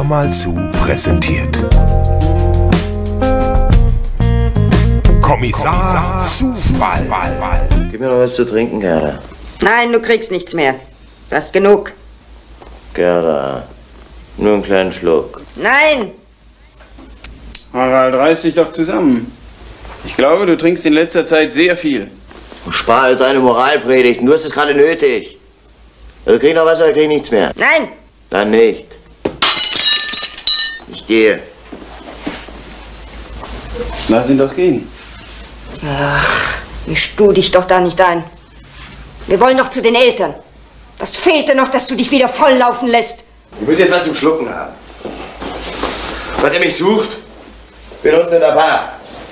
mal zu präsentiert. Kommissar Zufall. Gib mir noch was zu trinken, Gerda. Nein, du kriegst nichts mehr. Du hast genug. Gerda, nur einen kleinen Schluck. Nein! Harald, reiß dich doch zusammen. Ich glaube, du trinkst in letzter Zeit sehr viel. Spar halt deine Moralpredigten, du hast es gerade nötig. Wir kriegen noch was, oder kriegen nichts mehr? Nein! Dann nicht. Ich gehe. Lass ihn doch gehen. Ach, misch du dich doch da nicht ein. Wir wollen doch zu den Eltern. Das fehlte noch, dass du dich wieder volllaufen lässt. Ich muss jetzt was zum Schlucken haben. Falls ihr mich sucht, bin unten in der Bar.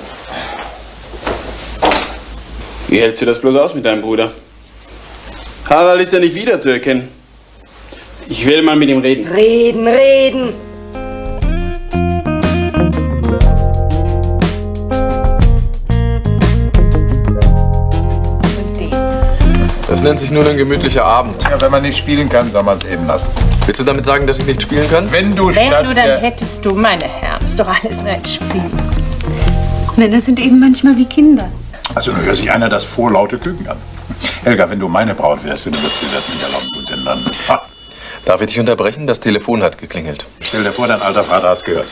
Wie hältst du das bloß aus mit deinem Bruder? Harald ist ja nicht wiederzuerkennen. Ich will mal mit ihm reden. Reden. Das nennt sich nur ein gemütlicher Abend. Ja, wenn man nicht spielen kann, soll man es eben lassen. Willst du damit sagen, dass ich nicht spielen kann? Wenn du dann hättest du, meine Herren, ist doch alles nur ein Spiel. Männer sind eben manchmal wie Kinder. Also nur hört sich einer das vorlaute Küken an. Helga, wenn du meine Braut wärst, dann würdest du dir das nicht erlauben. Und denn dann... Ha. Darf ich dich unterbrechen? Das Telefon hat geklingelt. Stell dir vor, dein alter Vater hat's gehört.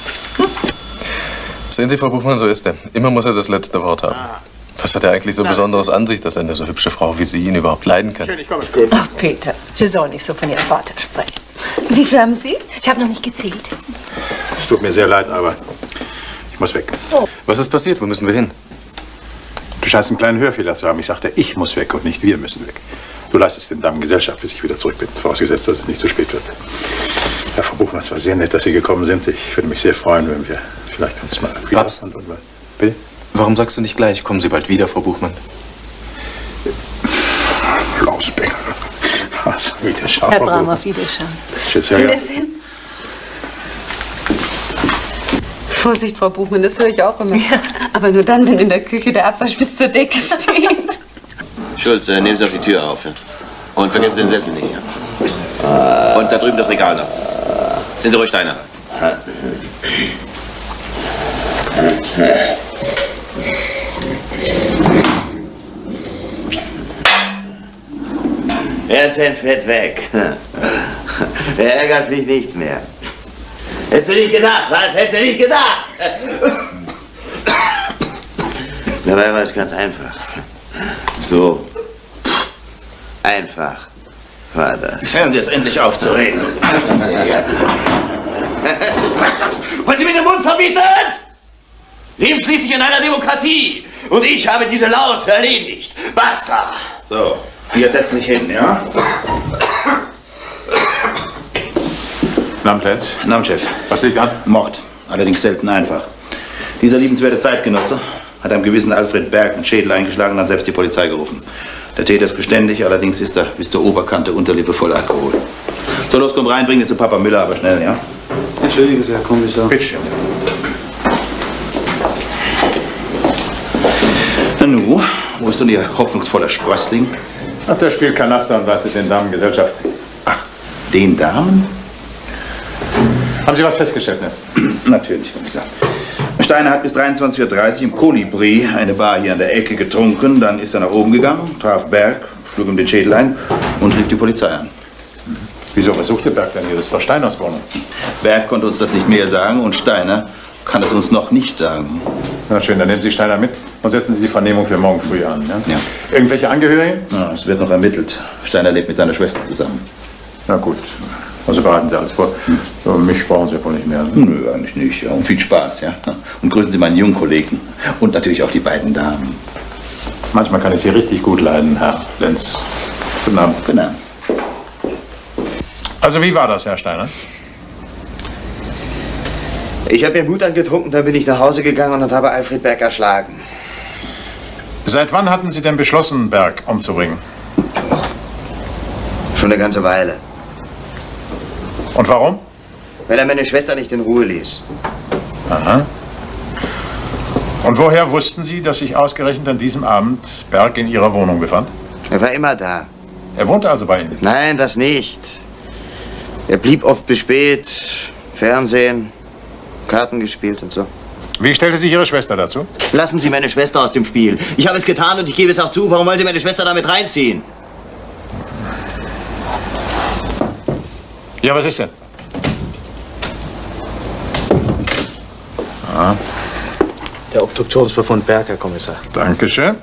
Sehen Sie, Frau Buchmann, so ist er. Immer muss er das letzte Wort haben. Was hat er eigentlich so Besonderes an sich, dass eine so hübsche Frau wie Sie ihn überhaupt leiden kann? Schön, ich komme gut. Oh, Peter, Sie sollen nicht so von Ihrem Vater sprechen. Wie viel haben Sie? Ich habe noch nicht gezählt. Es tut mir sehr leid, aber ich muss weg. Oh. Was ist passiert? Wo müssen wir hin? Du scheinst einen kleinen Hörfehler zu haben. Ich sagte, ich muss weg und nicht wir müssen weg. Du leistest den Damen Gesellschaft, bis ich wieder zurück bin. Vorausgesetzt, dass es nicht zu spät wird. Ja, Frau Buchmann, es war sehr nett, dass Sie gekommen sind. Ich würde mich sehr freuen, wenn wir vielleicht uns mal wieder... Babs. Bitte? Warum sagst du nicht gleich? Kommen Sie bald wieder, Frau Buchmann? Lausbengel. Also, Wiederschauen. Herr Brahm, auf Wiederschauen. Tschüss, Helga. Wiedersehen. Vorsicht, Frau Buchmann, das höre ich auch immer. Ja. Aber nur dann, wenn in der Küche der Abwasch bis zur Decke steht. Schulz, nehmen Sie auf die Tür auf. Ja? Und vergessen Sie den Sessel nicht. Ja? Und da drüben das Regal noch. Sind Sie ruhig, Steiner. Er ist ein Fett weg. Er ärgert mich nicht mehr. Hättest du nicht gedacht, was? Hättest du nicht gedacht? Dabei war es ganz einfach. So einfach war das. Hören Sie jetzt endlich auf zu reden. Wollen Sie mir den Mund verbieten? Wir leben schließlich in einer Demokratie. Und ich habe diese Laus erledigt. Basta. So, jetzt setzen Sie sich hin, ja? Namen, Lenz. Namen, Chef. Was liegt an? Mord. Allerdings selten einfach. Dieser liebenswerte Zeitgenosse hat einem gewissen Alfred Berg einen Schädel eingeschlagen und hat selbst die Polizei gerufen. Der Täter ist geständig, allerdings ist er bis zur Oberkante Unterlippe voll Alkohol. So, los, komm rein, bring ihn zu Papa Müller, aber schnell, ja? Entschuldigen Sie, Herr Kommissar. Bitte schön. Nanu, wo ist denn Ihr hoffnungsvoller Sprössling? Ach, der spielt Kanaster und leistet den Damen Gesellschaft. Ach, den Damen? Haben Sie was festgestellt, Ness? Natürlich, Kommissar. Steiner hat bis 23:30 Uhr im Kolibri, eine Bar hier an der Ecke, getrunken. Dann ist er nach oben gegangen, traf Berg, schlug ihm den Schädel ein und rief die Polizei an. Wieso versuchte Berg denn hier? Das ist doch Steiners Wohnung. Berg konnte uns das nicht mehr sagen und Steiner kann es uns noch nicht sagen. Na schön, dann nehmen Sie Steiner mit und setzen Sie die Vernehmung für morgen früh an. Ja? Ja. Irgendwelche Angehörigen? Ja, es wird noch ermittelt. Steiner lebt mit seiner Schwester zusammen. Na gut, also bereiten Sie alles vor. So, mich brauchen Sie wohl nicht mehr. Nö, eigentlich nicht. Ja. Und viel Spaß, ja. Und grüßen Sie meinen jungen Kollegen. Und natürlich auch die beiden Damen. Manchmal kann ich Sie richtig gut leiden, Herr Lenz. Guten Abend. Guten Abend. Also wie war das, Herr Steiner? Ich habe mir Mut angetrunken, dann bin ich nach Hause gegangen und habe Alfred Berg erschlagen. Seit wann hatten Sie denn beschlossen, Berg umzubringen? Schon eine ganze Weile. Und warum? Weil er meine Schwester nicht in Ruhe ließ. Aha. Und woher wussten Sie, dass sich ausgerechnet an diesem Abend Berg in Ihrer Wohnung befand? Er war immer da. Er wohnte also bei Ihnen? Nein, das nicht. Er blieb oft bis spät, Fernsehen, Karten gespielt und so. Wie stellte sich Ihre Schwester dazu? Lassen Sie meine Schwester aus dem Spiel. Ich habe es getan und ich gebe es auch zu. Warum wollen Sie meine Schwester damit reinziehen? Ja, was ist denn? Ah. Der Obduktionsbefund Berg, Herr Kommissar. Dankeschön.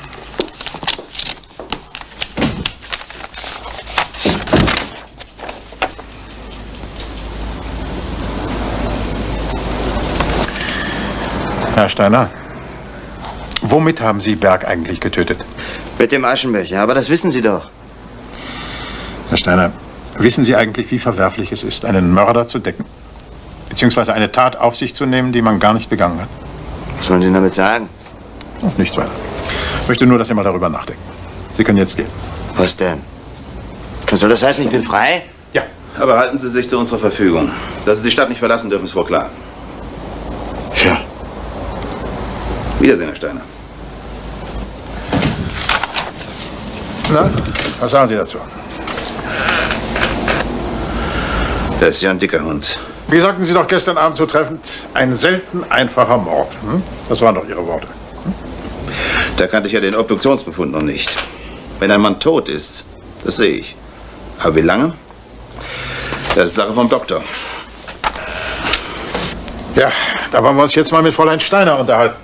Herr Steiner, womit haben Sie Berg eigentlich getötet? Mit dem Aschenbecher, aber das wissen Sie doch. Herr Steiner, wissen Sie eigentlich, wie verwerflich es ist, einen Mörder zu decken? Beziehungsweise eine Tat auf sich zu nehmen, die man gar nicht begangen hat? Was wollen Sie damit sagen? Nichts weiter. Ich möchte nur, dass Sie mal darüber nachdenken. Sie können jetzt gehen. Was denn? Soll das heißen, ich bin frei? Ja. Aber halten Sie sich zu unserer Verfügung. Dass Sie die Stadt nicht verlassen dürfen, ist wohl klar. Ja. Wiedersehen, Herr Steiner. Na, was sagen Sie dazu? Das ist ja ein dicker Hund. Wie sagten Sie doch gestern Abend so treffend, ein selten einfacher Mord. Hm? Das waren doch Ihre Worte. Da kannte ich ja den Obduktionsbefund noch nicht. Wenn ein Mann tot ist, das sehe ich. Aber wie lange? Das ist Sache vom Doktor. Ja, da wollen wir uns jetzt mal mit Fräulein Steiner unterhalten.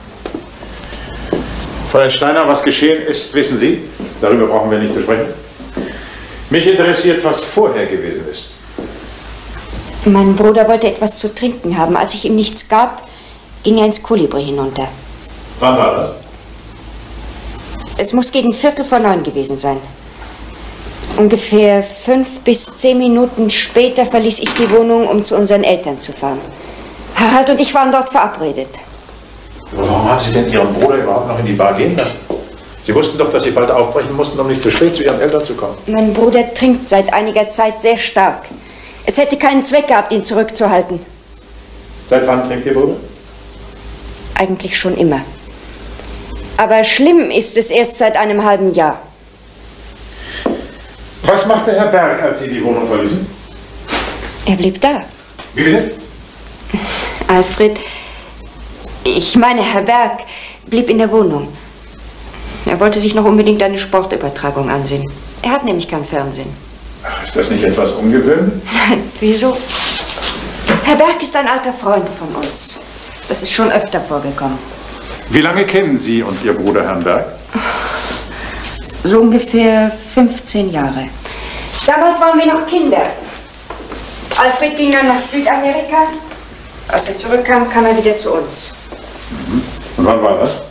Fräulein Steiner, was geschehen ist, wissen Sie. Darüber brauchen wir nicht zu sprechen. Mich interessiert, was vorher gewesen ist. Mein Bruder wollte etwas zu trinken haben. Als ich ihm nichts gab, ging er ins Kolibri hinunter. Wann war das? Es muss gegen 8:45 gewesen sein. Ungefähr 5 bis 10 Minuten später verließ ich die Wohnung, um zu unseren Eltern zu fahren. Harald und ich waren dort verabredet. Aber warum haben Sie denn Ihren Bruder überhaupt noch in die Bar gehen lassen? Sie wussten doch, dass Sie bald aufbrechen mussten, um nicht zu spät zu Ihren Eltern zu kommen. Mein Bruder trinkt seit einiger Zeit sehr stark. Es hätte keinen Zweck gehabt, ihn zurückzuhalten. Seit wann trinkt Ihr Bruder? Eigentlich schon immer. Aber schlimm ist es erst seit einem halben Jahr. Was machte Herr Berg, als Sie die Wohnung verließen? Er blieb da. Wie bitte? Alfred, ich meine, Herr Berg blieb in der Wohnung. Er wollte sich noch unbedingt eine Sportübertragung ansehen. Er hat nämlich kein Fernsehen. Ach, ist das nicht etwas ungewöhnlich? Nein, wieso? Herr Berg ist ein alter Freund von uns. Das ist schon öfter vorgekommen. Wie lange kennen Sie und Ihr Bruder Herrn Berg? So ungefähr 15 Jahre. Damals waren wir noch Kinder. Alfred ging dann nach Südamerika. Als er zurückkam, kam er wieder zu uns. Und wann war das?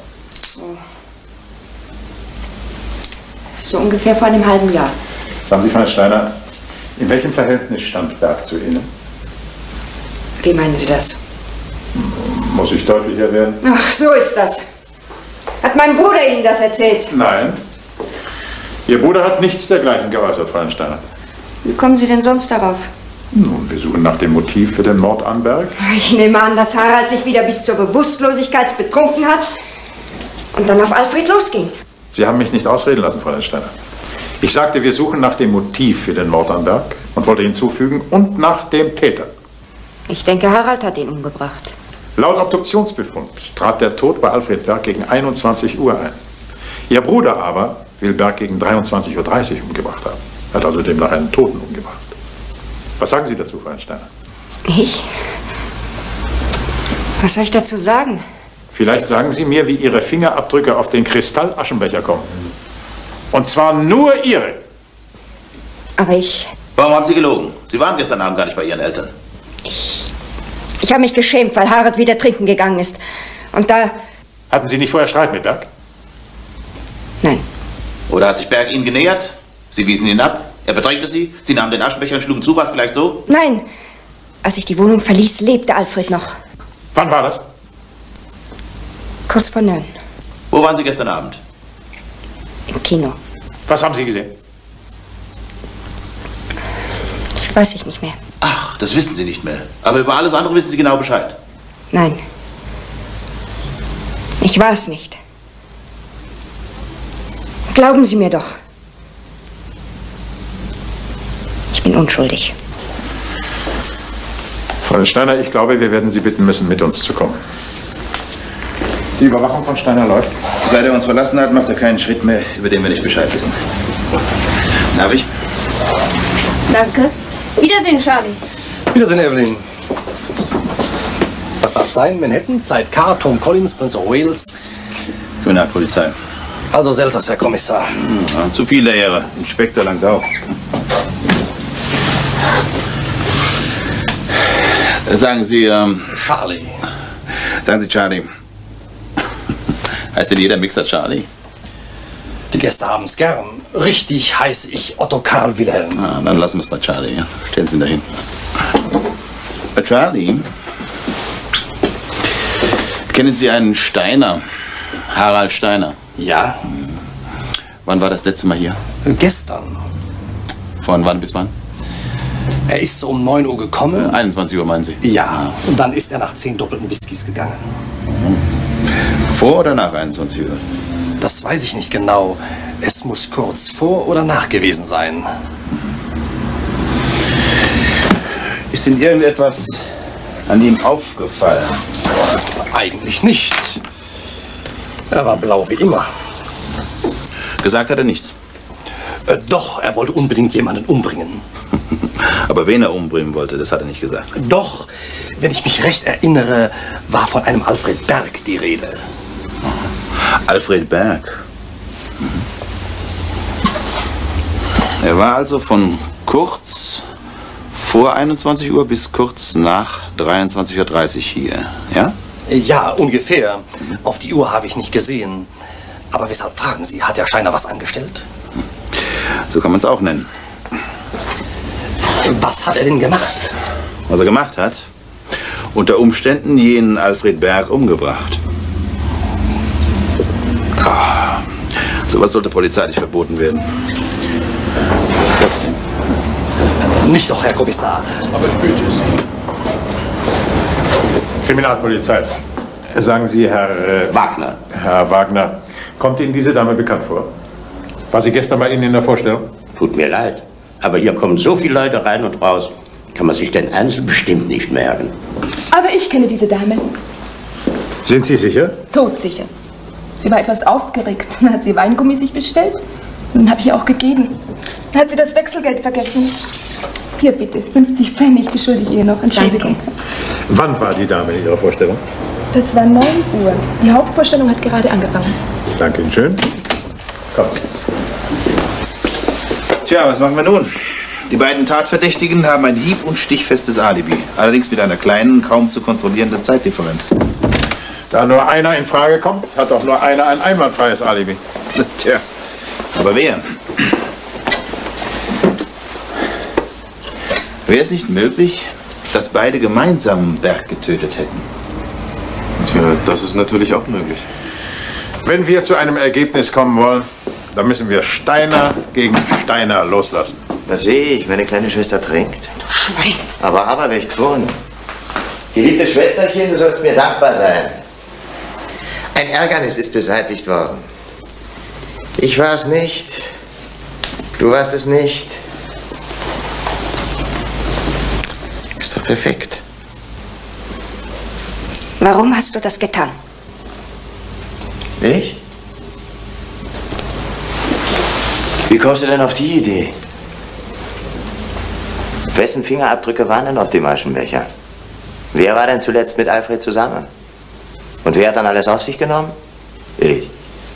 So ungefähr vor einem halben Jahr. Sagen Sie, Frau Steiner, in welchem Verhältnis stand Berg zu Ihnen? Wie meinen Sie das? Muss ich deutlicher werden? Ach, so ist das. Hat mein Bruder Ihnen das erzählt? Nein. Ihr Bruder hat nichts dergleichen geäußert, Frau Steiner. Wie kommen Sie denn sonst darauf? Nun, wir suchen nach dem Motiv für den Mord an Berg. Ich nehme an, dass Harald sich wieder bis zur Bewusstlosigkeit betrunken hat und dann auf Alfred losging. Sie haben mich nicht ausreden lassen, Frau Steiner. Ich sagte, wir suchen nach dem Motiv für den Mord an Berg und wollte hinzufügen, und nach dem Täter. Ich denke, Harald hat ihn umgebracht. Laut Obduktionsbefund trat der Tod bei Alfred Berg gegen 21 Uhr ein. Ihr Bruder aber will Berg gegen 23:30 Uhr umgebracht haben. Hat also demnach einen Toten umgebracht. Was sagen Sie dazu, Frau Steiner? Ich? Was soll ich dazu sagen? Vielleicht sagen Sie mir, wie Ihre Fingerabdrücke auf den Kristallaschenbecher kommen. Und zwar nur Ihre. Aber ich... Warum haben Sie gelogen? Sie waren gestern Abend gar nicht bei Ihren Eltern. Ich habe mich geschämt, weil Harald wieder trinken gegangen ist. Und da... Hatten Sie nicht vorher Streit mit Berg? Nein. Oder hat sich Berg Ihnen genähert? Sie wiesen ihn ab? Er bedrängte Sie? Sie nahmen den Aschenbecher und schlugen zu? War es vielleicht so? Nein. Als ich die Wohnung verließ, lebte Alfred noch. Wann war das? Kurz vor 9. Wo waren Sie gestern Abend? Im Kino. Was haben Sie gesehen? Ich weiß ich nicht mehr. Ach, das wissen Sie nicht mehr. Aber über alles andere wissen Sie genau Bescheid. Nein. Ich war es nicht. Glauben Sie mir doch. Ich bin unschuldig. Frau Steiner, ich glaube, wir werden Sie bitten müssen, mit uns zu kommen. Die Überwachung von Steiner läuft. Seit er uns verlassen hat, macht er keinen Schritt mehr, über den wir nicht Bescheid wissen. Darf ich? Danke. Wiedersehen, Charlie. Wiedersehen, Evelyn. Was darf sein? Manhattan, Zeit K, Tom Collins, Prince of Wales. Kriminalpolizei. Also Selters, Herr Kommissar. Ja, zu viel der Ehre. Inspektor Langau. Sagen Sie, Charlie. Sagen Sie, Charlie. Heißt denn jeder Mixer Charlie? Die Gäste haben's gern. Richtig heiße ich Otto Karl Wilhelm. Ah, dann lassen wir es bei Charlie. Ja? Stellen Sie ihn dahin. Charlie? Kennen Sie einen Steiner? Harald Steiner? Ja. Wann war das letzte Mal hier? Gestern. Von wann bis wann? Er ist so um 9 Uhr gekommen. 21 Uhr, meinen Sie? Ja. Und dann ist er nach 10 doppelten Whiskys gegangen. Vor oder nach 21 Uhr? Das weiß ich nicht genau. Es muss kurz vor oder nach gewesen sein. Ist Ihnen irgendetwas an ihm aufgefallen? Eigentlich nicht. Er war blau wie immer. Gesagt hat er nichts? Doch, er wollte unbedingt jemanden umbringen. Aber wen er umbringen wollte, das hat er nicht gesagt. Doch, wenn ich mich recht erinnere, war von einem Alfred Berg die Rede. Alfred Berg? Er war also von kurz vor 21 Uhr bis kurz nach 23:30 Uhr hier, ja? Ja, ungefähr. Auf die Uhr habe ich nicht gesehen. Aber weshalb fragen Sie? Hat der Steiner was angestellt? So kann man es auch nennen. Was hat er denn gemacht? Was er gemacht hat? Unter Umständen jenen Alfred Berg umgebracht. Sowas sollte polizeilich verboten werden. Trotzdem. Nicht doch, Herr Kommissar. Aber ich bitte Sie. Kriminalpolizei. Sagen Sie, Herr Wagner. Herr Wagner, kommt Ihnen diese Dame bekannt vor? War sie gestern bei Ihnen in der Vorstellung? Tut mir leid, aber hier kommen so viele Leute rein und raus. Kann man sich den einzeln bestimmt nicht merken. Aber ich kenne diese Dame. Sind Sie sicher? Todsicher. Sie war etwas aufgeregt. Dann hat sie Weingummi sich bestellt. Und dann habe ich ihr auch gegeben. Dann hat sie das Wechselgeld vergessen. Hier bitte, 50 Pfennig, die schulde ich ihr noch. Entschuldigung. Danke. Wann war die Dame in Ihrer Vorstellung? Das war 9 Uhr. Die Hauptvorstellung hat gerade angefangen. Danke Ihnen schön. Komm. Tja, was machen wir nun? Die beiden Tatverdächtigen haben ein hieb- und stichfestes Alibi. Allerdings mit einer kleinen, kaum zu kontrollierenden Zeitdifferenz. Da nur einer in Frage kommt, hat auch nur einer ein einwandfreies Alibi. Tja, aber wer? Wäre es nicht möglich, dass beide gemeinsam Berg getötet hätten? Tja, das ist natürlich auch möglich. Wenn wir zu einem Ergebnis kommen wollen, dann müssen wir Steiner gegen Steiner loslassen. Das sehe ich, meine kleine Schwester trinkt. Du Schwein! Aber will ich tun. Geliebtes Schwesterchen, du sollst mir dankbar sein. Ein Ärgernis ist beseitigt worden. Ich war es nicht. Du warst es nicht. Ist doch perfekt. Warum hast du das getan? Ich? Wie kommst du denn auf die Idee? Wessen Fingerabdrücke waren denn auf dem Aschenbecher? Wer war denn zuletzt mit Alfred zusammen? Und wer hat dann alles auf sich genommen? Ich.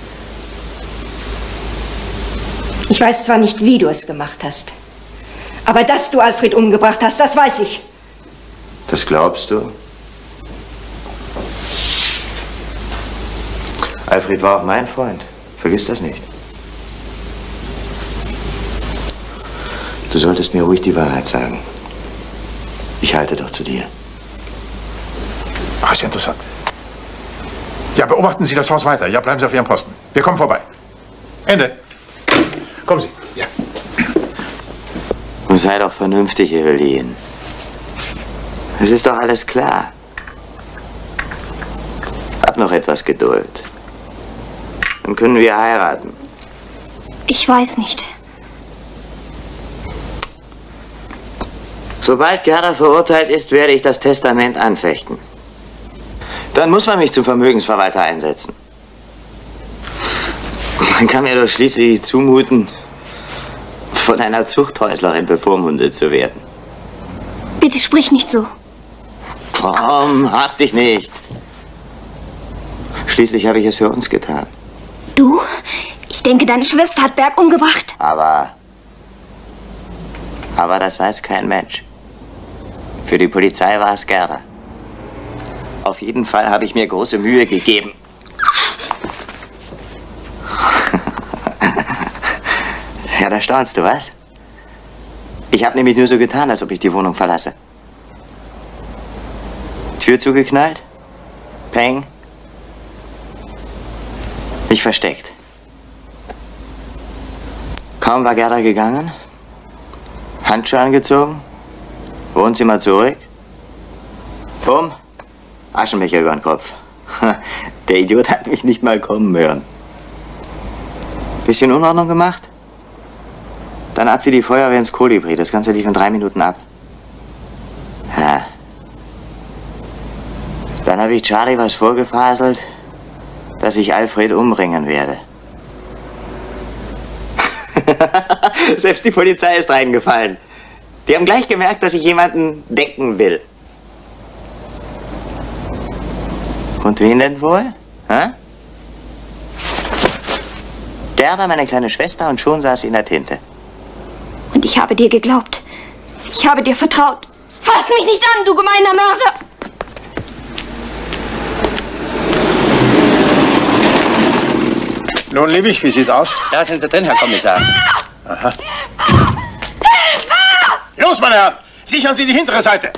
Ich weiß zwar nicht, wie du es gemacht hast, aber dass du Alfred umgebracht hast, das weiß ich. Das glaubst du? Alfred war auch mein Freund. Vergiss das nicht. Du solltest mir ruhig die Wahrheit sagen. Ich halte doch zu dir. Ach, ist ja interessant. Ja, beobachten Sie das Haus weiter. Ja, bleiben Sie auf Ihrem Posten. Wir kommen vorbei. Ende. Kommen Sie. Ja. Und sei doch vernünftig, Evelyn. Es ist doch alles klar. Hab noch etwas Geduld. Dann können wir heiraten. Ich weiß nicht. Sobald Gerda verurteilt ist, werde ich das Testament anfechten. Dann muss man mich zum Vermögensverwalter einsetzen. Man kann mir doch schließlich zumuten, von einer Zuchthäuslerin bevormundet zu werden. Bitte sprich nicht so. Komm, hab dich nicht. Schließlich habe ich es für uns getan. Du? Ich denke, deine Schwester hat Berg umgebracht. Aber das weiß kein Mensch. Für die Polizei war es Gerda. Auf jeden Fall habe ich mir große Mühe gegeben. Ja, da staunst du, was? Ich habe nämlich nur so getan, als ob ich die Wohnung verlasse. Tür zugeknallt, Peng, mich versteckt. Kaum war Gerda gegangen, Handschuhe angezogen, Wohnzimmer zurück, bumm, Aschenbecher über den Kopf. Der Idiot hat mich nicht mal kommen hören. Bisschen Unordnung gemacht, dann ab wie die Feuerwehr ins Kolibri. Das Ganze lief in 3 Minuten ab. Ja. Dann habe ich Charlie was vorgefaselt, dass ich Alfred umbringen werde. Selbst die Polizei ist reingefallen. Die haben gleich gemerkt, dass ich jemanden decken will. Und wen denn wohl? Hä? Gerda, meine kleine Schwester, und schon saß sie in der Tinte. Und ich habe dir geglaubt. Ich habe dir vertraut. Fass mich nicht an, du gemeiner Mörder! Nun, Liebig, wie sieht's aus? Da sind Sie drin, Herr Kommissar. Aha. Los, meine Herren! Sichern Sie die hintere Seite!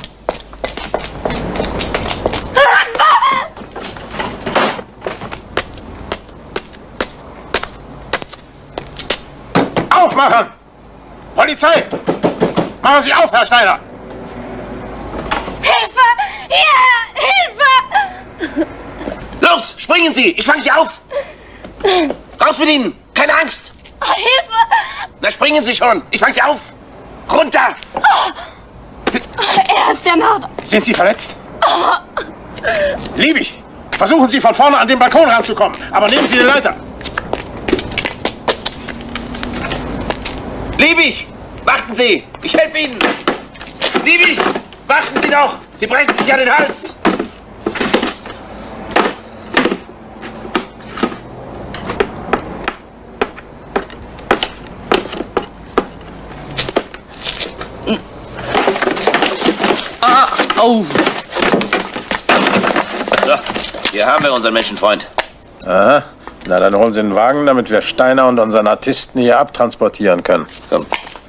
Aufmachen! Polizei! Machen Sie auf, Herr Schneider! Hilfe! Hier! Hilfe! Los, springen Sie! Ich fange Sie auf! Raus mit Ihnen! Keine Angst! Hilfe! Na, springen Sie schon! Ich fange Sie auf! Runter! Er ist der Mörder! Sind Sie verletzt? Liebig! Versuchen Sie von vorne an den Balkon ranzukommen, aber nehmen Sie die Leiter! Liebig! Warten Sie! Ich helfe Ihnen! Liebig! Warten Sie doch! Sie brechen sich an den Hals! Auf! So, hier haben wir unseren Menschenfreund. Aha. Na, dann holen Sie einen Wagen, damit wir Steiner und unseren Artisten hier abtransportieren können. Komm.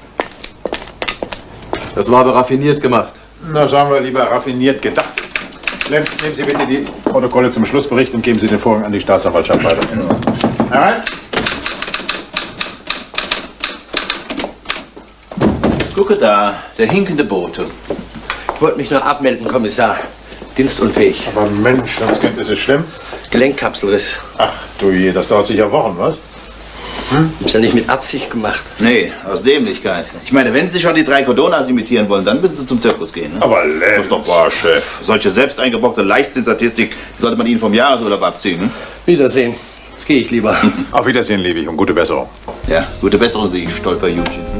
Das war aber raffiniert gemacht. Na, sagen wir lieber raffiniert gedacht. Nehmen Sie bitte die Protokolle zum Schlussbericht und geben Sie den Vorgang an die Staatsanwaltschaft weiter. Herein. Gucke da, der hinkende Bote. Ich wollte mich noch abmelden, Kommissar. Dienstunfähig. Aber Mensch, das Kind, ist es schlimm? Gelenkkapselriss. Ach du je, das dauert sicher Wochen, was? Ist ja nicht mit Absicht gemacht. Nee, aus Dämlichkeit. Ich meine, wenn Sie schon die 3 Cordonas imitieren wollen, dann müssen Sie zum Zirkus gehen. Ne? Aber Lenz. Das ist doch wahr, Chef. Solche selbst eingebockte Leichtsinnsstatistik sollte man Ihnen vom Jahresurlaub abziehen. Ne? Wiedersehen. Jetzt gehe ich lieber. Auf Wiedersehen, Liebig, und gute Besserung. Ja, gute Besserung, Sie Stolperjungchen.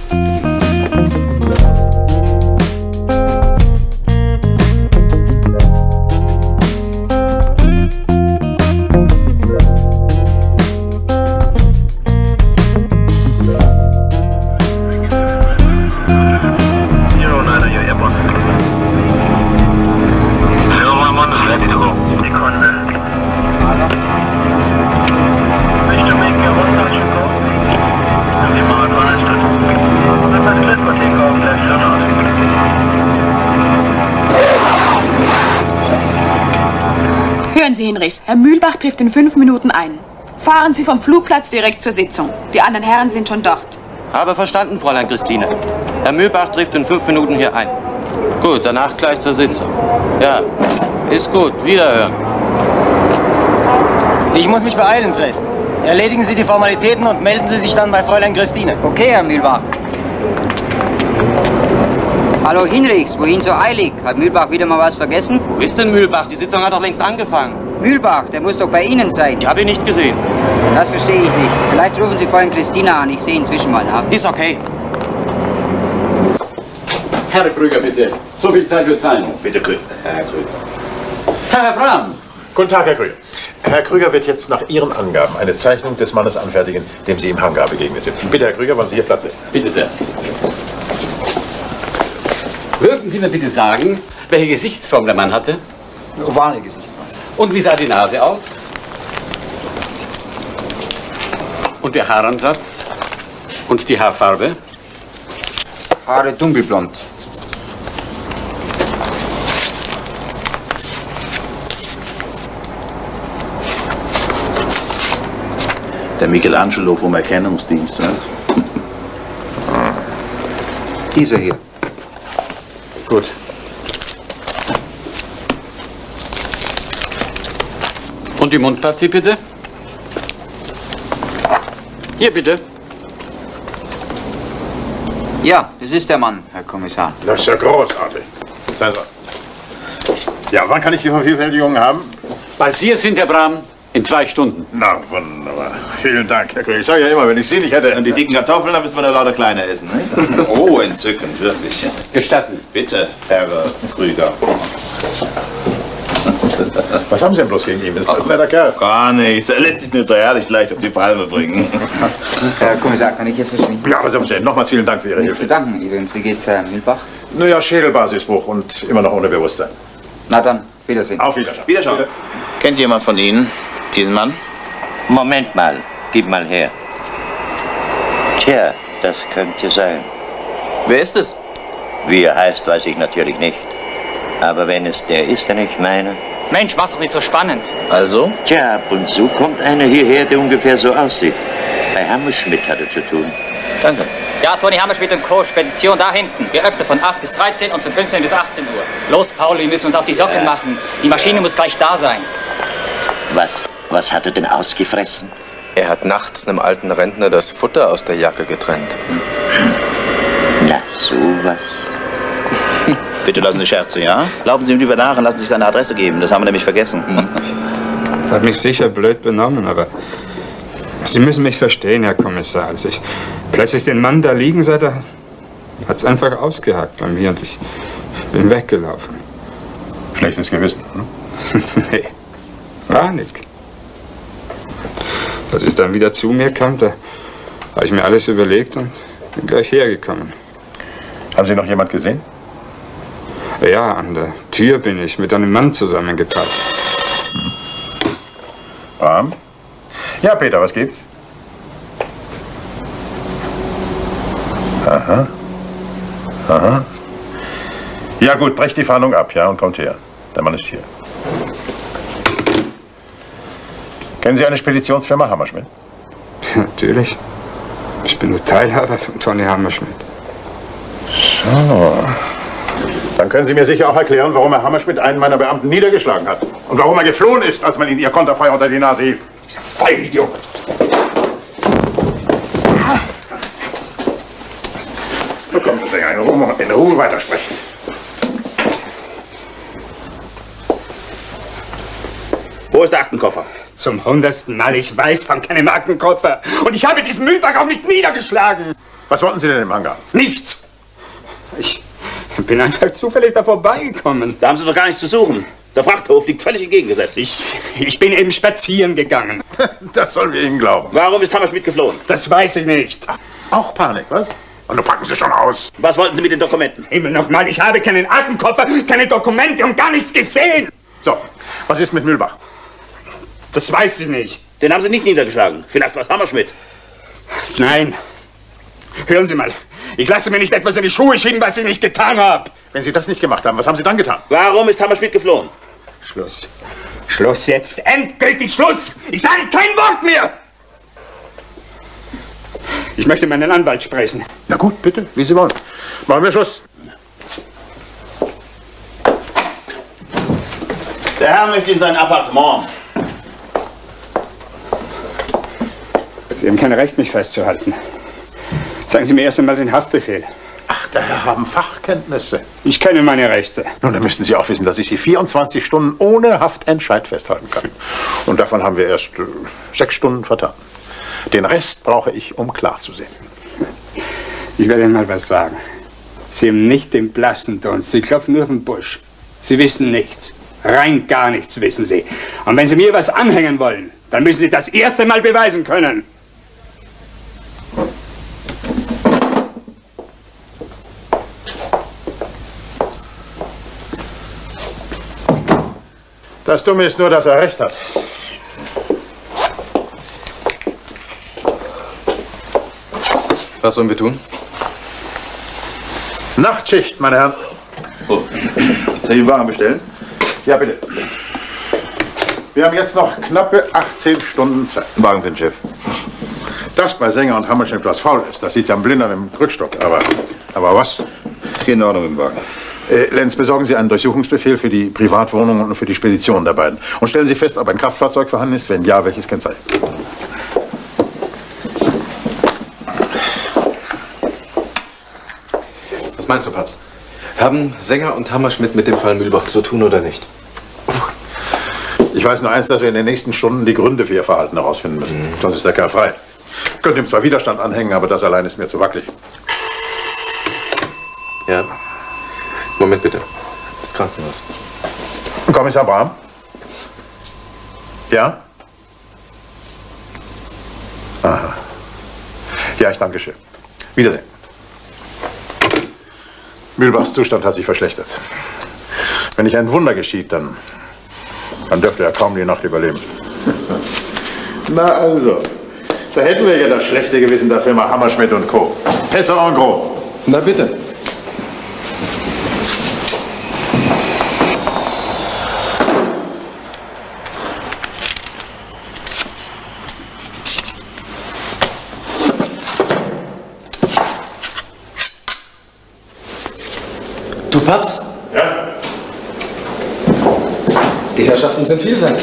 Hören Sie, Hinrichs, Herr Mühlbach trifft in 5 Minuten ein. Fahren Sie vom Flugplatz direkt zur Sitzung. Die anderen Herren sind schon dort. Habe verstanden, Fräulein Christine. Herr Mühlbach trifft in 5 Minuten hier ein. Gut, danach gleich zur Sitzung. Ja, ist gut. Wiederhören. Ich muss mich beeilen, Fred. Erledigen Sie die Formalitäten und melden Sie sich dann bei Fräulein Christine. Okay, Herr Mühlbach. Hallo Hinrichs, wohin so eilig? Hat Mühlbach wieder mal was vergessen? Wo ist denn Mühlbach? Die Sitzung hat doch längst angefangen. Mühlbach, der muss doch bei Ihnen sein. Ich habe ihn nicht gesehen. Das verstehe ich nicht. Vielleicht rufen Sie vorhin Christina an, ich sehe inzwischen mal nach. Ist okay. Herr Krüger, bitte. So viel Zeit wird sein. Bitte, Herr Krüger. Herr Brahm. Guten Tag, Herr Krüger. Herr Krüger wird jetzt nach Ihren Angaben eine Zeichnung des Mannes anfertigen, dem Sie im Hangar begegnet sind. Bitte, Herr Krüger, wollen Sie hier Platz nehmen? Bitte sehr. Würden Sie mir bitte sagen, welche Gesichtsform der Mann hatte? Ovale Gesichtsform. Und wie sah die Nase aus? Und der Haaransatz? Und die Haarfarbe? Haare dunkelblond. Der Michelangelo vom Erkennungsdienst, ne? Dieser hier. Gut. Und die Mundpartie bitte? Hier bitte. Ja, das ist der Mann, Herr Kommissar. Das ist ja großartig. Sein Sie. Ja, wann kann ich die Vervielfältigung haben? Weil Sie es sind, Herr Brahm, in 2 Stunden. Na, wunderbar. Vielen Dank, Herr Krüger. Ich sage ja immer, wenn ich Sie nicht hätte... Und die dicken Kartoffeln, dann müssen wir da lauter kleine essen, ne? Oh, entzückend, wirklich. Gestatten. Bitte, Herr Krüger. Was haben Sie denn bloß gegen ihn? Ist das ein netter Kerl? Gar nichts. Er lässt sich nur so herrlich gleich auf die Palme bringen. Herr Kommissar, kann ich jetzt verschwinden? Ja, aber selbstverständlich. Nochmals vielen Dank für Ihre Nichts zu Hilfe. danken, übrigens. Wie geht's, Herr Mühlbach? Naja, Schädelbasisbruch und immer noch ohne Bewusstsein. Na dann, Wiedersehen. Auf Wiedersehen. Wiederschauen. Kennt jemand von Ihnen diesen Mann? Moment mal, gib mal her. Tja, das könnte sein. Wer ist es? Wie er heißt, weiß ich natürlich nicht. Aber wenn es der ist, den ich meine... Mensch, mach's doch nicht so spannend. Also? Tja, ab und zu kommt einer hierher, der ungefähr so aussieht. Bei Hammerschmidt hat er zu tun. Danke. Ja, Toni Hammerschmidt und Co. Spedition da hinten. Geöffnet von 8 bis 13 und von 15 bis 18 Uhr. Los, Paul, wir müssen uns auf die Socken machen. Die Maschine muss gleich da sein. Was hat er denn ausgefressen? Er hat nachts einem alten Rentner das Futter aus der Jacke getrennt. Na, sowas. Bitte lassen Sie Scherze, ja? Laufen Sie ihm lieber nach und lassen sich seine Adresse geben. Das haben wir nämlich vergessen. Ich habe mich sicher blöd benommen, aber Sie müssen mich verstehen, Herr Kommissar. Als ich plötzlich den Mann da liegen sah, da hat es einfach ausgehakt bei mir und ich bin weggelaufen. Schlechtes Gewissen, hm? Nee, Panik. Als ich dann wieder zu mir kam, da habe ich mir alles überlegt und bin gleich hergekommen. Haben Sie noch jemand gesehen? Ja, an der Tür bin ich mit einem Mann zusammengeteilt. Brahm? Ja, Peter, was gibt's? Aha. Aha. Ja gut, brecht die Fahndung ab, ja, und kommt her. Der Mann ist hier. Kennen Sie eine Speditionsfirma Hammerschmidt? Natürlich. Ich bin der Teilhaber von Toni Hammerschmidt. So. Dann können Sie mir sicher auch erklären, warum Herr Hammerschmidt einen meiner Beamten niedergeschlagen hat. Und warum er geflohen ist, als man ihn Ihr Konterfeuer unter die Nase hielt. Dieser Vollidiot! So, kommen Sie in Ruhe weitersprechen. Wo ist der Aktenkoffer? Zum 100. Mal, ich weiß von keinem Aktenkoffer. Und ich habe diesen Mühlbach auch nicht niedergeschlagen. Was wollten Sie denn im Hangar? Nichts. Ich bin einfach zufällig da vorbeigekommen. Da haben Sie doch gar nichts zu suchen. Der Frachthof liegt völlig entgegengesetzt. Ich bin eben spazieren gegangen. Das sollen wir Ihnen glauben. Warum ist Hammerschmidt geflohen? Das weiß ich nicht. Auch Panik, was? Und nun packen Sie schon aus. Was wollten Sie mit den Dokumenten? Himmel nochmal, ich habe keinen Aktenkoffer, keine Dokumente und gar nichts gesehen. So, was ist mit Mühlbach? Das weiß ich nicht. Den haben Sie nicht niedergeschlagen. Vielleicht war es Hammerschmidt. Nein. Hören Sie mal. Ich lasse mir nicht etwas in die Schuhe schieben, was ich nicht getan habe. Wenn Sie das nicht gemacht haben, was haben Sie dann getan? Warum ist Hammerschmidt geflohen? Schluss. Schluss jetzt. Endgültig Schluss. Ich sage kein Wort mehr. Ich möchte meinen Anwalt sprechen. Na gut, bitte, wie Sie wollen. Machen wir Schluss. Der Herr möchte in sein Appartement. Sie haben kein Recht, mich festzuhalten. Sagen Sie mir erst einmal den Haftbefehl. Ach Ach, der Herr haben Fachkenntnisse. Ich kenne meine Rechte. Nun, dann müssten Sie auch wissen, dass ich Sie 24 Stunden ohne Haftentscheid festhalten kann. Und davon haben wir erst 6 Stunden vertan. Den Rest brauche ich, um klar zu sehen. Ich werde Ihnen mal was sagen. Sie haben nicht den blassen Dunst. Sie klopfen nur auf den Busch. Sie wissen nichts. Rein gar nichts wissen Sie. Und wenn Sie mir was anhängen wollen, dann müssen Sie das erste Mal beweisen können. Das Dumme ist nur, dass er recht hat. Was sollen wir tun? Nachtschicht, meine Herren. Oh. Soll ich Waren bestellen? Ja, bitte. Wir haben jetzt noch knappe 18 Stunden Zeit. Wagen für den Chef. Dass bei Sänger und Hammerschmidt was faul ist, das sieht ja ein Blinder im Rückstock. Aber was? Geht in Ordnung im Wagen. Lenz, besorgen Sie einen Durchsuchungsbefehl für die Privatwohnung und für die Spedition der beiden. Und stellen Sie fest, ob ein Kraftfahrzeug vorhanden ist. Wenn ja, welches Kennzeichen? Was meinst du, Papst? Haben Sänger und Hammerschmidt mit dem Fall Mühlbach zu tun oder nicht? Ich weiß nur eins, dass wir in den nächsten Stunden die Gründe für Ihr Verhalten herausfinden müssen. Sonst ist der Kerl frei. Könnte ihm zwar Widerstand anhängen, aber das allein ist mir zu wackelig. Ja. Moment bitte. Das Krankenhaus. Kommissar Brahm? Ja? Aha. Ja, ich danke schön. Wiedersehen. Mühlbachs Zustand hat sich verschlechtert. Wenn nicht ein Wunder geschieht, dann dürfte er kaum die Nacht überleben. Na also, da hätten wir ja das schlechte Gewissen der Firma Hammerschmidt & Co. Pässe en gros. Na bitte. Du Papst? Ja? Die Herrschaften sind vielseitig.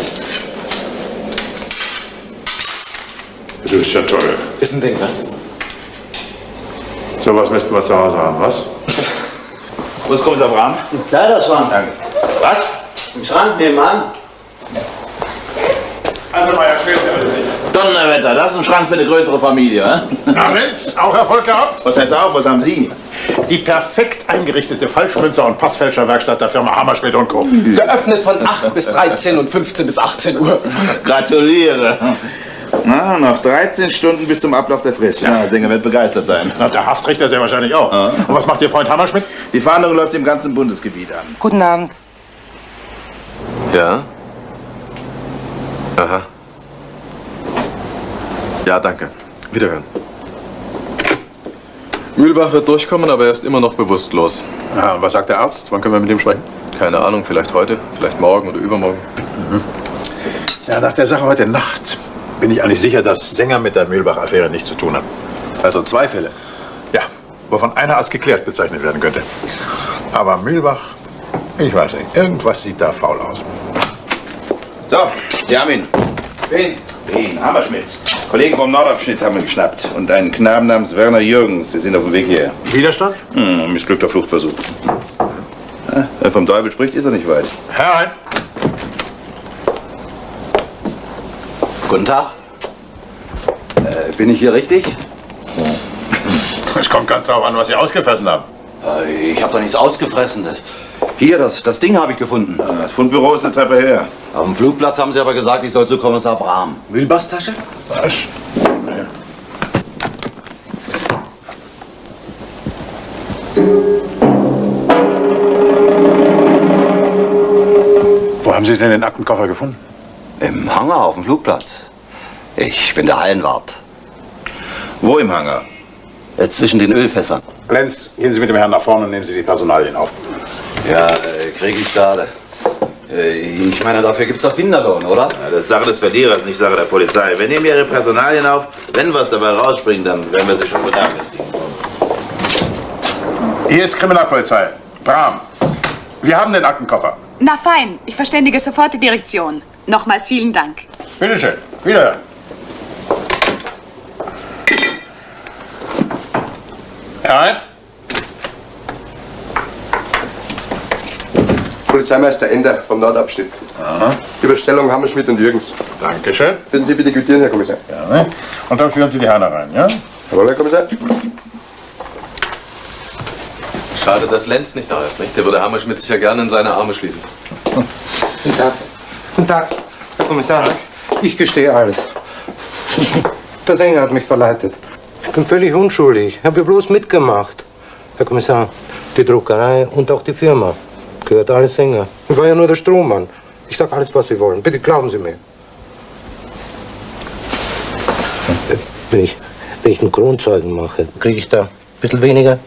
Du bist ja toll. Ist ein Ding, was? So was müssten wir zu Hause haben, was? Wo ist Kommissar Brahm? Im Kleiderschrank. Danke. Was? Im Schrank nebenan. Also mal erstellt alles sicher. Donnerwetter, das ist ein Schrank für eine größere Familie, ne? Na, Lenz, auch Erfolg gehabt? Was heißt auch, was haben Sie? Die perfekt eingerichtete Falschmünzer- und Passfälscherwerkstatt der Firma Hammerschmidt & Co. Geöffnet von 8 bis 13 und 15 bis 18 Uhr. Gratuliere. Na, noch 13 Stunden bis zum Ablauf der Frist. Ja. Na, Sänger wird begeistert sein. Na, der Haftrichter sehr wahrscheinlich auch. Ja. Und was macht Ihr Freund Hammerschmidt? Die Fahndung läuft im ganzen Bundesgebiet an. Guten Abend. Ja? Aha. Ja, danke. Wiederhören. Mühlbach wird durchkommen, aber er ist immer noch bewusstlos. Ah, was sagt der Arzt? Wann können wir mit ihm sprechen? Keine Ahnung, vielleicht heute, vielleicht morgen oder übermorgen. Mhm. Ja, nach der Sache heute Nacht bin ich eigentlich sicher, dass Sänger mit der Mühlbach-Affäre nichts zu tun hat. Also 2 Fälle? Ja, wovon einer als geklärt bezeichnet werden könnte. Aber Mühlbach, ich weiß nicht, irgendwas sieht da faul aus. So, Sie haben ihn. Wen? Wen? Hammerschmidt. Kollegen vom Nordabschnitt haben wir geschnappt. Und einen Knaben namens Werner Jürgens. Sie sind auf dem Weg hierher. Widerstand? Missglückter Fluchtversuch. Ja, wer vom Teufel spricht, ist er nicht weit. Herein! Guten Tag. Bin ich hier richtig? Es kommt ganz darauf an, was Sie ausgefressen haben. Ich habe doch nichts ausgefressen. Hier, das Ding habe ich gefunden. Das Fundbüro ist eine Treppe her. Auf dem Flugplatz haben Sie aber gesagt, ich soll zu Kommissar Brahm. Mühlbachs Tasche? Was? Wo haben Sie denn den Aktenkoffer gefunden? Im Hangar auf dem Flugplatz. Ich bin der Hallenwart. Wo im Hangar? Zwischen den Ölfässern. Lenz, gehen Sie mit dem Herrn nach vorne und nehmen Sie die Personalien auf. Ja, kriege ich gerade. Ich meine, dafür gibt's doch Kinderlohn, oder? Ja, das ist Sache des Verlierers, nicht Sache der Polizei. Wir nehmen Ihre Personalien auf. Wenn was dabei rausspringt, dann werden wir Sie schon benachrichtigen. Hier ist Kriminalpolizei. Brahm. Wir haben den Aktenkoffer. Na fein, ich verständige sofort die Direktion. Nochmals vielen Dank. Bitte schön. Wiederhören. Herein. Polizeimeister Ender vom Nordabschnitt. Aha. Überstellung Hammerschmidt und Jürgens. Dankeschön. Würden Sie bitte quittieren, Herr Kommissar? Gerne. Und dann führen Sie die Hörner rein, ja? Jawohl, Herr Kommissar. Schade, dass Lenz nicht da ist, nicht? Der würde Hammerschmidt sicher gerne in seine Arme schließen. Guten Tag. Guten Tag, Herr Kommissar. Ich gestehe alles. Der Sänger hat mich verleitet. Ich bin völlig unschuldig. Ich habe bloß mitgemacht. Herr Kommissar, die Druckerei und auch die Firma gehört alles Sänger. Ich war ja nur der Strohmann. Ich sag alles, was Sie wollen. Bitte glauben Sie mir. Wenn ich einen Kronzeugen mache, kriege ich da ein bisschen weniger?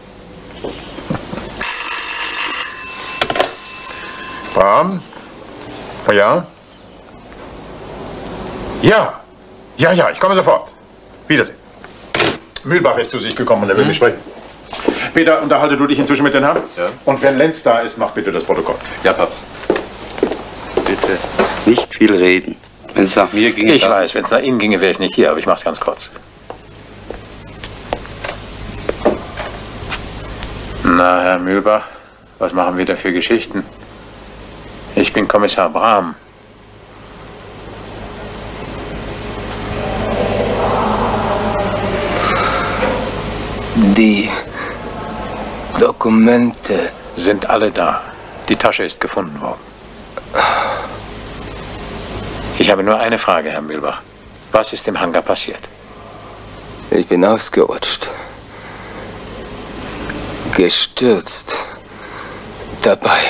Bram? Ja? Ja, ich komme sofort. Wiedersehen. Mühlbach ist zu sich gekommen und er will mich sprechen. Peter, unterhalte du dich inzwischen mit den Herren? Ja. Und wenn Lenz da ist, mach bitte das Protokoll. Ja, Paps. Bitte nicht viel reden. Wenn es nach mir ginge. Ich weiß, wenn es nach Ihnen ginge, wäre ich nicht hier, aber ich mach's ganz kurz. Na, Herr Mühlbach, was machen wir da für Geschichten? Ich bin Kommissar Bram. Die Dokumente sind alle da. Die Tasche ist gefunden worden. Ich habe nur eine Frage, Herr Mühlbach. Was ist im Hangar passiert? Ich bin ausgerutscht. Gestürzt. Dabei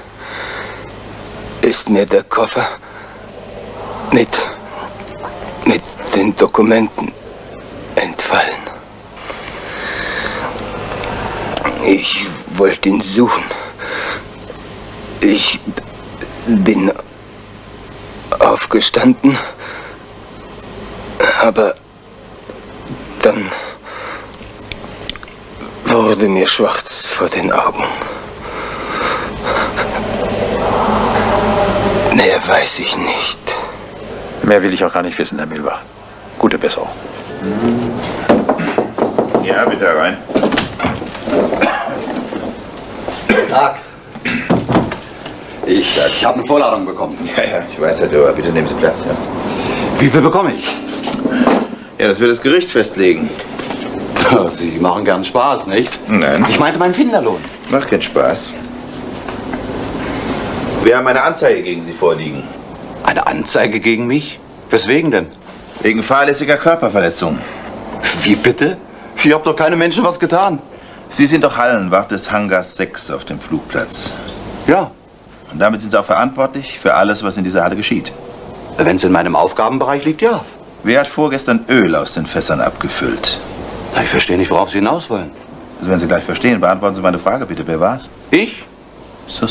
ist mir der Koffer mit den Dokumenten entfallen. Ich wollte ihn suchen. Ich bin aufgestanden, aber dann wurde mir schwarz vor den Augen. Mehr weiß ich nicht. Mehr will ich auch gar nicht wissen, Herr Mühlbach. Gute Besserung. Ja, bitte herein. Guten Tag. Ich habe eine Vorladung bekommen. Ja, ich weiß, Herr Dörr. Bitte nehmen Sie Platz, ja. Wie viel bekomme ich? Ja, das wird das Gericht festlegen. Sie machen gern Spaß, nicht? Nein. Ich meinte meinen Finderlohn. Macht keinen Spaß. Wir haben eine Anzeige gegen Sie vorliegen. Eine Anzeige gegen mich? Weswegen denn? Wegen fahrlässiger Körperverletzung. Wie bitte? Ich habe doch keine Menschen was getan. Sie sind doch Hallenwart des Hangars 6 auf dem Flugplatz. Ja. Und damit sind Sie auch verantwortlich für alles, was in dieser Halle geschieht. Wenn es in meinem Aufgabenbereich liegt, ja. Wer hat vorgestern Öl aus den Fässern abgefüllt? Ich verstehe nicht, worauf Sie hinaus wollen. Das werden Sie gleich verstehen. Beantworten Sie meine Frage bitte. Wer war's? Ich? So.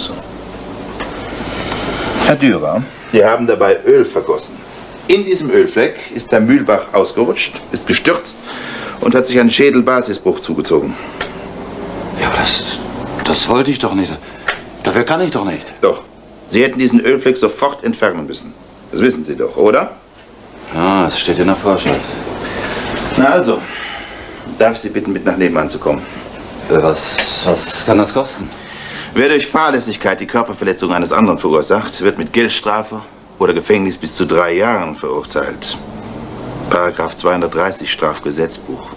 Herr Dürer, wir haben dabei Öl vergossen. In diesem Ölfleck ist Herr Mühlbach ausgerutscht, ist gestürzt und hat sich einen Schädelbasisbruch zugezogen. Ja, aber das wollte ich doch nicht. Dafür kann ich doch nicht. Doch. Sie hätten diesen Ölfleck sofort entfernen müssen. Das wissen Sie doch, oder? Ja, es steht in der Vorschrift. Na also, darf ich Sie bitten, mit nach nebenan zu kommen? Was kann das kosten? Wer durch Fahrlässigkeit die Körperverletzung eines anderen verursacht, wird mit Geldstrafe oder Gefängnis bis zu 3 Jahren verurteilt. Paragraph 230 Strafgesetzbuch.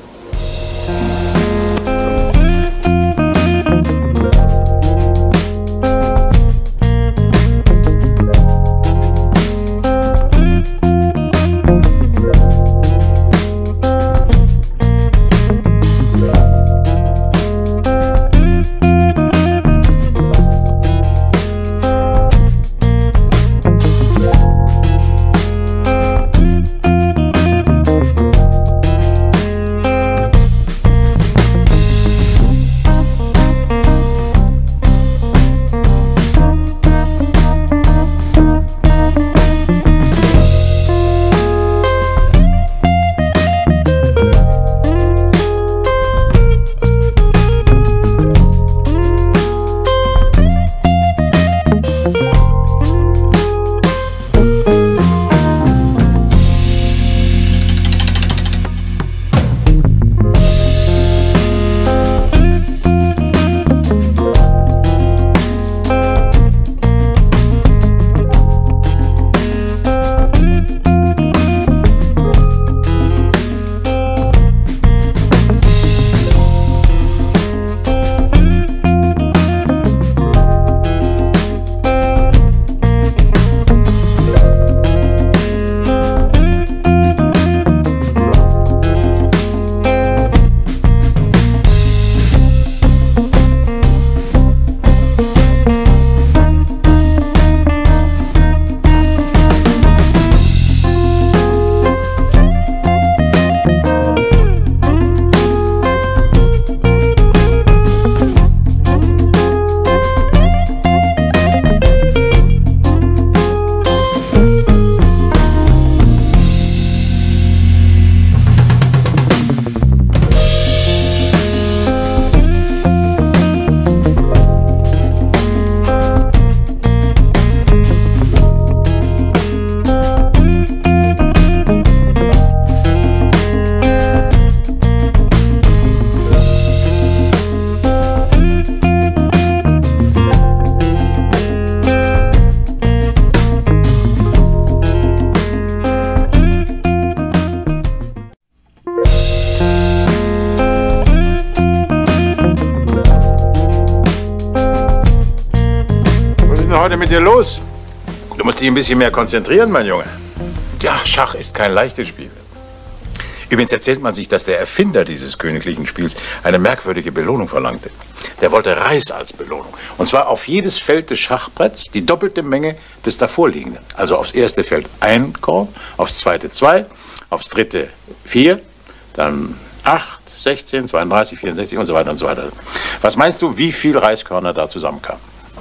heute mit dir los? Du musst dich ein bisschen mehr konzentrieren, mein Junge. Ja, Schach ist kein leichtes Spiel. Übrigens erzählt man sich, dass der Erfinder dieses königlichen Spiels eine merkwürdige Belohnung verlangte. Der wollte Reis als Belohnung. Und zwar auf jedes Feld des Schachbretts die doppelte Menge des davorliegenden. Also aufs erste Feld 1 Korn, aufs zweite 2, aufs dritte 4, dann 8, 16, 32, 64 und so weiter und so weiter. Was meinst du, wie viel Reiskörner da zusammenkamen?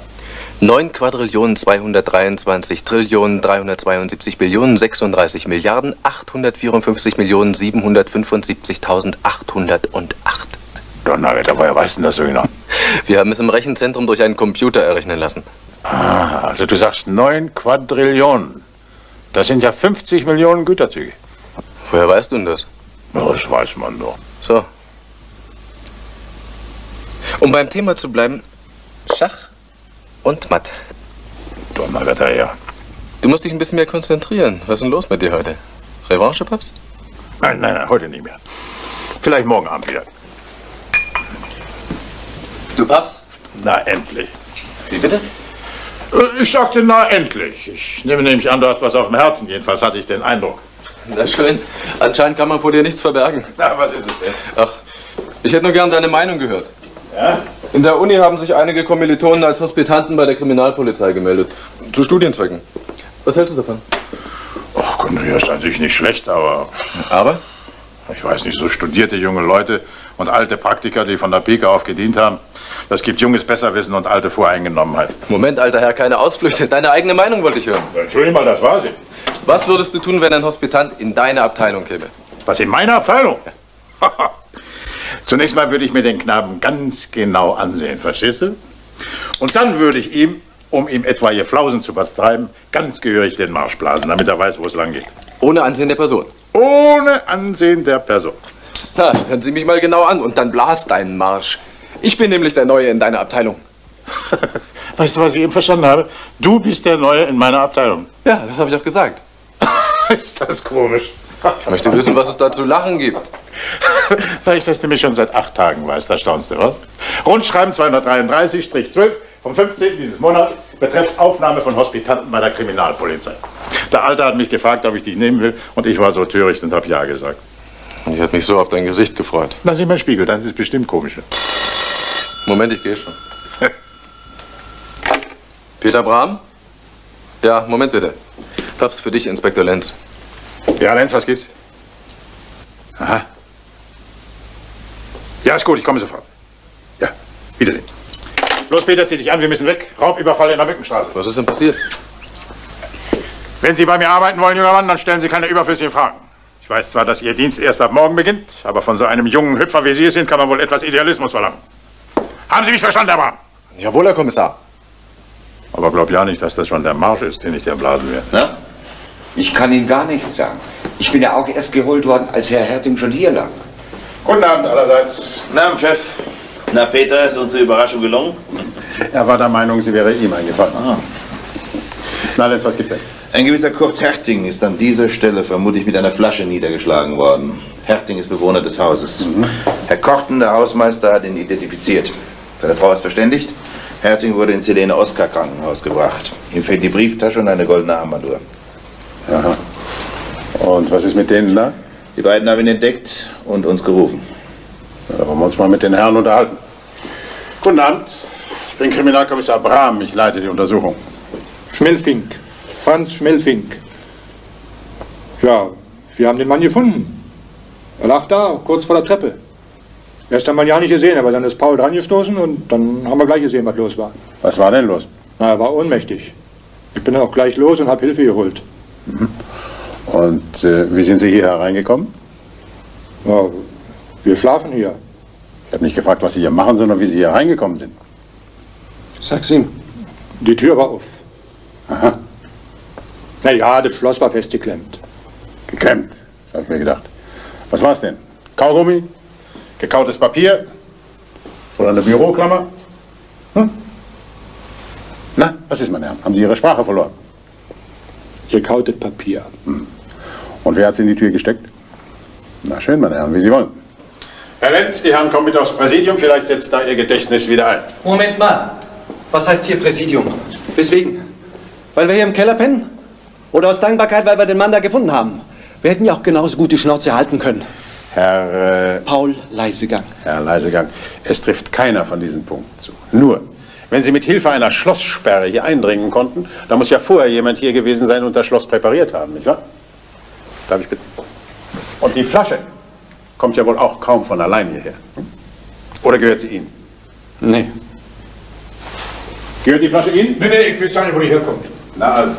9.223.322.854.775.808. Donnerwetter, woher weißt du das so genau? Wir haben es im Rechenzentrum durch einen Computer errechnen lassen. Ah, also du sagst 9 Quadrillionen. Das sind ja 50 Millionen Güterzüge. Woher weißt du denn das? Das weiß man doch. So. Um beim Thema zu bleiben, Schach und Matt. Donnerwetter, ja. Du musst dich ein bisschen mehr konzentrieren. Was ist denn los mit dir heute? Revanche, Paps? Nein, heute nicht mehr. Vielleicht morgen Abend wieder. Du, Paps? Na, endlich. Wie bitte? Ich sagte, na, endlich. Ich nehme nämlich an, du hast was auf dem Herzen. Jedenfalls hatte ich den Eindruck. Na schön. Anscheinend kann man vor dir nichts verbergen. Na, was ist es denn? Ach, ich hätte nur gern deine Meinung gehört. Ja? In der Uni haben sich einige Kommilitonen als Hospitanten bei der Kriminalpolizei gemeldet. Zu Studienzwecken. Was hältst du davon? Ach Gott, das ist an sich nicht schlecht, aber... Aber? Ich weiß nicht, so studierte junge Leute und alte Praktiker, die von der Pike auf gedient haben. Das gibt junges Besserwissen und alte Voreingenommenheit. Moment, alter Herr, keine Ausflüchte. Deine eigene Meinung wollte ich hören. Entschuldigung mal, das war sie. Was würdest du tun, wenn ein Hospitant in deine Abteilung käme? Was, in meine Abteilung? Ja. Zunächst mal würde ich mir den Knaben ganz genau ansehen, verstehst du? Und dann würde ich ihm, um ihm etwaige Flausen zu betreiben, ganz gehörig den Marsch blasen, damit er weiß, wo es lang geht. Ohne Ansehen der Person? Ohne Ansehen der Person. Na, dann sieh mich mal genau an und dann blas deinen Marsch. Ich bin nämlich der Neue in deiner Abteilung. Weißt du, was ich eben verstanden habe? Du bist der Neue in meiner Abteilung. Ja, das habe ich auch gesagt. Ist das komisch? Ich möchte wissen, was es da zu lachen gibt. Weil ich das nämlich schon seit 8 Tagen weiß, da staunst du, was? Rundschreiben 233-12 vom 15. dieses Monats betreffs Aufnahme von Hospitanten bei der Kriminalpolizei. Der Alte hat mich gefragt, ob ich dich nehmen will, und ich war so töricht und habe ja gesagt. Ich hätte mich so auf dein Gesicht gefreut. Na, sieh mal Spiegel, dann ist es bestimmt komisch. Moment, ich gehe schon. Peter Brahm? Ja, Moment bitte. Paps, für dich, Inspektor Lenz. Ja, Lenz, was gibt's? Aha. Ja, ist gut, ich komme sofort. Ja, wiedersehen. Los, Peter, zieh dich an, wir müssen weg. Raubüberfall in der Mückenstraße. Was ist denn passiert? Wenn Sie bei mir arbeiten wollen, junger Mann, dann stellen Sie keine überflüssigen Fragen. Ich weiß zwar, dass Ihr Dienst erst ab morgen beginnt, aber von so einem jungen Hüpfer, wie Sie es sind, kann man wohl etwas Idealismus verlangen. Haben Sie mich verstanden, Herr Brahm? Jawohl, Herr Kommissar. Aber glaub ja nicht, dass das schon der Marsch ist, den ich dir blasen werde. Na? Ich kann Ihnen gar nichts sagen. Ich bin ja auch erst geholt worden, als Herr Herting schon hier lag. Guten Abend allerseits. Guten Abend, Chef. Na, Peter, ist unsere Überraschung gelungen? Er war der Meinung, sie wäre ihm eingefallen. Ah. Na, Lenz, was gibt's denn? Ein gewisser Kurt Herting ist an dieser Stelle vermutlich mit einer Flasche niedergeschlagen worden. Herting ist Bewohner des Hauses. Herr Korten, der Hausmeister, hat ihn identifiziert. Seine Frau ist verständigt. Herting wurde ins Helene Oskar Krankenhaus gebracht. Ihm fehlt die Brieftasche und eine goldene Armbanduhr. Aha. Und was ist mit denen da? Die beiden haben ihn entdeckt und uns gerufen. Ja, da wollen wir uns mal mit den Herren unterhalten. Guten Abend. Ich bin Kriminalkommissar Brahm. Ich leite die Untersuchung. Schmelfink. Franz Schmelfink. Ja, wir haben den Mann gefunden. Er lag da, kurz vor der Treppe. Erst einmal ja nicht gesehen, aber dann ist Paul dran gestoßen und dann haben wir gleich gesehen, was los war. Was war denn los? Na, er war ohnmächtig. Ich bin dann auch gleich los und habe Hilfe geholt. Und wie sind Sie hier hereingekommen? Ja, wir schlafen hier. Ich habe nicht gefragt, was Sie hier machen, sondern wie Sie hier reingekommen sind. Sag's ihm. Die Tür war auf. Aha. Na ja, das Schloss war festgeklemmt. Geklemmt, das habe ich mir gedacht. Was war's denn? Kaugummi? Gekautes Papier? Oder eine Büroklammer? Na, was ist, meine Herren? Haben Sie Ihre Sprache verloren? Gekautes Papier. Und wer hat Sie in die Tür gesteckt? Na schön, meine Herren, wie Sie wollen. Herr Lenz, die Herren kommen mit aufs Präsidium. Vielleicht setzt da Ihr Gedächtnis wieder ein. Moment mal. Was heißt hier Präsidium? Weswegen? Weil wir hier im Keller pennen? Oder aus Dankbarkeit, weil wir den Mann da gefunden haben? Wir hätten ja auch genauso gut die Schnauze halten können. Herr... Paul Leisegang. Herr Leisegang, es trifft keiner von diesen Punkten zu. Nur, wenn Sie mit Hilfe einer Schlosssperre hier eindringen konnten, dann muss ja vorher jemand hier gewesen sein und das Schloss präpariert haben, nicht wahr? Darf ich bitten? Und die Flasche kommt ja wohl auch kaum von allein hierher. Oder gehört sie Ihnen? Nee. Gehört die Flasche Ihnen? Nee, ich weiß gar nicht, wo die herkommt. Na also.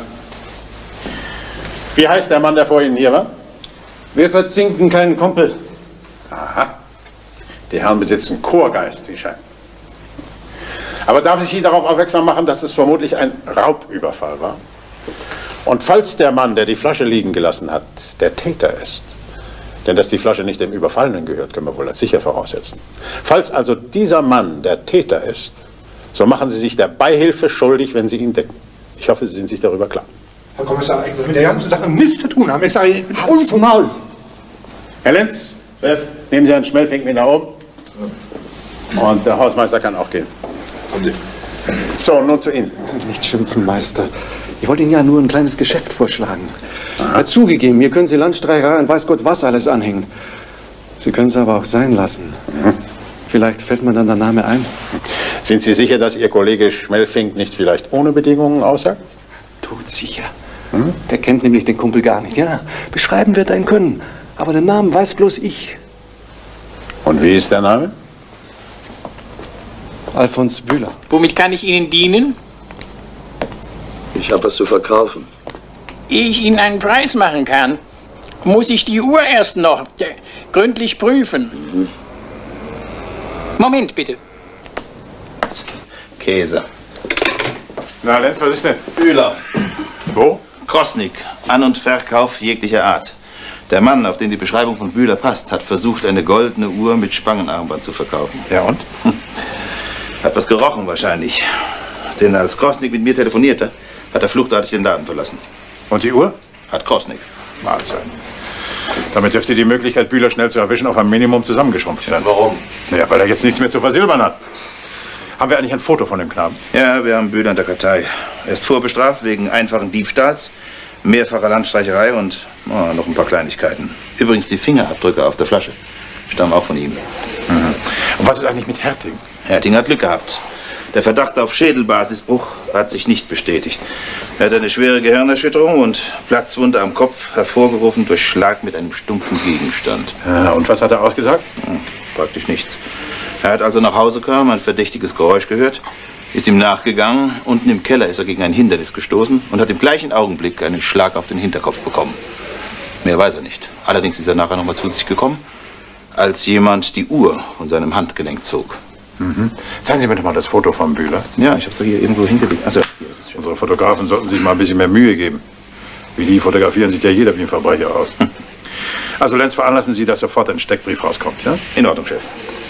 Wie heißt der Mann, der vor Ihnen hier war? Wir verzinken keinen Kumpel. Aha. Die Herren besitzen Chorgeist, wie scheint. Aber darf ich Sie darauf aufmerksam machen, dass es vermutlich ein Raubüberfall war? Und falls der Mann, der die Flasche liegen gelassen hat, der Täter ist, denn dass die Flasche nicht dem Überfallenen gehört, können wir wohl als sicher voraussetzen. Falls also dieser Mann der Täter ist, so machen Sie sich der Beihilfe schuldig, wenn Sie ihn decken. Ich hoffe, Sie sind sich darüber klar. Herr Kommissar, ich will mit der ganzen Sache nichts zu tun haben. Ich sage Ihnen, Halt's Maul! Herr Lenz, Chef, nehmen Sie einen Schmelfink mit nach oben. Und der Hausmeister kann auch gehen. So, nun zu Ihnen. Nicht schimpfen, Meister. Ich wollte Ihnen ja nur ein kleines Geschäft vorschlagen. Ja, zugegeben, hier können Sie Landstreicherei und weiß Gott was alles anhängen. Sie können es aber auch sein lassen. Vielleicht fällt mir dann der Name ein. Sind Sie sicher, dass Ihr Kollege Schmelfink nicht vielleicht ohne Bedingungen aussagt? Todsicher. Der kennt nämlich den Kumpel gar nicht. Ja, beschreiben wird er ihn können. Aber den Namen weiß bloß ich. Und wie ist der Name? Alfons Bühler. Womit kann ich Ihnen dienen? Ich habe was zu verkaufen. Ehe ich Ihnen einen Preis machen kann, muss ich die Uhr erst noch gründlich prüfen. Moment, bitte. Käse. Na, Lenz, was ist denn? Bühler. Wo? Krosnick. An- und Verkauf jeglicher Art. Der Mann, auf den die Beschreibung von Bühler passt, hat versucht, eine goldene Uhr mit Spangenarmband zu verkaufen. Ja, und? Hat was gerochen wahrscheinlich. Denn als Krosnick mit mir telefonierte, hat er fluchtartig den Laden verlassen. Und die Uhr? Hat Krosnick. Mahlzeit. Damit dürfte die Möglichkeit, Bühler schnell zu erwischen, auf ein Minimum zusammengeschrumpft sein. Warum? Ja, weil er jetzt nichts mehr zu versilbern hat. Haben wir eigentlich ein Foto von dem Knaben? Ja, wir haben Bühler in der Kartei. Er ist vorbestraft wegen einfachen Diebstahls, mehrfacher Landstreicherei und noch ein paar Kleinigkeiten. Übrigens, die Fingerabdrücke auf der Flasche stammen auch von ihm. Mhm. Und was ist eigentlich mit Herting? Herting hat Glück gehabt. Der Verdacht auf Schädelbasisbruch hat sich nicht bestätigt. Er hat eine schwere Gehirnerschütterung und Platzwunde am Kopf, hervorgerufen durch Schlag mit einem stumpfen Gegenstand. Ja, und was hat er ausgesagt? Praktisch nichts. Er hat also nach Hause kam, ein verdächtiges Geräusch gehört, ist ihm nachgegangen. Unten im Keller ist er gegen ein Hindernis gestoßen und hat im gleichen Augenblick einen Schlag auf den Hinterkopf bekommen. Mehr weiß er nicht. Allerdings ist er nachher noch mal zu sich gekommen, als jemand die Uhr von seinem Handgelenk zog. Mhm. Zeigen Sie mir doch mal das Foto von Bühler. Ja, ich habe es doch hier irgendwo hingelegt. Also, unsere Fotografen sollten sich mal ein bisschen mehr Mühe geben. Wie die fotografieren, sieht ja jeder wie ein Verbrecher aus. Also, Lenz, veranlassen Sie, dass sofort ein Steckbrief rauskommt, ja? In Ordnung, Chef.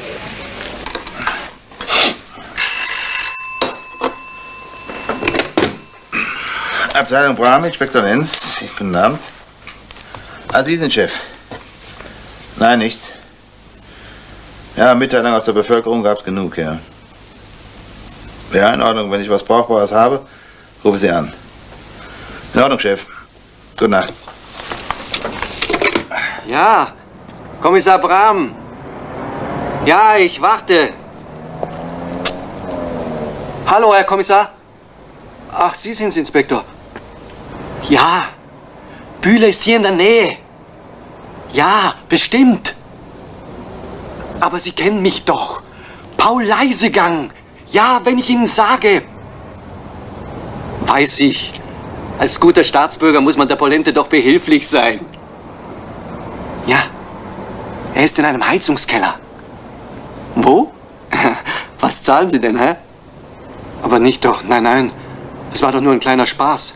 Abteilung Brahm, Inspektor Lenz. Guten Abend. Ah, Sie sind Chef. Nein, nichts. Ja, Mitteilung aus der Bevölkerung gab's genug, ja. Ja, in Ordnung. Wenn ich was Brauchbares habe, rufe Sie an. In Ordnung, Chef. Gute Nacht. Ja, Kommissar Brahm. Ja, ich warte. Hallo, Herr Kommissar. Ach, Sie sind's, Inspektor. Ja, Bühler ist hier in der Nähe. Ja, bestimmt. Aber Sie kennen mich doch. Paul Leisegang. Ja, wenn ich Ihnen sage. Weiß ich. Als guter Staatsbürger muss man der Polente doch behilflich sein. Ja, er ist in einem Heizungskeller. Wo? Was zahlen Sie denn, hä? Aber nicht doch, nein, nein. Es war doch nur ein kleiner Spaß.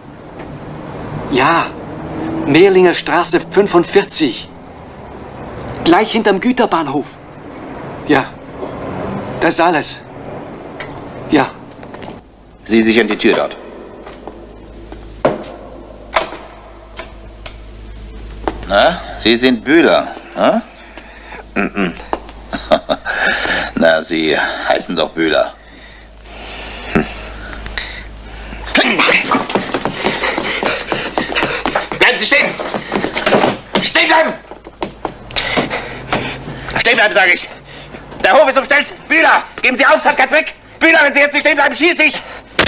Ja, Mehrlinger Straße 45. Gleich hinterm Güterbahnhof. Ja, das ist alles. Ja. Sie sichern die Tür dort. Na, Sie sind Bühler, hm? Na, Sie heißen doch Bühler. Bleiben Sie stehen! Stehen bleiben! Stehen bleiben, sage ich! Der Hof ist umstellt! Bühler, geben Sie auf, seid ganz weg! Bühler, wenn Sie jetzt nicht stehen bleiben, schieße ich!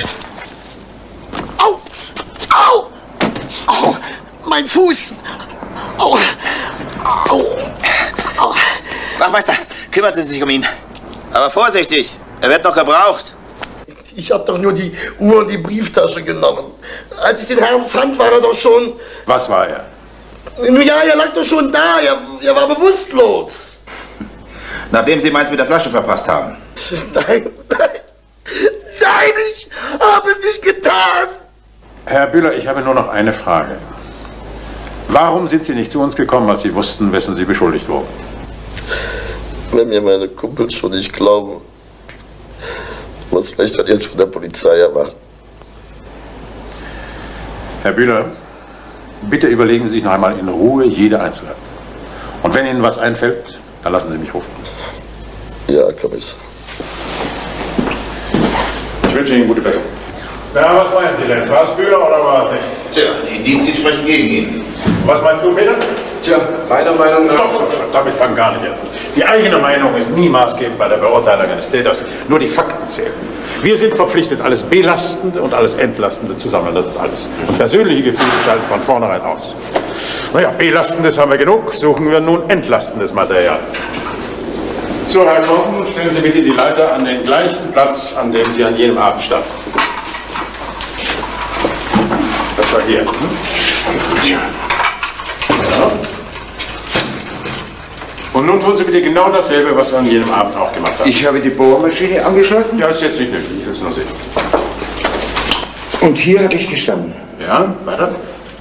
Au! Au! Au! Mein Fuß! Au! Au! Au! Wachmeister, kümmern Sie sich um ihn. Aber vorsichtig, er wird noch gebraucht. Ich habe doch nur die Uhr und die Brieftasche genommen. Als ich den Herrn fand, war er doch schon... Was war er? Nun ja, er lag doch schon da. Er war bewusstlos. Nachdem Sie meins mit der Flasche verpasst haben. Nein, ich habe es nicht getan. Herr Bühler, ich habe nur noch eine Frage. Warum sind Sie nicht zu uns gekommen, als Sie wussten, wessen Sie beschuldigt wurden? Wenn mir meine Kumpels schon nicht glauben, was soll ich dann jetzt von der Polizei erwarten? Herr Bühler, bitte überlegen Sie sich noch einmal in Ruhe jede Einzelheit. Und wenn Ihnen was einfällt, dann lassen Sie mich rufen. Ja, Kommissar. Ich wünsche Ihnen gute Besserung. Na, was meinen Sie denn? War es Bühler oder war es nicht? Tja, die Indizien sprechen gegen ihn. Was meinst du, Peter? Tja, meiner Meinung nach... Stopp. Damit fangen gar nicht erst an. Die eigene Meinung ist nie maßgebend bei der Beurteilung eines Täters. Nur die Fakten zählen. Wir sind verpflichtet, alles Belastende und alles Entlastende zu sammeln. Das ist alles. Und persönliche Gefühle schalten von vornherein aus. Naja, Belastendes haben wir genug. Suchen wir nun entlastendes Material. So, Herr Korten, stellen Sie bitte die Leiter an den gleichen Platz, an dem Sie an jenem Abend standen. Das war hier. Ja. Und nun tun Sie bitte genau dasselbe, was Sie an jedem Abend auch gemacht haben. Ich habe die Bohrmaschine angeschlossen. Ja, ist jetzt nicht nötig, ich will es nur sehen. Und hier habe ich gestanden. Ja, weiter.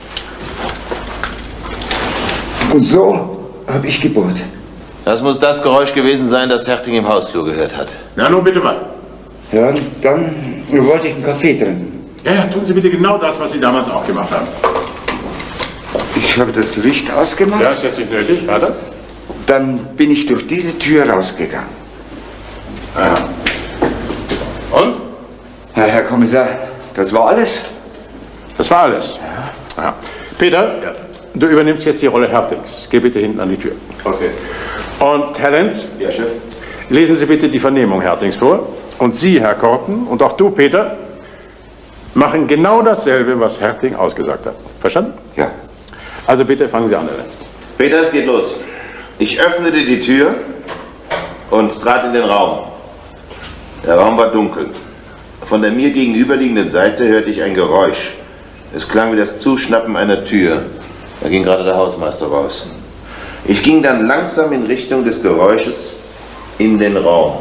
Und so habe ich gebohrt. Das muss das Geräusch gewesen sein, das Herting im Hausflur gehört hat. Na, nun bitte weiter. Ja, und dann wollte ich einen Kaffee trinken. Ja, tun Sie bitte genau das, was Sie damals auch gemacht haben. Ich habe das Licht ausgemacht. Ja, ist jetzt nicht nötig, weiter. Dann bin ich durch diese Tür rausgegangen. Ja. Und? Ja, Herr Kommissar, das war alles. Das war alles? Ja. Peter, du übernimmst jetzt die Rolle Hertings. Geh bitte hinten an die Tür. Okay. Und Herr Lenz? Ja, Chef. Lesen Sie bitte die Vernehmung Hertings vor. Und Sie, Herr Korten, und auch du, Peter, machen genau dasselbe, was Herting ausgesagt hat. Verstanden? Ja. Also bitte fangen Sie an, Herr Lenz. Peter, es geht los. Ich öffnete die Tür und trat in den Raum. Der Raum war dunkel. Von der mir gegenüberliegenden Seite hörte ich ein Geräusch. Es klang wie das Zuschnappen einer Tür. Da ging gerade der Hausmeister raus. Ich ging dann langsam in Richtung des Geräusches in den Raum.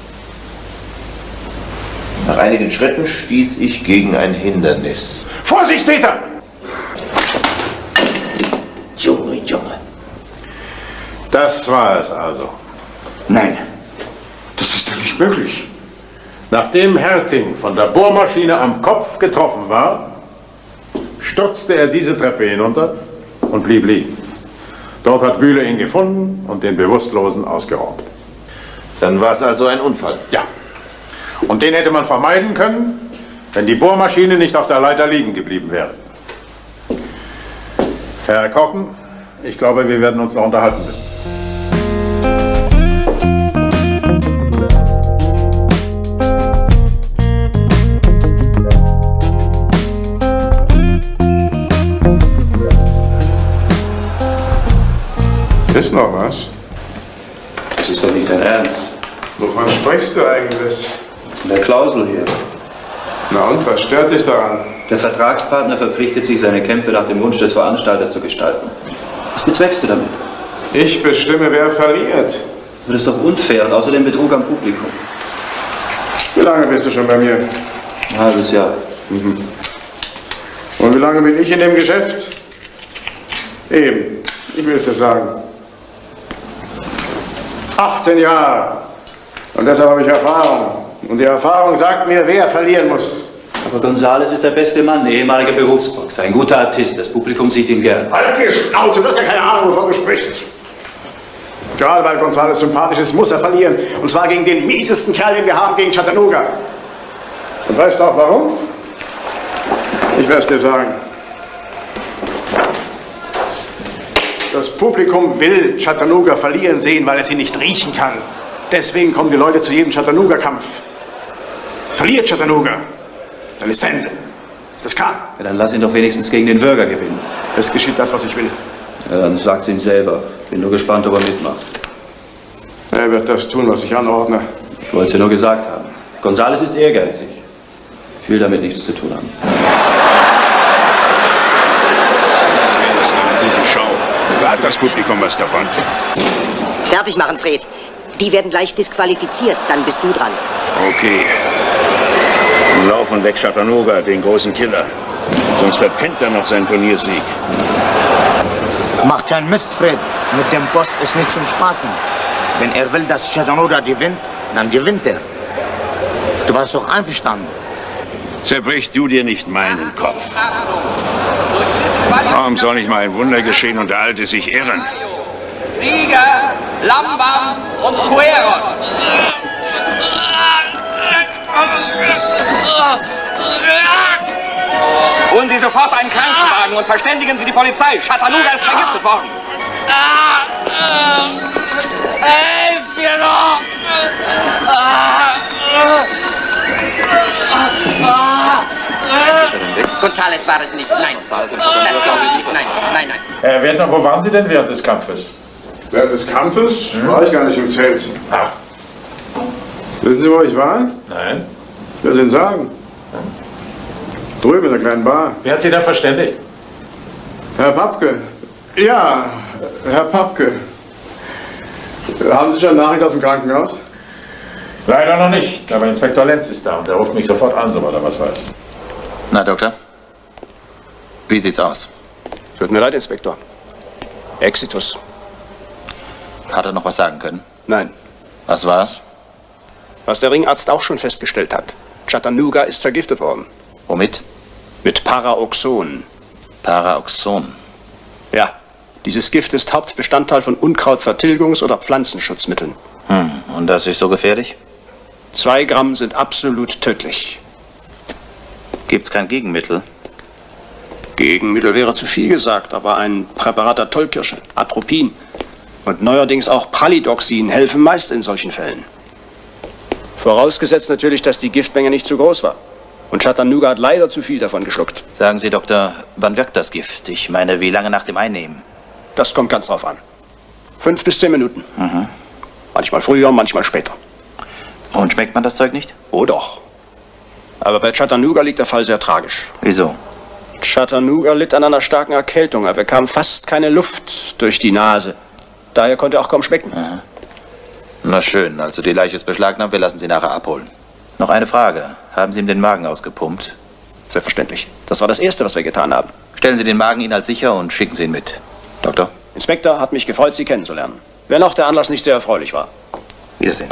Nach einigen Schritten stieß ich gegen ein Hindernis. Vorsicht, Peter! Junge. Das war es also. Nein, das ist doch nicht möglich. Nachdem Herting von der Bohrmaschine am Kopf getroffen war, stürzte er diese Treppe hinunter und blieb liegen. Dort hat Bühler ihn gefunden und den Bewusstlosen ausgeraubt. Dann war es also ein Unfall? Ja. Und den hätte man vermeiden können, wenn die Bohrmaschine nicht auf der Leiter liegen geblieben wäre. Herr Korten, ich glaube, wir werden uns noch unterhalten müssen. Ist noch was? Das ist doch nicht dein Ernst. Wovon sprichst du eigentlich? Von der Klausel hier. Na und, was stört dich daran? Der Vertragspartner verpflichtet sich, seine Kämpfe nach dem Wunsch des Veranstalters zu gestalten. Was bezweckst du damit? Ich bestimme, wer verliert. Das ist doch unfair und außerdem Betrug am Publikum. Wie lange bist du schon bei mir? Ein halbes Jahr. Mhm. Und wie lange bin ich in dem Geschäft? Eben, ich will es dir sagen. 18 Jahre. Und deshalb habe ich Erfahrung. Und die Erfahrung sagt mir, wer verlieren muss. Aber Gonzales ist der beste Mann, ehemaliger Berufsboxer, ein guter Artist. Das Publikum sieht ihn gern. Halt die Schnauze, du hast ja keine Ahnung, wovon du sprichst. Gerade weil Gonzales sympathisch ist, muss er verlieren. Und zwar gegen den miesesten Kerl, den wir haben, gegen Chattanooga. Und weißt du auch warum? Ich werde es dir sagen. Das Publikum will Chattanooga verlieren sehen, weil es sie nicht riechen kann. Deswegen kommen die Leute zu jedem Chattanooga-Kampf. Verliert Chattanooga, dann ist Sense. Ist das klar? Ja, dann lass ihn doch wenigstens gegen den Bürger gewinnen. Es geschieht das, was ich will. Ja, dann sag's ihm selber. Bin nur gespannt, ob er mitmacht. Er wird das tun, was ich anordne. Ich wollte es dir nur gesagt haben. Gonzales ist ehrgeizig. Ich will damit nichts zu tun haben. Das wäre jetzt eine gute Show. Da hat das Publikum was davon. Fertig machen, Fred. Die werden gleich disqualifiziert, dann bist du dran. Okay. Lauf und weg Chattanooga, den großen Killer. Sonst verpennt er noch seinen Turniersieg. Mach keinen Mist, Fred. Mit dem Boss ist nicht zum Spaßen. Wenn er will, dass Chattanooga gewinnt, dann gewinnt er. Du warst doch einverstanden. Zerbrich du dir nicht meinen Kopf. Warum soll nicht mal ein Wunder geschehen und der Alte sich irren? Sieger, Lambam und Cueros. Holen Sie sofort einen Krankenwagen und verständigen Sie die Polizei. Chattanooga ist vergiftet worden. Helft mir doch! Gonzales war es nicht. Nein, das glaube ich nicht. Nein, nein, nein. Herr Wertner, wo waren Sie denn während des Kampfes? Während des Kampfes war ich gar nicht im Zelt. Ah. Wissen Sie, wo ich war? Nein. Ich will es Ihnen sagen. Drüben in der kleinen Bar. Wer hat Sie dann verständigt? Herr Papke. Ja, Herr Papke. Haben Sie schon Nachricht aus dem Krankenhaus? Leider noch nicht, aber Inspektor Lenz ist da und der ruft mich sofort an, sobald er was weiß. Na, Doktor? Wie sieht's aus? Tut mir leid, Inspektor. Exitus. Hat er noch was sagen können? Nein. Was war's? Was der Ringarzt auch schon festgestellt hat. Chattanooga ist vergiftet worden. Womit? Mit Paraoxon. Paraoxon? Ja. Dieses Gift ist Hauptbestandteil von Unkrautvertilgungs- oder Pflanzenschutzmitteln. Und das ist so gefährlich? 2 Gramm sind absolut tödlich. Gibt's kein Gegenmittel? Gegenmittel wäre zu viel gesagt, aber ein Präparat der Tollkirsche, Atropin und neuerdings auch Pralidoxin helfen meist in solchen Fällen. Vorausgesetzt natürlich, dass die Giftmenge nicht zu groß war. Und Chattanooga hat leider zu viel davon geschluckt. Sagen Sie, Doktor, wann wirkt das Gift? Ich meine, wie lange nach dem Einnehmen? Das kommt ganz drauf an. 5 bis 10 Minuten. Manchmal früher, manchmal später. Und schmeckt man das Zeug nicht? Oh doch. Aber bei Chattanooga liegt der Fall sehr tragisch. Wieso? Chattanooga litt an einer starken Erkältung. Er bekam fast keine Luft durch die Nase. Daher konnte er auch kaum schmecken. Na schön, also die Leiche ist beschlagnahmt, wir lassen sie nachher abholen. Noch eine Frage. Haben Sie ihm den Magen ausgepumpt? Selbstverständlich. Das war das Erste, was wir getan haben. Stellen Sie den Magen Ihnen als sicher und schicken Sie ihn mit. Doktor? Inspektor, hat mich gefreut, Sie kennenzulernen. Wenn auch der Anlass nicht sehr erfreulich war. Wiedersehen.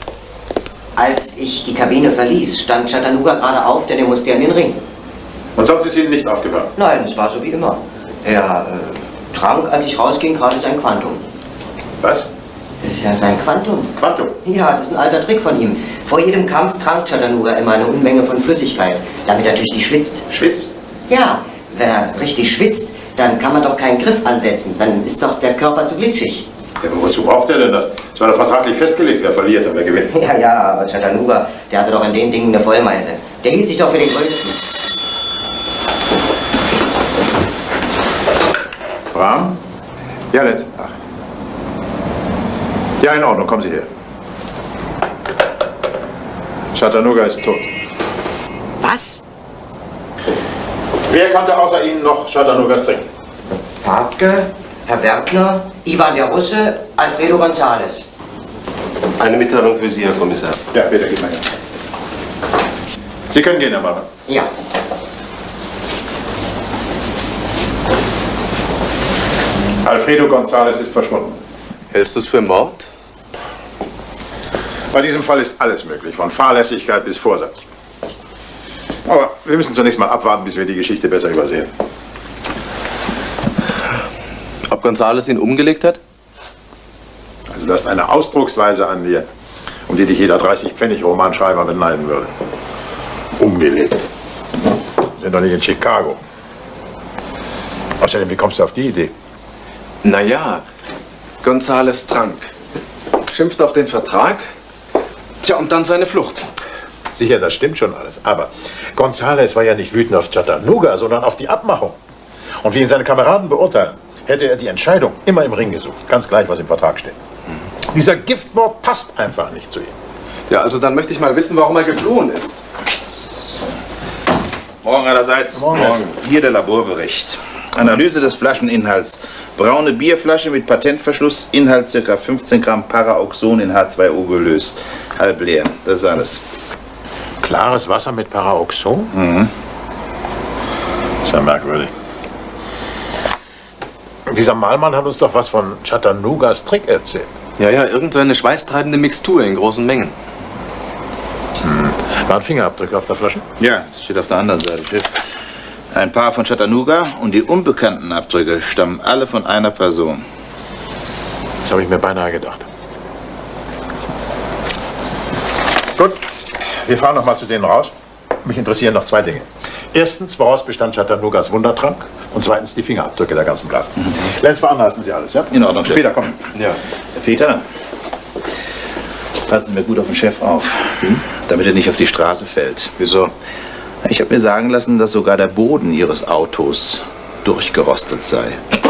Als ich die Kabine verließ, stand Chattanooga gerade auf, denn er musste ja in den Ring. Und sonst ist Ihnen nichts aufgefallen? Nein, es war so wie immer. Er trank, als ich rausging, gerade sein Quantum. Was? Das ist ja sein Quantum. Quantum? Ja, das ist ein alter Trick von ihm. Vor jedem Kampf trank Chattanooga immer eine Unmenge von Flüssigkeit, damit er tüchtig schwitzt. Schwitzt? Ja, wenn er richtig schwitzt, dann kann man doch keinen Griff ansetzen. Dann ist doch der Körper zu glitschig. Ja, aber wozu braucht er denn das? Es war doch vertraglich festgelegt, wer verliert und wer gewinnt. Ja, aber Chattanooga, der hatte doch in den Dingen eine Vollmeise. Der hielt sich doch für den Größten. Bram? Ja, Lenz. Ach. Ja, in Ordnung, kommen Sie her. Chattanooga ist tot. Was? Wer kannte außer Ihnen noch Chattanoogas trinken? Papke, Herr Wertner, Ivan der Russe, Alfredo Gonzales. Eine Mitteilung für Sie, Herr Kommissar. Ja, bitte, gib mal her. Sie können gehen, Herr Mahler. Ja. Alfredo Gonzales ist verschwunden. Hältst du es für Mord? Bei diesem Fall ist alles möglich, von Fahrlässigkeit bis Vorsatz. Aber wir müssen zunächst mal abwarten, bis wir die Geschichte besser übersehen. Ob Gonzales ihn umgelegt hat? Also du hast eine Ausdrucksweise an dir, um die dich jeder 30-Pfennig-Romanschreiber beneiden würde. Umgelegt. Sind doch nicht in Chicago. Außerdem, wie kommst du auf die Idee? Naja, González trank, schimpft auf den Vertrag, tja, und dann seine Flucht. Sicher, das stimmt schon alles. Aber González war ja nicht wütend auf Chattanooga, sondern auf die Abmachung. Und wie ihn seine Kameraden beurteilen, hätte er die Entscheidung immer im Ring gesucht. Ganz gleich, was im Vertrag steht. Dieser Giftmord passt einfach nicht zu ihm. Ja, also dann möchte ich mal wissen, warum er geflohen ist. Morgen allerseits. Morgen. Hier der Laborbericht. Analyse des Flascheninhalts. Braune Bierflasche mit Patentverschluss, Inhalt ca. 15 Gramm Paraoxon in H2O gelöst. Halb leer, das ist alles. Klares Wasser mit Paraoxon? Mhm. Ist ja merkwürdig. Dieser Malmann hat uns doch was von Chattanoogas Trick erzählt. Ja, irgendeine schweißtreibende Mixtur in großen Mengen. Waren Fingerabdrücke auf der Flasche? Ja, das steht auf der anderen Seite. Chef. Ein paar von Chattanooga und die unbekannten Abdrücke stammen alle von einer Person. Das habe ich mir beinahe gedacht. Gut, wir fahren noch mal zu denen raus. Mich interessieren noch zwei Dinge. Erstens, woraus bestand Chattanoogas Wundertrank? Und zweitens die Fingerabdrücke der ganzen Blase. Lenz, veranlassen Sie alles, ja? In Ordnung, Chef. Peter, komm. Ja. Herr Peter, passen Sie mir gut auf den Chef auf, damit er nicht auf die Straße fällt. Wieso? Ich habe mir sagen lassen, dass sogar der Boden Ihres Autos durchgerostet sei.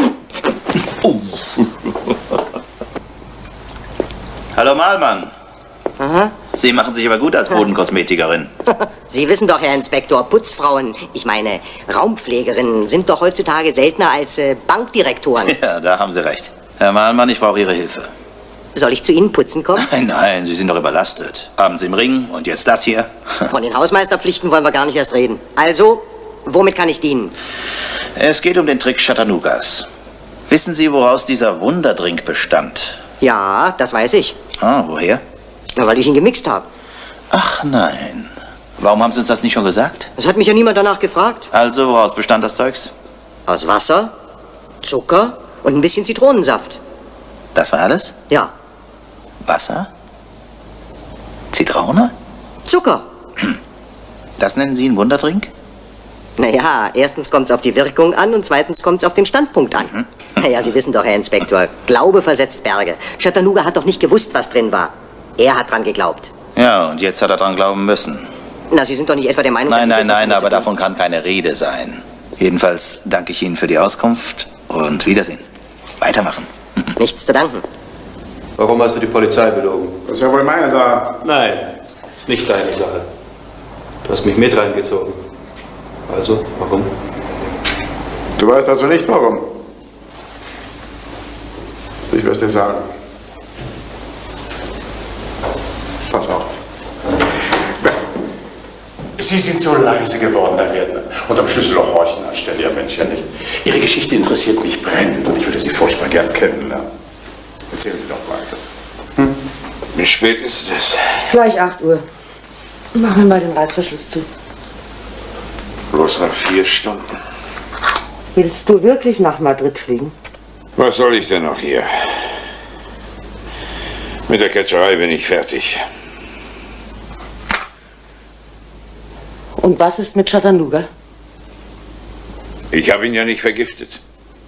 Hallo Malmann. Aha. Sie machen sich aber gut als Bodenkosmetikerin. Sie wissen doch, Herr Inspektor, Putzfrauen, ich meine Raumpflegerinnen, sind doch heutzutage seltener als Bankdirektoren. Ja, da haben Sie recht. Herr Malmann, ich brauche Ihre Hilfe. Soll ich zu Ihnen putzen kommen? Nein, Sie sind doch überlastet. Abends im Ring und jetzt das hier. Von den Hausmeisterpflichten wollen wir gar nicht erst reden. Also, womit kann ich dienen? Es geht um den Trick Chattanoogas. Wissen Sie, woraus dieser Wunderdrink bestand? Ja, das weiß ich. Ah, woher? Na, weil ich ihn gemixt habe. Ach nein. Warum haben Sie uns das nicht schon gesagt? Es hat mich ja niemand danach gefragt. Also, woraus bestand das Zeugs? Aus Wasser, Zucker und ein bisschen Zitronensaft. Das war alles? Ja. Wasser? Zitrone? Zucker. Das nennen Sie einen Wunderdrink? Naja, erstens kommt es auf die Wirkung an und zweitens kommt es auf den Standpunkt an. Naja, Sie wissen doch, Herr Inspektor, Glaube versetzt Berge. Chattanooga hat doch nicht gewusst, was drin war. Er hat dran geglaubt. Ja, und jetzt hat er dran glauben müssen. Na, Sie sind doch nicht etwa der Meinung, Nein, dass nein, aber davon kann keine Rede sein. Jedenfalls danke ich Ihnen für die Auskunft und Wiedersehen. Weitermachen. Nichts zu danken. Warum hast du die Polizei belogen? Das ist ja wohl meine Sache. Nein, ist nicht deine Sache. Du hast mich mit reingezogen. Also, warum? Du weißt also nicht, warum. Ich will es dir sagen. Pass auf. Sie sind so leise geworden, Herr Redner. Und am Schlüsselloch horchen anstelle Ihr Mensch ja nicht. Ihre Geschichte interessiert mich brennend und ich würde Sie furchtbar gern kennenlernen. Erzählen Sie doch weiter. Wie spät ist es? Gleich 8 Uhr. Mach mir mal den Reißverschluss zu. Bloß noch 4 Stunden. Willst du wirklich nach Madrid fliegen? Was soll ich denn noch hier? Mit der Ketzerei bin ich fertig. Und was ist mit Chattanooga? Ich habe ihn ja nicht vergiftet.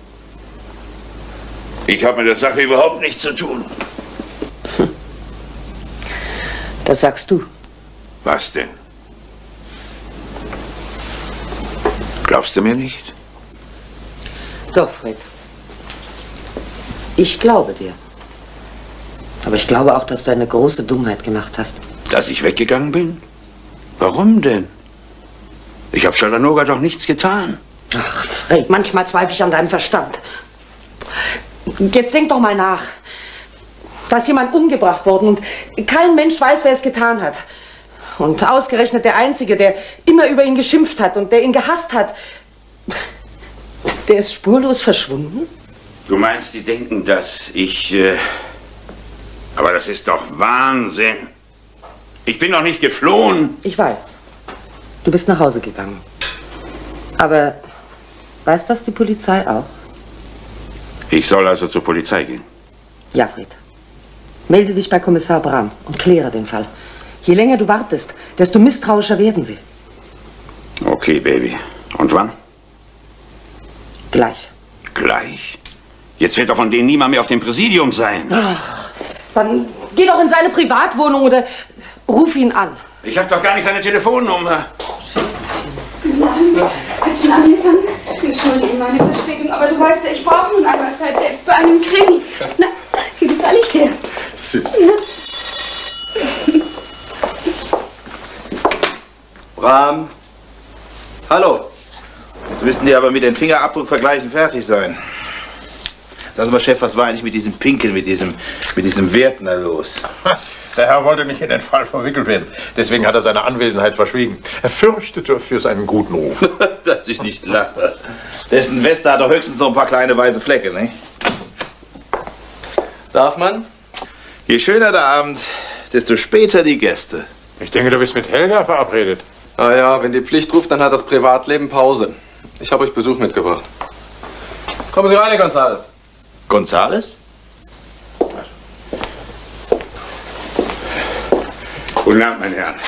Ich habe mit der Sache überhaupt nichts zu tun. Das sagst du. Was denn? Glaubst du mir nicht? Doch, Fred. Ich glaube dir. Aber ich glaube auch, dass du eine große Dummheit gemacht hast. Dass ich weggegangen bin? Warum denn? Ich habe Chattanooga doch nichts getan. Ach, Fred, manchmal zweifle ich an deinem Verstand. Jetzt denk doch mal nach. Da ist jemand umgebracht worden und kein Mensch weiß, wer es getan hat. Und ausgerechnet der Einzige, der immer über ihn geschimpft hat und der ihn gehasst hat, der ist spurlos verschwunden? Du meinst, die denken, dass ich... Aber das ist doch Wahnsinn. Ich bin doch nicht geflohen. Ich weiß. Du bist nach Hause gegangen. Aber weiß das die Polizei auch? Ich soll also zur Polizei gehen? Ja, Fred. Melde dich bei Kommissar Bram und kläre den Fall. Je länger du wartest, desto misstrauischer werden sie. Okay. Okay, Baby. Und wann? Gleich. Gleich? Jetzt wird doch von denen niemand mehr auf dem Präsidium sein. Ach, dann geh doch in seine Privatwohnung oder ruf ihn an. Ich habe doch gar nicht seine Telefonnummer. Ja, hat schon angefangen? Entschuldige meine Verspätung, aber du weißt ja, ich brauche nun einmal Zeit, selbst bei einem Krimi. Na, wie gefall ich dir? Süß. Bram. Hallo. Jetzt müssten die aber mit den Fingerabdruckvergleichen fertig sein. Sagen Sie mal, Chef, was war eigentlich mit diesem Pinkel, mit diesem Wertner los? Der Herr wollte nicht in den Fall verwickelt werden. Deswegen hat er seine Anwesenheit verschwiegen. Er fürchtete für seinen guten Ruf. Dass ich nicht lache. Dessen Weste hat doch höchstens noch ein paar kleine weiße Flecke, ne? Darf man? Je schöner der Abend, desto später die Gäste. Ich denke, du bist mit Helga verabredet. Ah ja, wenn die Pflicht ruft, dann hat das Privatleben Pause. Ich habe euch Besuch mitgebracht. Kommen Sie rein, Herr Gonzales. Gonzales? Guten Abend, meine Herren.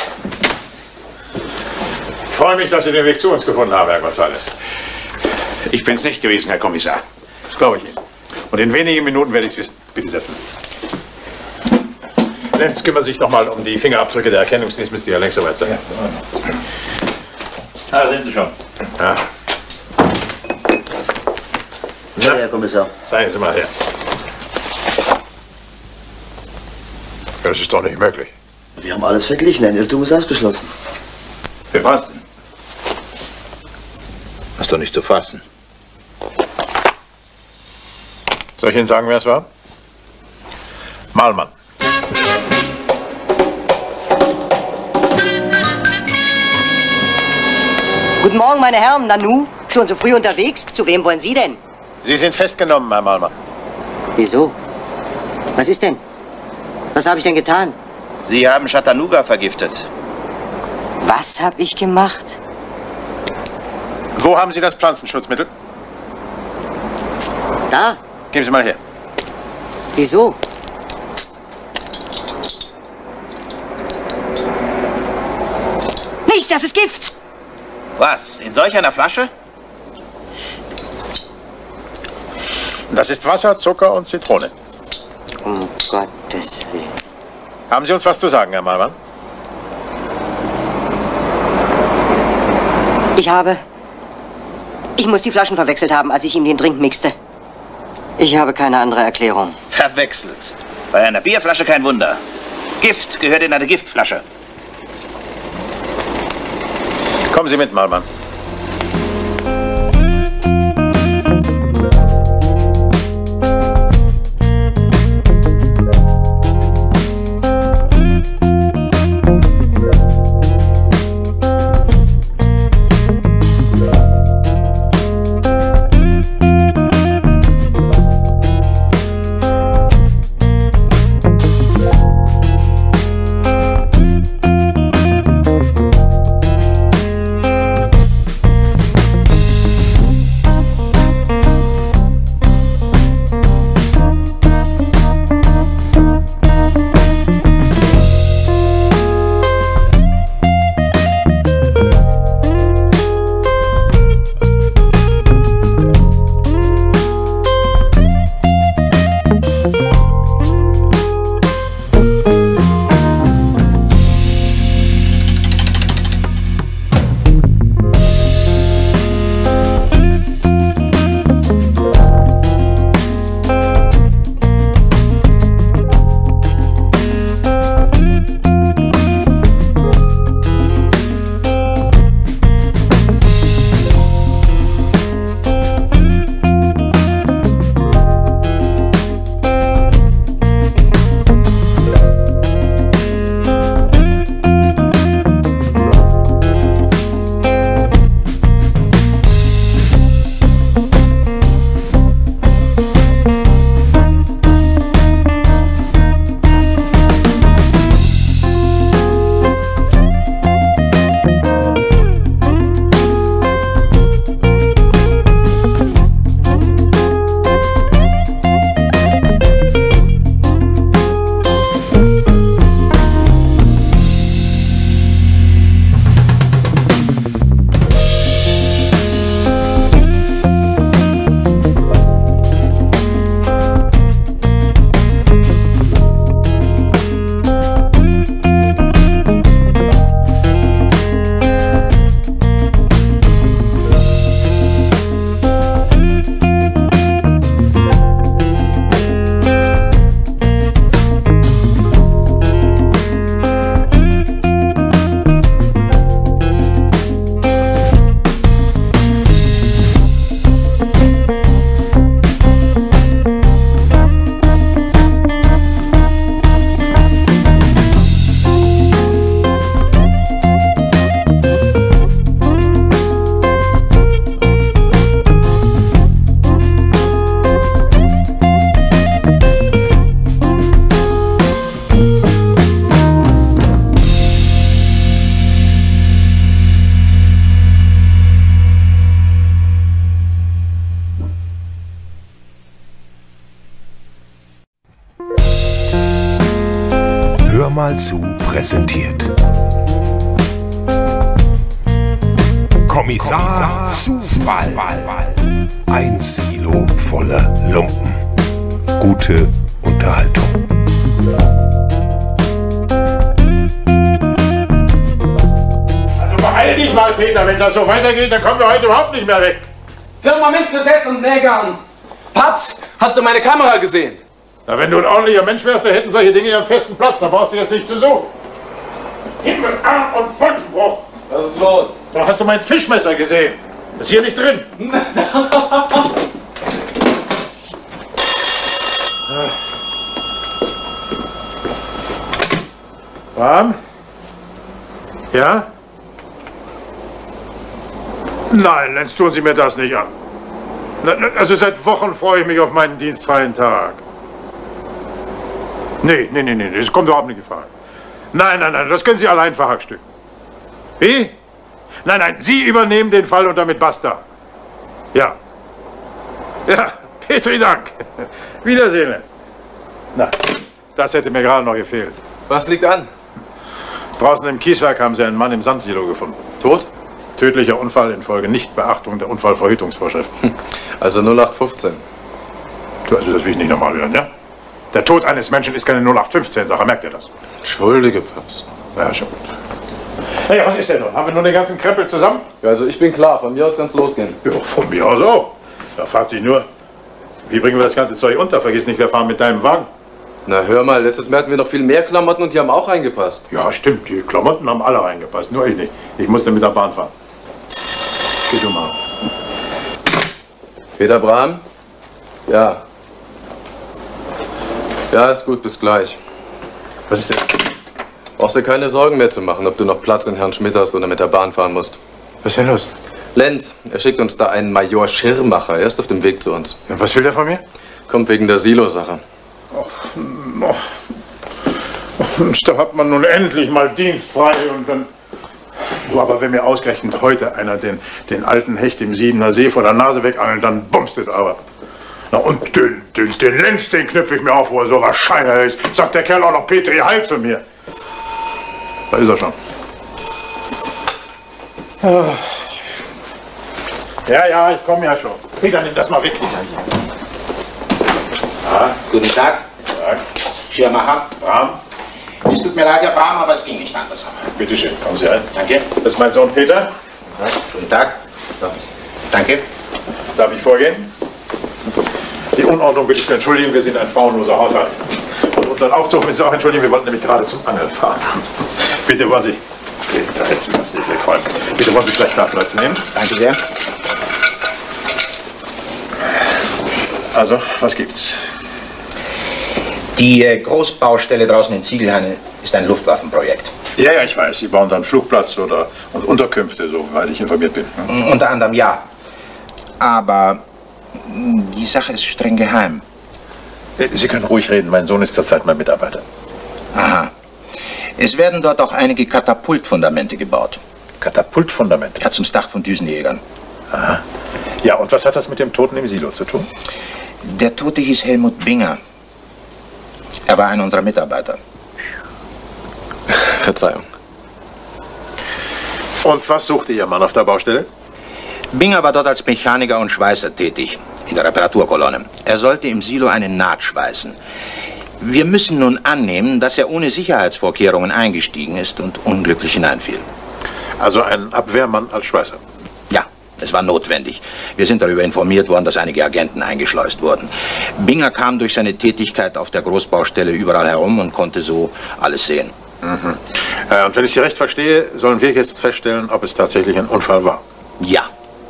Ich freue mich, dass Sie den Weg zu uns gefunden haben, Herr Gonzales. Ich bin's nicht gewesen, Herr Kommissar. Das glaube ich Ihnen. Und in wenigen Minuten werde ich es wissen. Bitte setzen. Lenz kümmert sich noch mal um die Fingerabdrücke. Der Erkennungsdienst müsste ja längst soweit sein. Da sind Sie schon. Ja. Ja, Herr Kommissar. Zeigen Sie mal her. Das ist doch nicht möglich. Wir haben alles verglichen. Ein Irrtum ist ausgeschlossen. Für was denn? Das ist doch nicht zu fassen. Soll ich Ihnen sagen, wer es war? Malmann. Guten Morgen, meine Herren. Nanu, schon so früh unterwegs? Zu wem wollen Sie denn? Sie sind festgenommen, Herr Malmann. Wieso? Was ist denn? Was habe ich denn getan? Sie haben Chattanooga vergiftet. Was habe ich gemacht? Wo haben Sie das Pflanzenschutzmittel? Da. Geben Sie mal her. Wieso? Nicht, das ist Gift! Was? In solch einer Flasche? Das ist Wasser, Zucker und Zitrone. Um Gottes Willen. Haben Sie uns was zu sagen, Herr Malmann? Ich muss die Flaschen verwechselt haben, als ich ihm den Drink mixte. Ich habe keine andere Erklärung. Verwechselt. Bei einer Bierflasche kein Wunder. Gift gehört in eine Giftflasche. Kommen Sie mit, Malmann. mal zu präsentiert. Kommissar Zufall. Ein Silo voller Lumpen. Gute Unterhaltung. Also beeil dich mal, Peter. Wenn das so weitergeht, dann kommen wir heute überhaupt nicht mehr weg. Firmament besetzt und Nägern. Paps, hast du meine Kamera gesehen? Na, wenn du ein ordentlicher Mensch wärst, dann hätten solche Dinge ihren festen Platz. Da brauchst du jetzt nicht zu suchen. Himmel, Arm und Pfundbruch. Was ist los? Da hast du mein Fischmesser gesehen. Ist hier nicht drin. Warm? Ja? Nein, Lenz, tun Sie mir das nicht an. Also seit Wochen freue ich mich auf meinen dienstfreien Tag. Nee, das kommt überhaupt nicht in Frage. Nein, das können Sie allein verhackstücken. Wie? Nein, Sie übernehmen den Fall und damit basta. Ja. Ja, Petri, Dank. Wiedersehen, Lenz. Na, das hätte mir gerade noch gefehlt. Was liegt an? Draußen im Kieswerk haben Sie einen Mann im Sandsilo gefunden. Tot? Tödlicher Unfall infolge Nichtbeachtung der Unfallverhütungsvorschriften. Also 0815. Also das will ich nicht nochmal hören, ja? Der Tod eines Menschen ist keine 0815-Sache, merkt ihr das? Entschuldige, Paps. Ja, schon gut. Naja, was ist denn nun? Haben wir nun den ganzen Krempel zusammen? Ja, also ich bin klar, von mir aus kann es losgehen. Ja, von mir aus auch. Da fragt sich nur, wie bringen wir das ganze Zeug unter? Vergiss nicht, wir fahren mit deinem Wagen. Na hör mal, letztes Mal hatten wir noch viel mehr Klamotten und die haben auch reingepasst. Ja, stimmt, die Klamotten haben alle reingepasst, nur ich nicht. Ich musste mit der Bahn fahren. Geh du mal. Peter Brahm? Ja. Ja, ist gut, bis gleich. Was ist denn? Brauchst dir keine Sorgen mehr zu machen, ob du noch Platz in Herrn Schmidt hast oder mit der Bahn fahren musst. Was ist denn los? Lenz, er schickt uns da einen Major Schirmacher. Er ist auf dem Weg zu uns. Ja, was will der von mir? Kommt wegen der Silo-Sache. Da hat man nun endlich mal dienstfrei und dann... Aber wenn mir ausgerechnet heute einer den alten Hecht im Siebener See vor der Nase wegangelt, dann bumst es aber. Na und den Lenz, den knüpfe ich mir auf, wo er so wahrscheinlich ist. Sagt der Kerl auch noch Petri Heil zu mir. Da ist er schon. Ja, ich komme ja schon. Peter, nimm das mal weg. Ja, guten Tag. Tag. Schirmacher. Brahm. Es tut mir leid, Herr Brahm, aber es ging nicht anders. Bitte schön, kommen Sie rein. Danke. Das ist mein Sohn Peter. Guten Tag. Danke. Darf ich vorgehen? Die Unordnung bitte ich zu entschuldigen, wir sind ein frauenloser Haushalt. Und unseren Aufzug müssen Sie auch entschuldigen, wir wollten nämlich gerade zum Angeln fahren. Bitte wollen Sie... Da hätten Sie das nicht wegräumen. Bitte wollen Sie vielleicht da Platz nehmen? Danke sehr. Also, was gibt's? Die Großbaustelle draußen in Ziegelhain ist ein Luftwaffenprojekt. Ja, ich weiß. Sie bauen dann Flugplatz und Unterkünfte, soweit ich informiert bin. Unter anderem ja. Aber die Sache ist streng geheim. Sie können ruhig reden. Mein Sohn ist zurzeit mein Mitarbeiter. Aha. Es werden dort auch einige Katapultfundamente gebaut. Katapultfundamente? Ja, zum Start von Düsenjägern. Aha. Ja, und was hat das mit dem Toten im Silo zu tun? Der Tote hieß Helmut Binger. Er war einer unserer Mitarbeiter. Verzeihung. Und was suchte Ihr Mann auf der Baustelle? Binger war dort als Mechaniker und Schweißer tätig, in der Reparaturkolonne. Er sollte im Silo eine Naht schweißen. Wir müssen nun annehmen, dass er ohne Sicherheitsvorkehrungen eingestiegen ist und unglücklich hineinfiel. Also ein Abwehrmann als Schweißer? Ja, es war notwendig. Wir sind darüber informiert worden, dass einige Agenten eingeschleust wurden. Binger kam durch seine Tätigkeit auf der Großbaustelle überall herum und konnte so alles sehen. Mhm. Und wenn ich Sie recht verstehe, sollen wir jetzt feststellen, ob es tatsächlich ein Unfall war? Ja.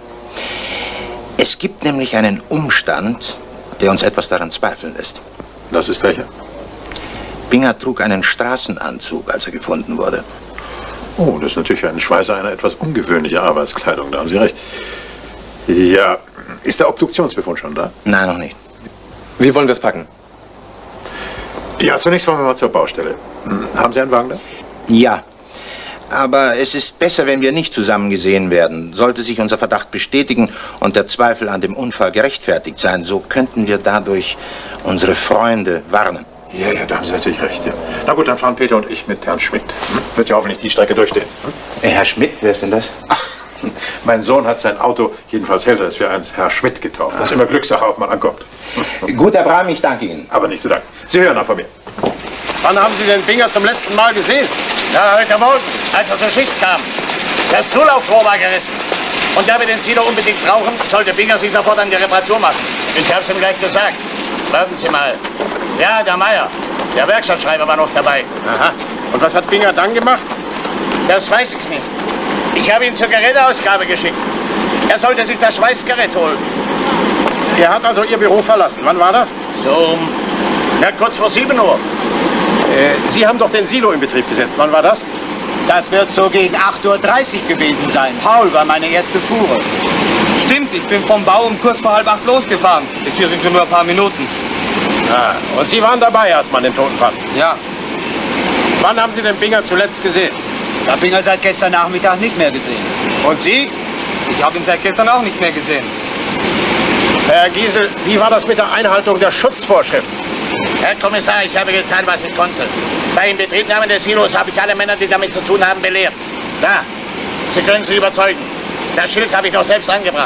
Es gibt nämlich einen Umstand, der uns etwas daran zweifeln lässt. Das ist welcher? Binger trug einen Straßenanzug, als er gefunden wurde. Oh, das ist natürlich für einen Schweißer eine etwas ungewöhnliche Arbeitskleidung, da haben Sie recht. Ja, ist der Obduktionsbefund schon da? Nein, noch nicht. Wie wollen wir es packen? Ja, zunächst wollen wir mal zur Baustelle. Haben Sie einen Wagen da? Ja. Aber es ist besser, wenn wir nicht zusammen gesehen werden. Sollte sich unser Verdacht bestätigen und der Zweifel an dem Unfall gerechtfertigt sein, so könnten wir dadurch unsere Freunde warnen. Ja, da haben Sie natürlich recht. Ja. Na gut, dann fahren Peter und ich mit Herrn Schmidt. Wird ja hoffentlich die Strecke durchstehen. Herr Schmidt, wer ist denn das? Ach, mein Sohn hat sein Auto, jedenfalls hält er es für eins, Herr Schmidt getauft. Das ist immer Glückssache, ob man ankommt. Gut, Herr Brahm, ich danke Ihnen. Aber nicht zu danken. Sie hören auch von mir. Wann haben Sie den Binger zum letzten Mal gesehen? Ja, heute Morgen, als er zur Schicht kam. Das Zulaufrohr war gerissen. Und da wir den Silo unbedingt brauchen, sollte Binger sich sofort an die Reparatur machen. Ich hab's ihm gleich gesagt. Warten Sie mal. Ja, der Meier. Der Werkstattschreiber war noch dabei. Aha. Und was hat Binger dann gemacht? Das weiß ich nicht. Ich habe ihn zur Geräteausgabe geschickt. Er sollte sich das Schweißgerät holen. Er hat also Ihr Büro verlassen. Wann war das? So, kurz vor 7 Uhr. Sie haben doch den Silo in Betrieb gesetzt. Wann war das? Das wird so gegen 8:30 Uhr gewesen sein. Paul war meine erste Fuhre. Stimmt, ich bin vom Bau um kurz vor 7:30 losgefahren. Bis hier sind schon nur ein paar Minuten. Ah, und Sie waren dabei, als man den Toten fand? Ja. Wann haben Sie den Binger zuletzt gesehen? Ich habe Binger seit gestern Nachmittag nicht mehr gesehen. Und Sie? Ich habe ihn seit gestern auch nicht mehr gesehen. Herr Giesel, wie war das mit der Einhaltung der Schutzvorschriften? Herr Kommissar, ich habe getan, was ich konnte. Bei Inbetriebnahme des Silos habe ich alle Männer, die damit zu tun haben, belehrt. Da, Sie können sich überzeugen. Das Schild habe ich noch selbst angebracht.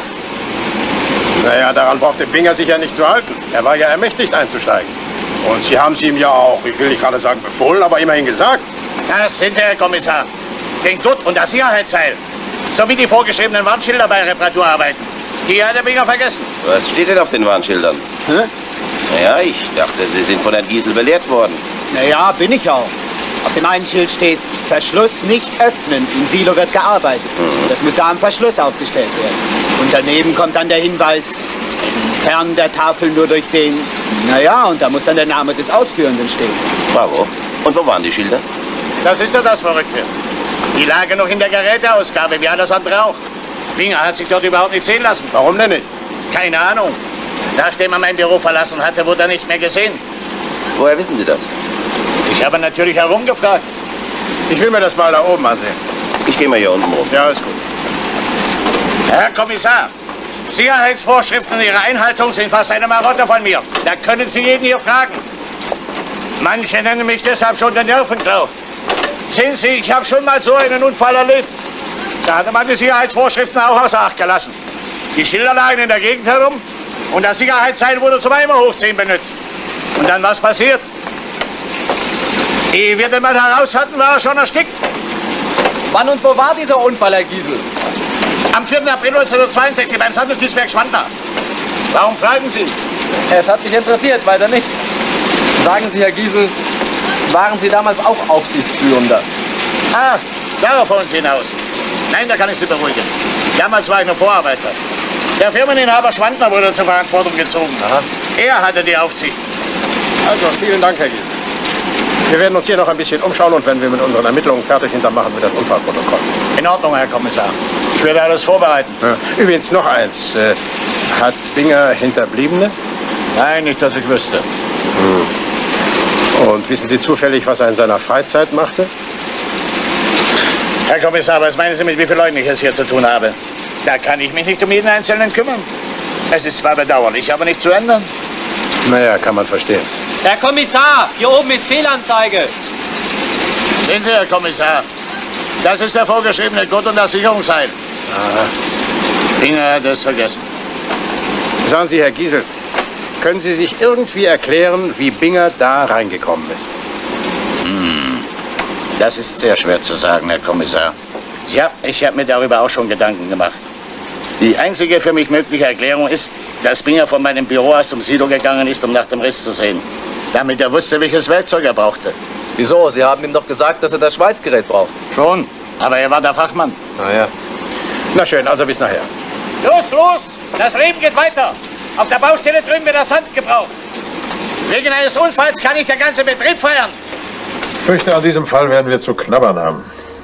Naja, daran brauchte Binger sich ja nicht zu halten. Er war ja ermächtigt einzusteigen. Und Sie haben es ihm ja auch, ich will nicht gerade sagen befohlen, aber immerhin gesagt. Das sind Sie, Herr Kommissar. Den Gurt und das Sicherheitsseil. Sowie die vorgeschriebenen Warnschilder bei Reparaturarbeiten. Die hat der Binger vergessen. Was steht denn auf den Warnschildern? Hä? Naja, ich dachte, Sie sind von Herrn Giesel belehrt worden. Naja, bin ich auch. Auf dem einen Schild steht, Verschluss nicht öffnen, im Silo wird gearbeitet. Das muss da am Verschluss aufgestellt werden. Und daneben kommt dann der Hinweis, entfernen der Tafel nur durch den... Naja, und da muss dann der Name des Ausführenden stehen. Bravo. Und wo waren die Schilder? Das ist ja das Verrückte. Die lagen noch in der Geräteausgabe, wie alles andere auch. Binger hat sich dort überhaupt nicht sehen lassen. Warum denn nicht? Keine Ahnung. Nachdem er mein Büro verlassen hatte, wurde er nicht mehr gesehen. Woher wissen Sie das? Ich habe natürlich herumgefragt. Ich will mir das mal da oben ansehen. Ich gehe mal hier unten rum. Ja, ist gut. Herr Kommissar, Sicherheitsvorschriften und ihre Einhaltung sind fast eine Marotte von mir. Da können Sie jeden hier fragen. Manche nennen mich deshalb schon den Nervenklau. Sehen Sie, ich habe schon mal so einen Unfall erlebt. Da hatte man die Sicherheitsvorschriften auch außer Acht gelassen. Die Schilder lagen in der Gegend herum und das Sicherheitsseil wurde zum Eimer hochziehen benutzt. Und dann was passiert? Ehe wir den Mann heraus hatten, war er schon erstickt. Wann und wo war dieser Unfall, Herr Giesel? Am 4. April 1962 beim Sandel-Kiesberg Schwandner. Warum fragen Sie? Es hat mich interessiert, weiter nichts. Sagen Sie, Herr Giesel, waren Sie damals auch Aufsichtsführender? Ah, darauf wollen Sie hinaus. Nein, da kann ich Sie beruhigen. Damals war ich noch Vorarbeiter. Der Firmeninhaber Schwandner wurde zur Verantwortung gezogen. Aha. Er hatte die Aufsicht. Also, vielen Dank, Herr Giesel. Wir werden uns hier noch ein bisschen umschauen und wenn wir mit unseren Ermittlungen fertig sind, dann machen wir das Unfallprotokoll. In Ordnung, Herr Kommissar. Ich werde alles vorbereiten. Ja. Übrigens noch eins. Hat Binger Hinterbliebene? Nein, nicht, dass ich wüsste. Und wissen Sie zufällig, was er in seiner Freizeit machte? Herr Kommissar, was meinen Sie, mit wie vielen Leuten ich es hier zu tun habe? Da kann ich mich nicht um jeden Einzelnen kümmern. Es ist zwar bedauerlich, aber nicht zu ändern. Naja, kann man verstehen. Herr Kommissar, hier oben ist Fehlanzeige. Sehen Sie, Herr Kommissar, das ist der vorgeschriebene Gurt und das Sicherungsseil. Aha. Binger hat es vergessen. Sagen Sie, Herr Giesel, können Sie sich irgendwie erklären, wie Binger da reingekommen ist? Das ist sehr schwer zu sagen, Herr Kommissar. Ja, ich habe mir darüber auch schon Gedanken gemacht. Die einzige für mich mögliche Erklärung ist, dass Binger von meinem Büro aus zum Silo gegangen ist, um nach dem Riss zu sehen. Damit er wusste, welches Werkzeug er brauchte. Wieso? Sie haben ihm doch gesagt, dass er das Schweißgerät braucht. Schon, aber er war der Fachmann. Na ja. Na schön, also bis nachher. Los, los! Das Leben geht weiter. Auf der Baustelle drüben wird das Sand gebraucht. Wegen eines Unfalls kann nicht der ganze Betrieb feiern. Ich fürchte, an diesem Fall werden wir zu knabbern haben.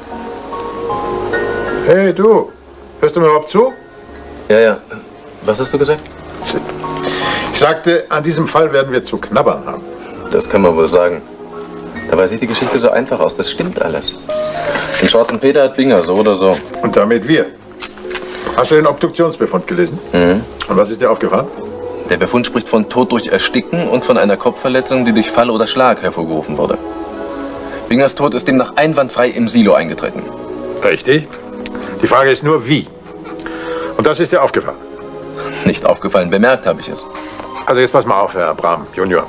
Hey, du. Hörst du mir überhaupt zu? Ja, ja. Was hast du gesagt? Ich sagte, an diesem Fall werden wir zu knabbern haben. Das kann man wohl sagen. Dabei sieht die Geschichte so einfach aus. Das stimmt alles. Den schwarzen Peter hat Binger, so oder so. Und damit wir. Hast du den Obduktionsbefund gelesen? Mhm. Und was ist dir aufgefallen? Der Befund spricht von Tod durch Ersticken und von einer Kopfverletzung, die durch Fall oder Schlag hervorgerufen wurde. Bingers Tod ist demnach einwandfrei im Silo eingetreten. Richtig. Die Frage ist nur, wie. Und das ist dir aufgefallen? Nicht aufgefallen, bemerkt habe ich es. Also jetzt pass mal auf, Herr Brahm, Junior.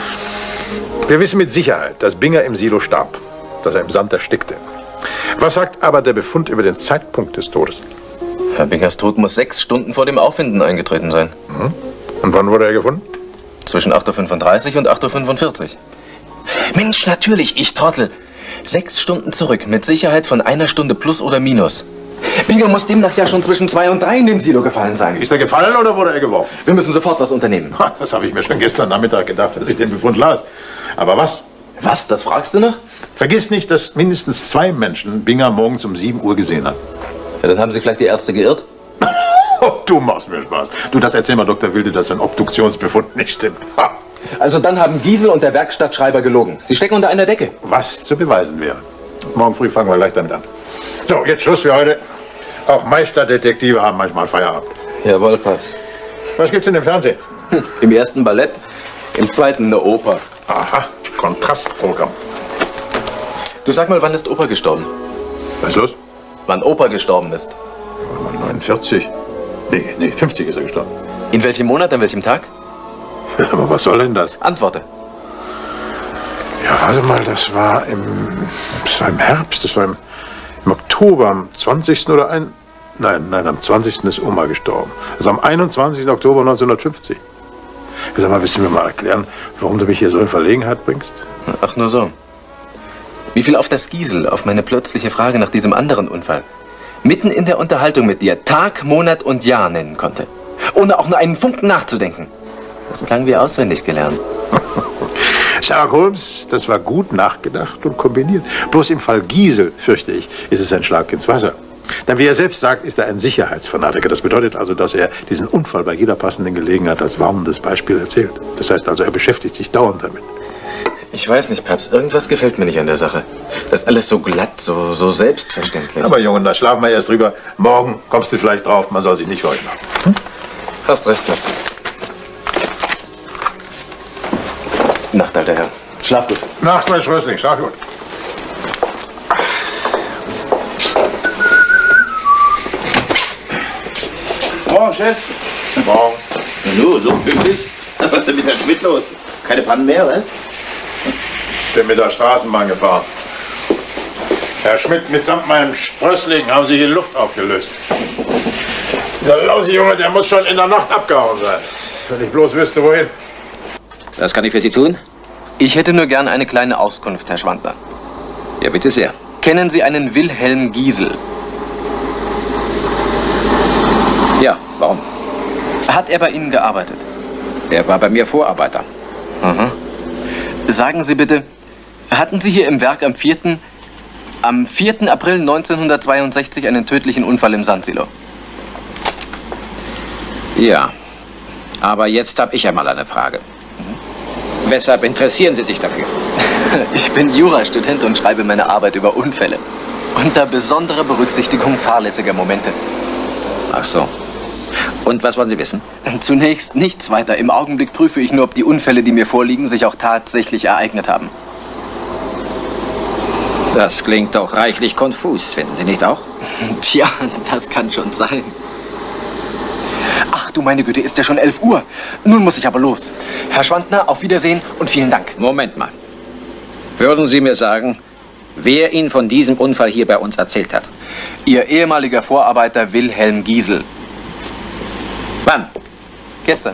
Wir wissen mit Sicherheit, dass Binger im Silo starb, dass er im Sand erstickte. Was sagt aber der Befund über den Zeitpunkt des Todes? Herr Bingers Tod muss 6 Stunden vor dem Auffinden eingetreten sein. Mhm. Und wann wurde er gefunden? Zwischen 8:35 Uhr und 8:45 Uhr. Mensch, natürlich, ich Trottel. 6 Stunden zurück, mit Sicherheit von 1 Stunde plus oder minus. Binger muss demnach ja schon zwischen 2 und 3 in den Silo gefallen sein. Ist er gefallen oder wurde er geworfen? Wir müssen sofort was unternehmen. Das habe ich mir schon gestern Nachmittag gedacht, als ich den Befund las. Aber was? Was, das fragst du noch? Vergiss nicht, dass mindestens 2 Menschen Binger morgens um 7 Uhr gesehen haben. Ja, dann haben sich vielleicht die Ärzte geirrt. Oh, du machst mir Spaß. Du, das erzähl mal Dr. Wilde, dass ein Obduktionsbefund nicht stimmt. Ha. Also dann haben Giesel und der Werkstattschreiber gelogen. Sie stecken unter einer Decke. Was zu beweisen wäre. Morgen früh fangen wir gleich damit an. So, jetzt Schluss für heute. Auch Meisterdetektive haben manchmal Feierabend. Jawohl, Papst. Was gibt's denn im Fernsehen? Im ersten Ballett, im zweiten eine Oper. Aha, Kontrastprogramm. Du sag mal, wann ist Opa gestorben? Was ist los? Wann Opa gestorben ist. 49. Nee, 50 ist er gestorben. In welchem Monat, an welchem Tag? Aber was soll denn das? Antworte. Ja, warte mal, das war im Herbst, das war im Oktober, am 20. oder Nein, am 20. ist Oma gestorben. Also am 21. Oktober 1950. Sag mal, willst du mir mal erklären, warum du mich hier so in Verlegenheit bringst? Ach, nur so. Wie viel auf das Giesel, auf meine plötzliche Frage nach diesem anderen Unfall, mitten in der Unterhaltung mit dir Tag, Monat und Jahr nennen konnte. Ohne auch nur einen Funken nachzudenken. Das klang wie auswendig gelernt. Sherlock Holmes, das war gut nachgedacht und kombiniert. Bloß im Fall Giesel, fürchte ich, ist es ein Schlag ins Wasser. Denn wie er selbst sagt, ist er ein Sicherheitsfanatiker. Das bedeutet also, dass er diesen Unfall bei jeder passenden Gelegenheit als warnendes Beispiel erzählt. Das heißt also, er beschäftigt sich dauernd damit. Ich weiß nicht, Papst, irgendwas gefällt mir nicht an der Sache. Das ist alles so glatt, so selbstverständlich. Aber Junge, da schlafen wir erst drüber. Morgen kommst du vielleicht drauf, man soll sich nicht verheugen. Hast recht, Papst. Nacht, alter Herr. Schlaf gut. Nacht, mein Schlössling, schlaf gut. Morgen, Chef. Morgen. Nu, so pünktlich? Was ist denn mit Herrn Schmidt los? Keine Pannen mehr, was? Ich bin mit der Straßenbahn gefahren. Herr Schmidt, mitsamt meinem Sprössling haben Sie hier Luft aufgelöst. Dieser lause Junge, der muss schon in der Nacht abgehauen sein. Wenn ich bloß wüsste, wohin. Was kann ich für Sie tun? Ich hätte nur gern eine kleine Auskunft, Herr Schwandner. Ja, bitte sehr. Kennen Sie einen Wilhelm Giesel? Ja, warum? Hat er bei Ihnen gearbeitet? Er war bei mir Vorarbeiter. Aha. Sagen Sie bitte, hatten Sie hier im Werk am 4. April 1962 einen tödlichen Unfall im Sandsilo? Ja, aber jetzt habe ich einmal eine Frage. Weshalb interessieren Sie sich dafür? Ich bin Jurastudent und schreibe meine Arbeit über Unfälle. Unter besonderer Berücksichtigung fahrlässiger Momente. Ach so. Und was wollen Sie wissen? Zunächst nichts weiter. Im Augenblick prüfe ich nur, ob die Unfälle, die mir vorliegen, sich auch tatsächlich ereignet haben. Das klingt doch reichlich konfus, finden Sie nicht auch? Tja, das kann schon sein. Ach du meine Güte, ist ja schon 11 Uhr. Nun muss ich aber los. Herr Schwandner, auf Wiedersehen und vielen Dank. Moment mal. Würden Sie mir sagen, wer Ihnen von diesem Unfall hier bei uns erzählt hat? Ihr ehemaliger Vorarbeiter Wilhelm Giesel. Wann? Gestern.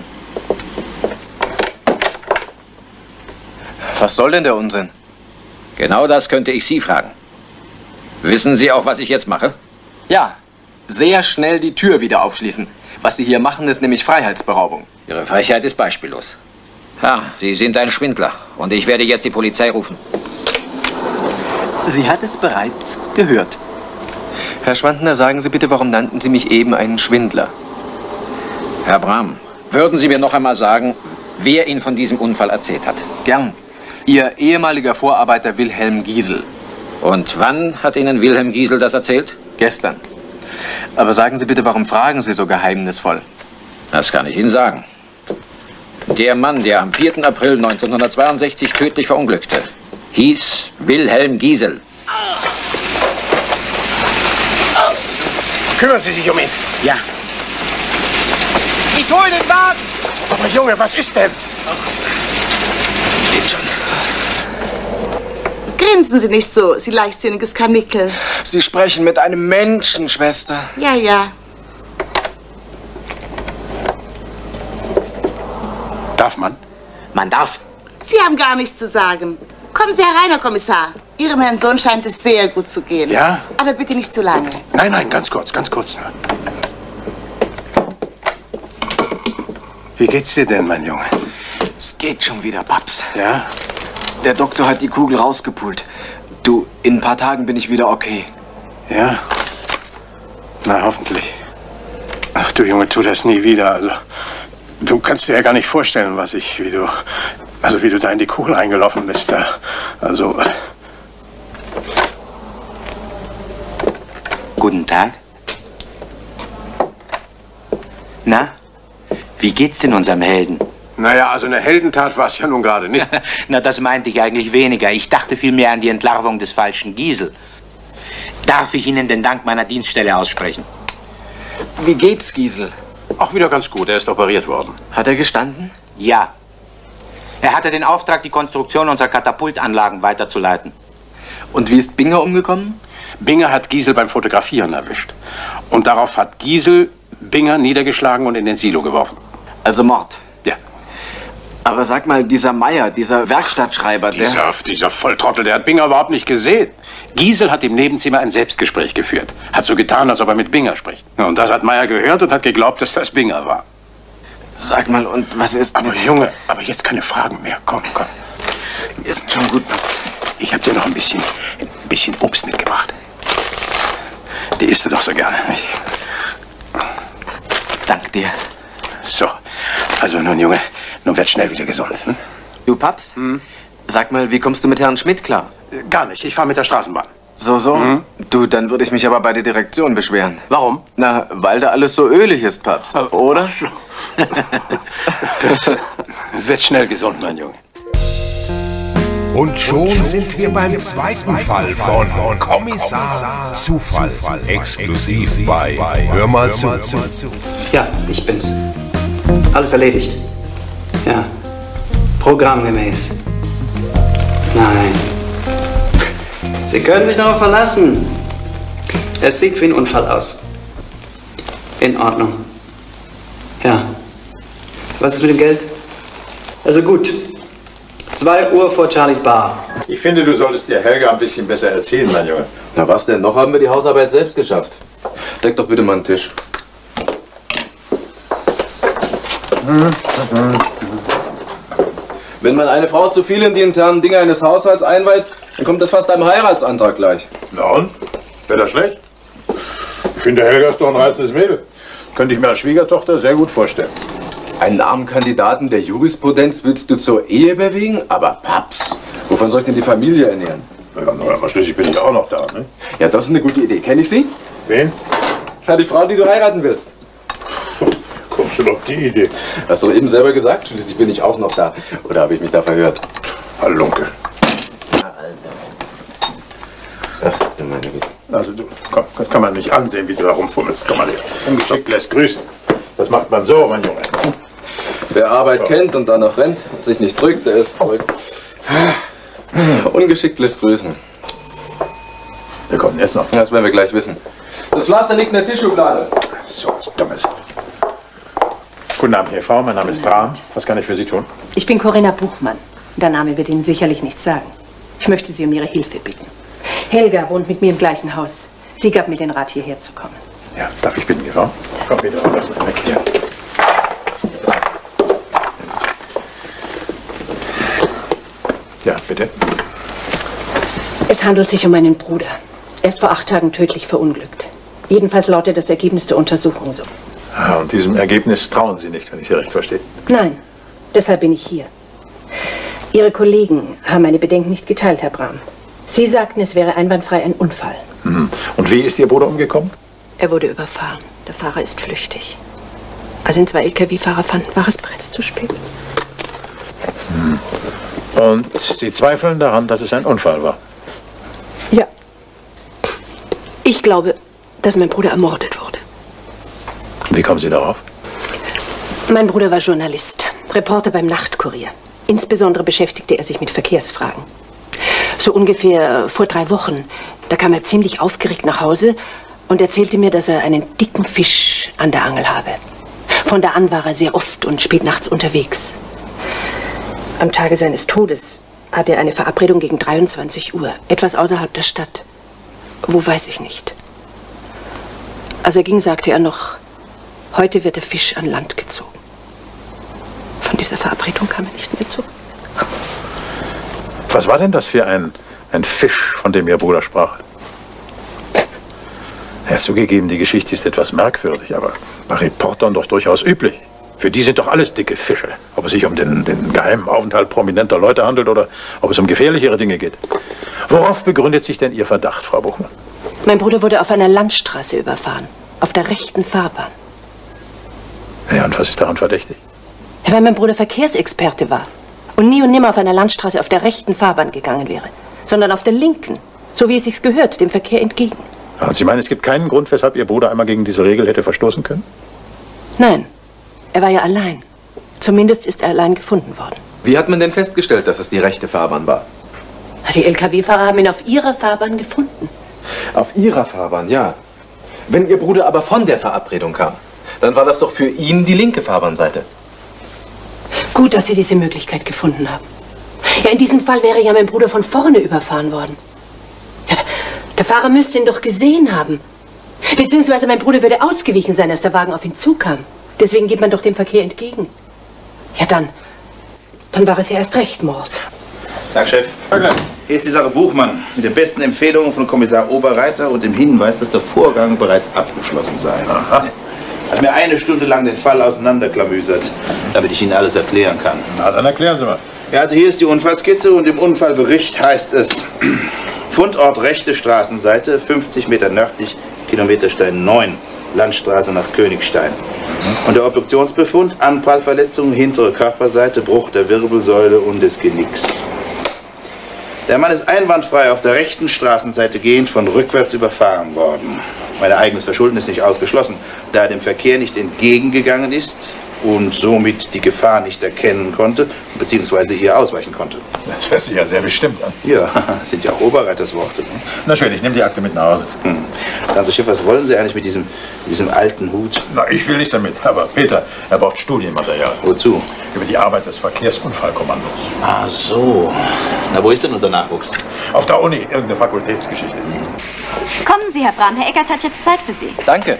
Was soll denn der Unsinn? Genau das könnte ich Sie fragen. Wissen Sie auch, was ich jetzt mache? Ja, sehr schnell die Tür wieder aufschließen. Was Sie hier machen, ist nämlich Freiheitsberaubung. Ihre Frechheit ist beispiellos. Ja, Sie sind ein Schwindler und ich werde jetzt die Polizei rufen. Sie hat es bereits gehört. Herr Schwandner, sagen Sie bitte, warum nannten Sie mich eben einen Schwindler? Herr Brahm, würden Sie mir noch einmal sagen, wer Ihnen von diesem Unfall erzählt hat? Gern. Ihr ehemaliger Vorarbeiter Wilhelm Giesel. Und wann hat Ihnen Wilhelm Giesel das erzählt? Gestern. Aber sagen Sie bitte, warum fragen Sie so geheimnisvoll? Das kann ich Ihnen sagen. Der Mann, der am 4. April 1962 tödlich verunglückte, hieß Wilhelm Giesel. Kümmern Sie sich um ihn. Ja. Ich hole den Wagen! Aber Junge, was ist denn? Geht schon. Grinsen Sie nicht so, Sie leichtsinniges Karnickel. Sie sprechen mit einem Menschen, Schwester. Ja, ja. Darf man? Man darf. Sie haben gar nichts zu sagen. Kommen Sie herein, Herr Kommissar. Ihrem Herrn Sohn scheint es sehr gut zu gehen. Ja? Aber bitte nicht zu lange. Nein, nein, ganz kurz nur. Wie geht's dir denn, mein Junge? Es geht schon wieder, Paps. Ja? Der Doktor hat die Kugel rausgepult. Du, in ein paar Tagen bin ich wieder okay. Ja? Na, hoffentlich. Ach du Junge, tu das nie wieder. Also, du kannst dir ja gar nicht vorstellen, wie du da in die Kugel eingelaufen bist. Also. Guten Tag. Na, wie geht's denn unserem Helden? Naja, also eine Heldentat war es ja nun gerade nicht. Na, das meinte ich eigentlich weniger. Ich dachte vielmehr an die Entlarvung des falschen Giesel. Darf ich Ihnen den Dank meiner Dienststelle aussprechen? Wie geht's, Giesel? Auch wieder ganz gut. Er ist operiert worden. Hat er gestanden? Ja. Er hatte den Auftrag, die Konstruktion unserer Katapultanlagen weiterzuleiten. Und wie ist Binger umgekommen? Binger hat Giesel beim Fotografieren erwischt. Und darauf hat Giesel Binger niedergeschlagen und in den Silo geworfen. Also Mord? Ja. Aber sag mal, dieser Meier, dieser Werkstattschreiber, Dieser Volltrottel, der hat Binger überhaupt nicht gesehen. Giesel hat im Nebenzimmer ein Selbstgespräch geführt. Hat so getan, als ob er mit Binger spricht. Und das hat Meier gehört und hat geglaubt, dass das Binger war. Sag mal, und was ist Aber Junge, aber jetzt keine Fragen mehr. Komm. Ist schon gut, Paps. Ich hab dir noch ein bisschen Obst mitgebracht. Die isst du doch so gerne, nicht? Dank dir. So, also nun, Junge, nun werd schnell wieder gesund. Hm? Du, Paps? Sag mal, wie kommst du mit Herrn Schmidt klar? Gar nicht, ich fahre mit der Straßenbahn. So? Du, dann würde ich mich aber bei der Direktion beschweren. Warum? Na, weil da alles so ölig ist, Paps. Oder? Werd schnell gesund, mein Junge. Und schon sind wir beim zweiten Fall von Kommissar Zufall. Exklusiv bei Hör mal zu. Ja, ich bin's. Alles erledigt. Ja. Programmgemäß. Nein. Sie können sich darauf verlassen. Es sieht wie ein Unfall aus. In Ordnung. Ja. Was ist mit dem Geld? Also gut. 2 Uhr vor Charlies Bar. Ich finde, du solltest dir Helga ein bisschen besser erzählen, mein Junge. Na was denn? Noch haben wir die Hausarbeit selbst geschafft. Deck doch bitte mal einen Tisch. Wenn man eine Frau zu viel in die internen Dinge eines Haushalts einweiht, dann kommt das fast einem Heiratsantrag gleich. Na und? Wäre das schlecht? Ich finde, Helga ist doch ein reizendes Mädel. Könnte ich mir als Schwiegertochter sehr gut vorstellen. Einen armen Kandidaten der Jurisprudenz willst du zur Ehe bewegen? Aber Paps, wovon soll ich denn die Familie ernähren? Ja, aber schließlich bin ich auch noch da, ne? Ja, das ist eine gute Idee. Kenn ich sie? Wen? Na, die Frau, die du heiraten willst. Kommst du auf die Idee? Hast du doch eben selber gesagt, schließlich bin ich auch noch da. Oder habe ich mich da verhört? Halunke. Na also. Ach, du meine Güte. Also du, komm, das kann man nicht ansehen, wie du da rumfummelst. Komm mal her. Ungeschickt lässt grüßen. Das macht man so, mein Junge. Wer Arbeit kennt und danach rennt und sich nicht drückt, der ist verrückt. Ungeschickt lässt grüßen. Wir kommen jetzt noch. Das werden wir gleich wissen. Das Pflaster liegt in der Tischschublade. So was Dummes. Guten Abend, Herr Frau. Mein Name ist Brahm. Was kann ich für Sie tun? Ich bin Corinna Buchmann. Der Name wird Ihnen sicherlich nichts sagen. Ich möchte Sie um Ihre Hilfe bitten. Helga wohnt mit mir im gleichen Haus. Sie gab mir den Rat, hierher zu kommen. Ja, darf ich bitten, Frau? Komm bitte, lass mich weg. Ja. Ja, bitte. Es handelt sich um meinen Bruder. Er ist vor 8 Tagen tödlich verunglückt. Jedenfalls lautet das Ergebnis der Untersuchung so. Ah, und diesem Ergebnis trauen Sie nicht, wenn ich Sie recht verstehe. Nein, deshalb bin ich hier. Ihre Kollegen haben meine Bedenken nicht geteilt, Herr Brahm. Sie sagten, es wäre einwandfrei ein Unfall. Mhm. Und wie ist Ihr Bruder umgekommen? Er wurde überfahren. Der Fahrer ist flüchtig. Als ihn 2 LKW-Fahrer fanden, war es bereits zu spät. Und Sie zweifeln daran, dass es ein Unfall war? Ja. Ich glaube, dass mein Bruder ermordet wurde. Wie kommen Sie darauf? Mein Bruder war Journalist, Reporter beim Nachtkurier. Insbesondere beschäftigte er sich mit Verkehrsfragen. So ungefähr vor 3 Wochen, da kam er ziemlich aufgeregt nach Hause und erzählte mir, dass er einen dicken Fisch an der Angel habe. Von da an war er sehr oft und spät nachts unterwegs. Am Tage seines Todes hatte er eine Verabredung gegen 23 Uhr, etwas außerhalb der Stadt. Wo, weiß ich nicht. Als er ging, sagte er noch, heute wird der Fisch an Land gezogen. Von dieser Verabredung kam er nicht mehr zurück. Was war denn das für ein Fisch, von dem Ihr Bruder sprach? Er hat zugegeben, die Geschichte ist etwas merkwürdig, aber bei Reportern doch durchaus üblich. Für die sind doch alles dicke Fische. Ob es sich um den geheimen Aufenthalt prominenter Leute handelt oder ob es um gefährlichere Dinge geht. Worauf begründet sich denn Ihr Verdacht, Frau Buchmann? Mein Bruder wurde auf einer Landstraße überfahren, auf der rechten Fahrbahn. Ja, und was ist daran verdächtig? Weil mein Bruder Verkehrsexperte war und nie und nimmer auf einer Landstraße auf der rechten Fahrbahn gegangen wäre, sondern auf der linken, so wie es sich gehört, dem Verkehr entgegen. Und Sie meinen, es gibt keinen Grund, weshalb Ihr Bruder einmal gegen diese Regel hätte verstoßen können? Nein, er war ja allein. Zumindest ist er allein gefunden worden. Wie hat man denn festgestellt, dass es die rechte Fahrbahn war? Die LKW-Fahrer haben ihn auf ihrer Fahrbahn gefunden. Auf Ihrer Fahrbahn, ja. Wenn Ihr Bruder aber von der Verabredung kam, dann war das doch für ihn die linke Fahrbahnseite. Gut, dass Sie diese Möglichkeit gefunden haben. Ja, in diesem Fall wäre ja mein Bruder von vorne überfahren worden. Ja, der Fahrer müsste ihn doch gesehen haben. Beziehungsweise mein Bruder würde ausgewichen sein, als der Wagen auf ihn zukam. Deswegen geht man doch dem Verkehr entgegen. Ja, dann war es ja erst recht Mord. Tag, Chef. Hier ist die Sache Buchmann mit den besten Empfehlungen von Kommissar Oberreiter und dem Hinweis, dass der Vorgang bereits abgeschlossen sei. Aha. Hat mir 1 Stunde lang den Fall auseinanderklamüsert, damit ich Ihnen alles erklären kann. Na, dann erklären Sie mal. Ja, also hier ist die Unfallskizze und im Unfallbericht heißt es: Fundort rechte Straßenseite, 50 Meter nördlich, Kilometerstein 9, Landstraße nach Königstein. Und der Obduktionsbefund: Anprallverletzung, hintere Körperseite, Bruch der Wirbelsäule und des Genicks. Der Mann ist einwandfrei auf der rechten Straßenseite gehend von rückwärts überfahren worden. Mein eigenes Verschulden ist nicht ausgeschlossen, da er dem Verkehr nicht entgegengegangen ist und somit die Gefahr nicht erkennen konnte, beziehungsweise hier ausweichen konnte. Das hört sich ja sehr bestimmt an. Ja, das sind ja auch Oberreiters Worte. Ne? Na schön, ich nehme die Akte mit nach Hause. Also Chef, was wollen Sie eigentlich mit diesem alten Hut? Na, ich will nichts damit. Aber Peter, er braucht Studienmaterial. Wozu? Über die Arbeit des Verkehrsunfallkommandos. Ach so. Na, wo ist denn unser Nachwuchs? Auf der Uni, irgendeine Fakultätsgeschichte. Kommen Sie, Herr Brahm. Herr Eckert hat jetzt Zeit für Sie. Danke.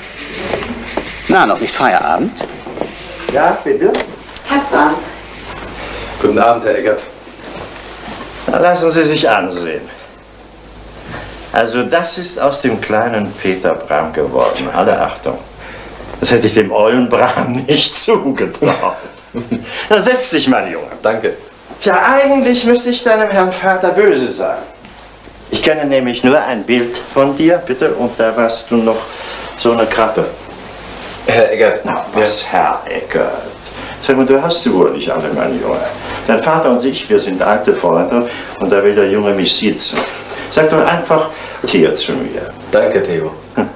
Na, noch nicht Feierabend? Ja, bitte? Herr Brahm. Guten Abend, Herr Eckert. Na, lassen Sie sich ansehen. Also das ist aus dem kleinen Peter Brahm geworden. Alle Achtung. Das hätte ich dem ollen Brahm nicht zugetraut. Na, setz dich mal, Junge. Danke. Ja, eigentlich müsste ich deinem Herrn Vater böse sein. Ich kenne nämlich nur ein Bild von dir, bitte, und da warst du noch so eine Krappe. Herr Eckert. Na, was, Herr Eckert? Sag mal, du hast sie wohl nicht alle, mein Junge. Dein Vater und ich, wir sind alte Freunde und da will der Junge mich siezen. Sag doch einfach hier zu mir. Danke, Theo.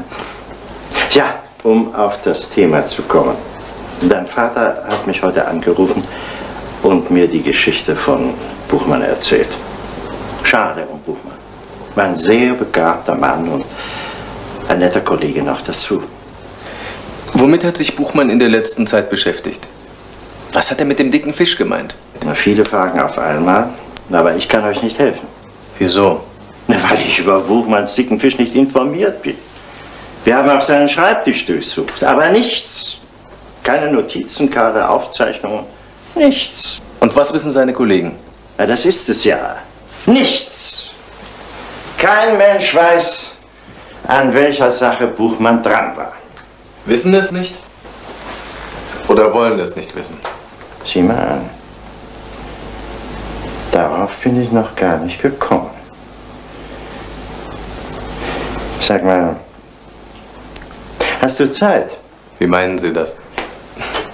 Ja, um auf das Thema zu kommen. Dein Vater hat mich heute angerufen und mir die Geschichte von Buchmann erzählt. Schade um Buchmann. War ein sehr begabter Mann und ein netter Kollege noch dazu. Womit hat sich Buchmann in der letzten Zeit beschäftigt? Was hat er mit dem dicken Fisch gemeint? Na, viele Fragen auf einmal, aber ich kann euch nicht helfen. Wieso? Na, weil ich über Buchmanns dicken Fisch nicht informiert bin. Wir haben auch seinen Schreibtisch durchsucht, aber nichts. Keine Notizen, keine Aufzeichnungen, nichts. Und was wissen seine Kollegen? Na, das ist es ja. Nichts. Kein Mensch weiß, an welcher Sache Buchmann dran war. Wissen es nicht? Oder wollen es nicht wissen? Sieh mal an. Darauf bin ich noch gar nicht gekommen. Sag mal, hast du Zeit? Wie meinen Sie das?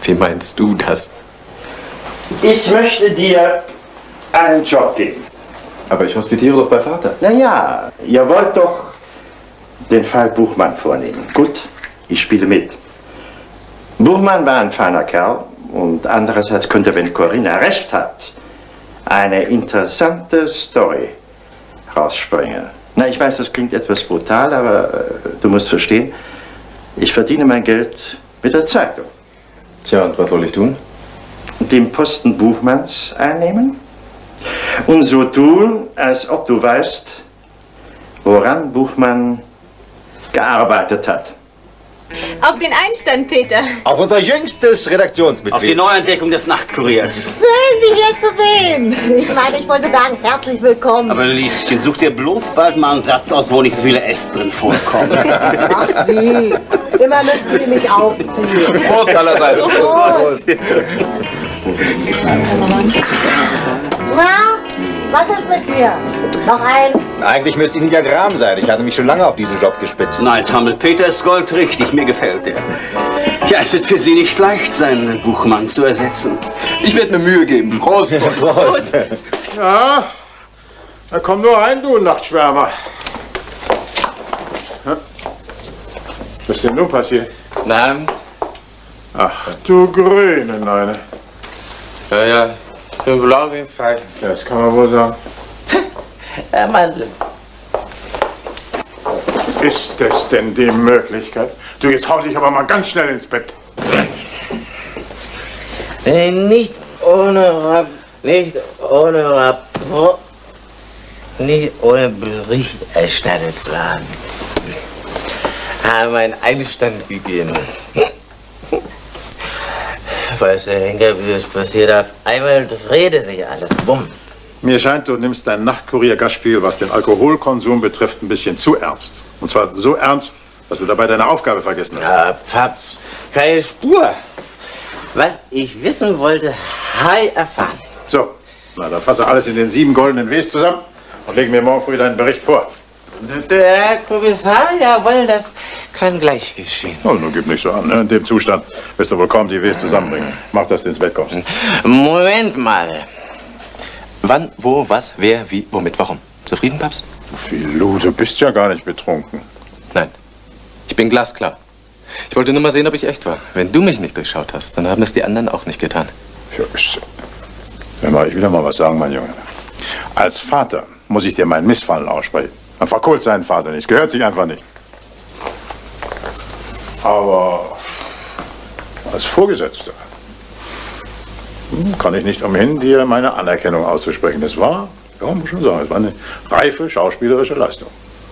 Wie meinst du das? Ich möchte dir einen Job geben. Aber ich hospitiere doch bei Vater. Naja, ihr wollt doch den Fall Buchmann vornehmen. Gut, ich spiele mit. Buchmann war ein feiner Kerl und andererseits könnte, wenn Corinna recht hat, eine interessante Story rausspringen. Na, ich weiß, das klingt etwas brutal, aber du musst verstehen, ich verdiene mein Geld mit der Zeitung. Tja, und was soll ich tun? Den Posten Buchmanns einnehmen und so tun, als ob du weißt, woran Buchmann gearbeitet hat. Auf den Einstand, Peter. Auf unser jüngstes Redaktionsmitglied. Auf die Neuentdeckung des Nachtkuriers. Schön, dich hier zu sehen. Ich meine, ich wollte sagen, herzlich willkommen. Aber Lieschen, such dir bloß bald mal einen Satz aus, wo nicht so viele S drin vorkommen. Ach Sie, immer müssen Sie mich aufziehen. Prost allerseits. Prost. Na, was ist mit dir? Noch ein? Eigentlich müsste es ein Diagramm sein. Ich hatte mich schon lange auf diesen Job gespitzt. Nein, Tammel, Peter ist goldrichtig. Mir gefällt er. Ja, es wird für Sie nicht leicht sein, Buchmann zu ersetzen. Ich werde mir Mühe geben. Prost. Prost. Ja, da komm nur rein, du Nachtschwärmer. Was ist denn nun passiert? Nein. Ach, du grüne Neune. Ja, ich bin blau wie ein Pfeil. Das kann man wohl sagen. Herr Mandel. Ist es denn die Möglichkeit? Du, jetzt hau dich aber mal ganz schnell ins Bett. Nicht ohne Rapport, nicht ohne Bericht erstattet zu haben. Haben einen Einstand gegeben. Weißt du, Henker, wie das passiert, auf einmal drehte sich alles. Bumm. Mir scheint, du nimmst dein Nachtkurier-Gastspiel, was den Alkoholkonsum betrifft, ein bisschen zu ernst. Und zwar so ernst, dass du dabei deine Aufgabe vergessen hast. Ja, Paps, keine Spur. Was ich wissen wollte, habe ich erfahren. So, na, dann fasse alles in den 7 goldenen Ws zusammen und lege mir morgen früh deinen Bericht vor. Der Herr Kommissar, jawohl, das kann gleich geschehen. Oh, nun gib nicht so an, ne? In dem Zustand wirst du wohl kaum die Ws zusammenbringen. Mach, dass du ins Bett kommst. Moment mal. Wann, wo, was, wer, wie, womit, warum? Zufrieden, Paps? Filou, du bist ja gar nicht betrunken. Nein. Ich bin glasklar. Ich wollte nur mal sehen, ob ich echt war. Wenn du mich nicht durchschaut hast, dann haben das die anderen auch nicht getan. Ja, ich will mal was sagen, mein Junge. Als Vater muss ich dir mein Missfallen aussprechen. Man verkohlt seinen Vater nicht. Gehört sich einfach nicht. Aber als Vorgesetzter kann ich nicht umhin, dir meine Anerkennung auszusprechen. Das war, ja, muss schon sagen, es war eine reife schauspielerische Leistung.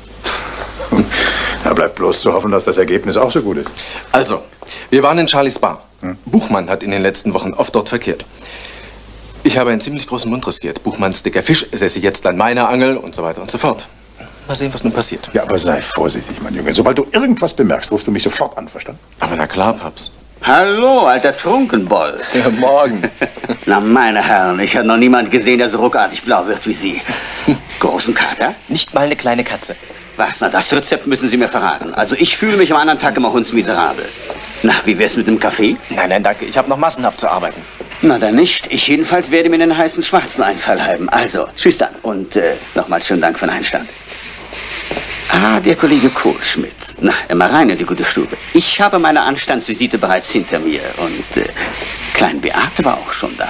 Da bleibt bloß zu hoffen, dass das Ergebnis auch so gut ist. Also, wir waren in Charlies Bar. Buchmann hat in den letzten Wochen oft dort verkehrt. Ich habe einen ziemlich großen Mund riskiert. Buchmanns dicker Fisch säße jetzt an meiner Angel und so weiter und so fort. Mal sehen, was nun passiert. Ja, aber sei vorsichtig, mein Junge. Sobald du irgendwas bemerkst, rufst du mich sofort an, verstanden? Aber na klar, Paps. Hallo, alter Trunkenbold. Ja, morgen. Na, meine Herren, ich habe noch niemand gesehen, der so ruckartig blau wird wie Sie. Großen Kater? Nicht mal eine kleine Katze. Was? Na, das Rezept müssen Sie mir verraten. Also, ich fühle mich am anderen Tag immer hundsmiserabel. Na, wie wär's mit dem Kaffee? Nein, nein, danke. Ich habe noch massenhaft zu arbeiten. Na, dann nicht. Ich jedenfalls werde mir einen heißen schwarzen Einfall haben. Also, tschüss dann. Und nochmals schönen Dank für den Einstand. Ah, der Kollege Kohlschmidt. Na, immer rein in die gute Stube. Ich habe meine Anstandsvisite bereits hinter mir. Und Klein Beate war auch schon da.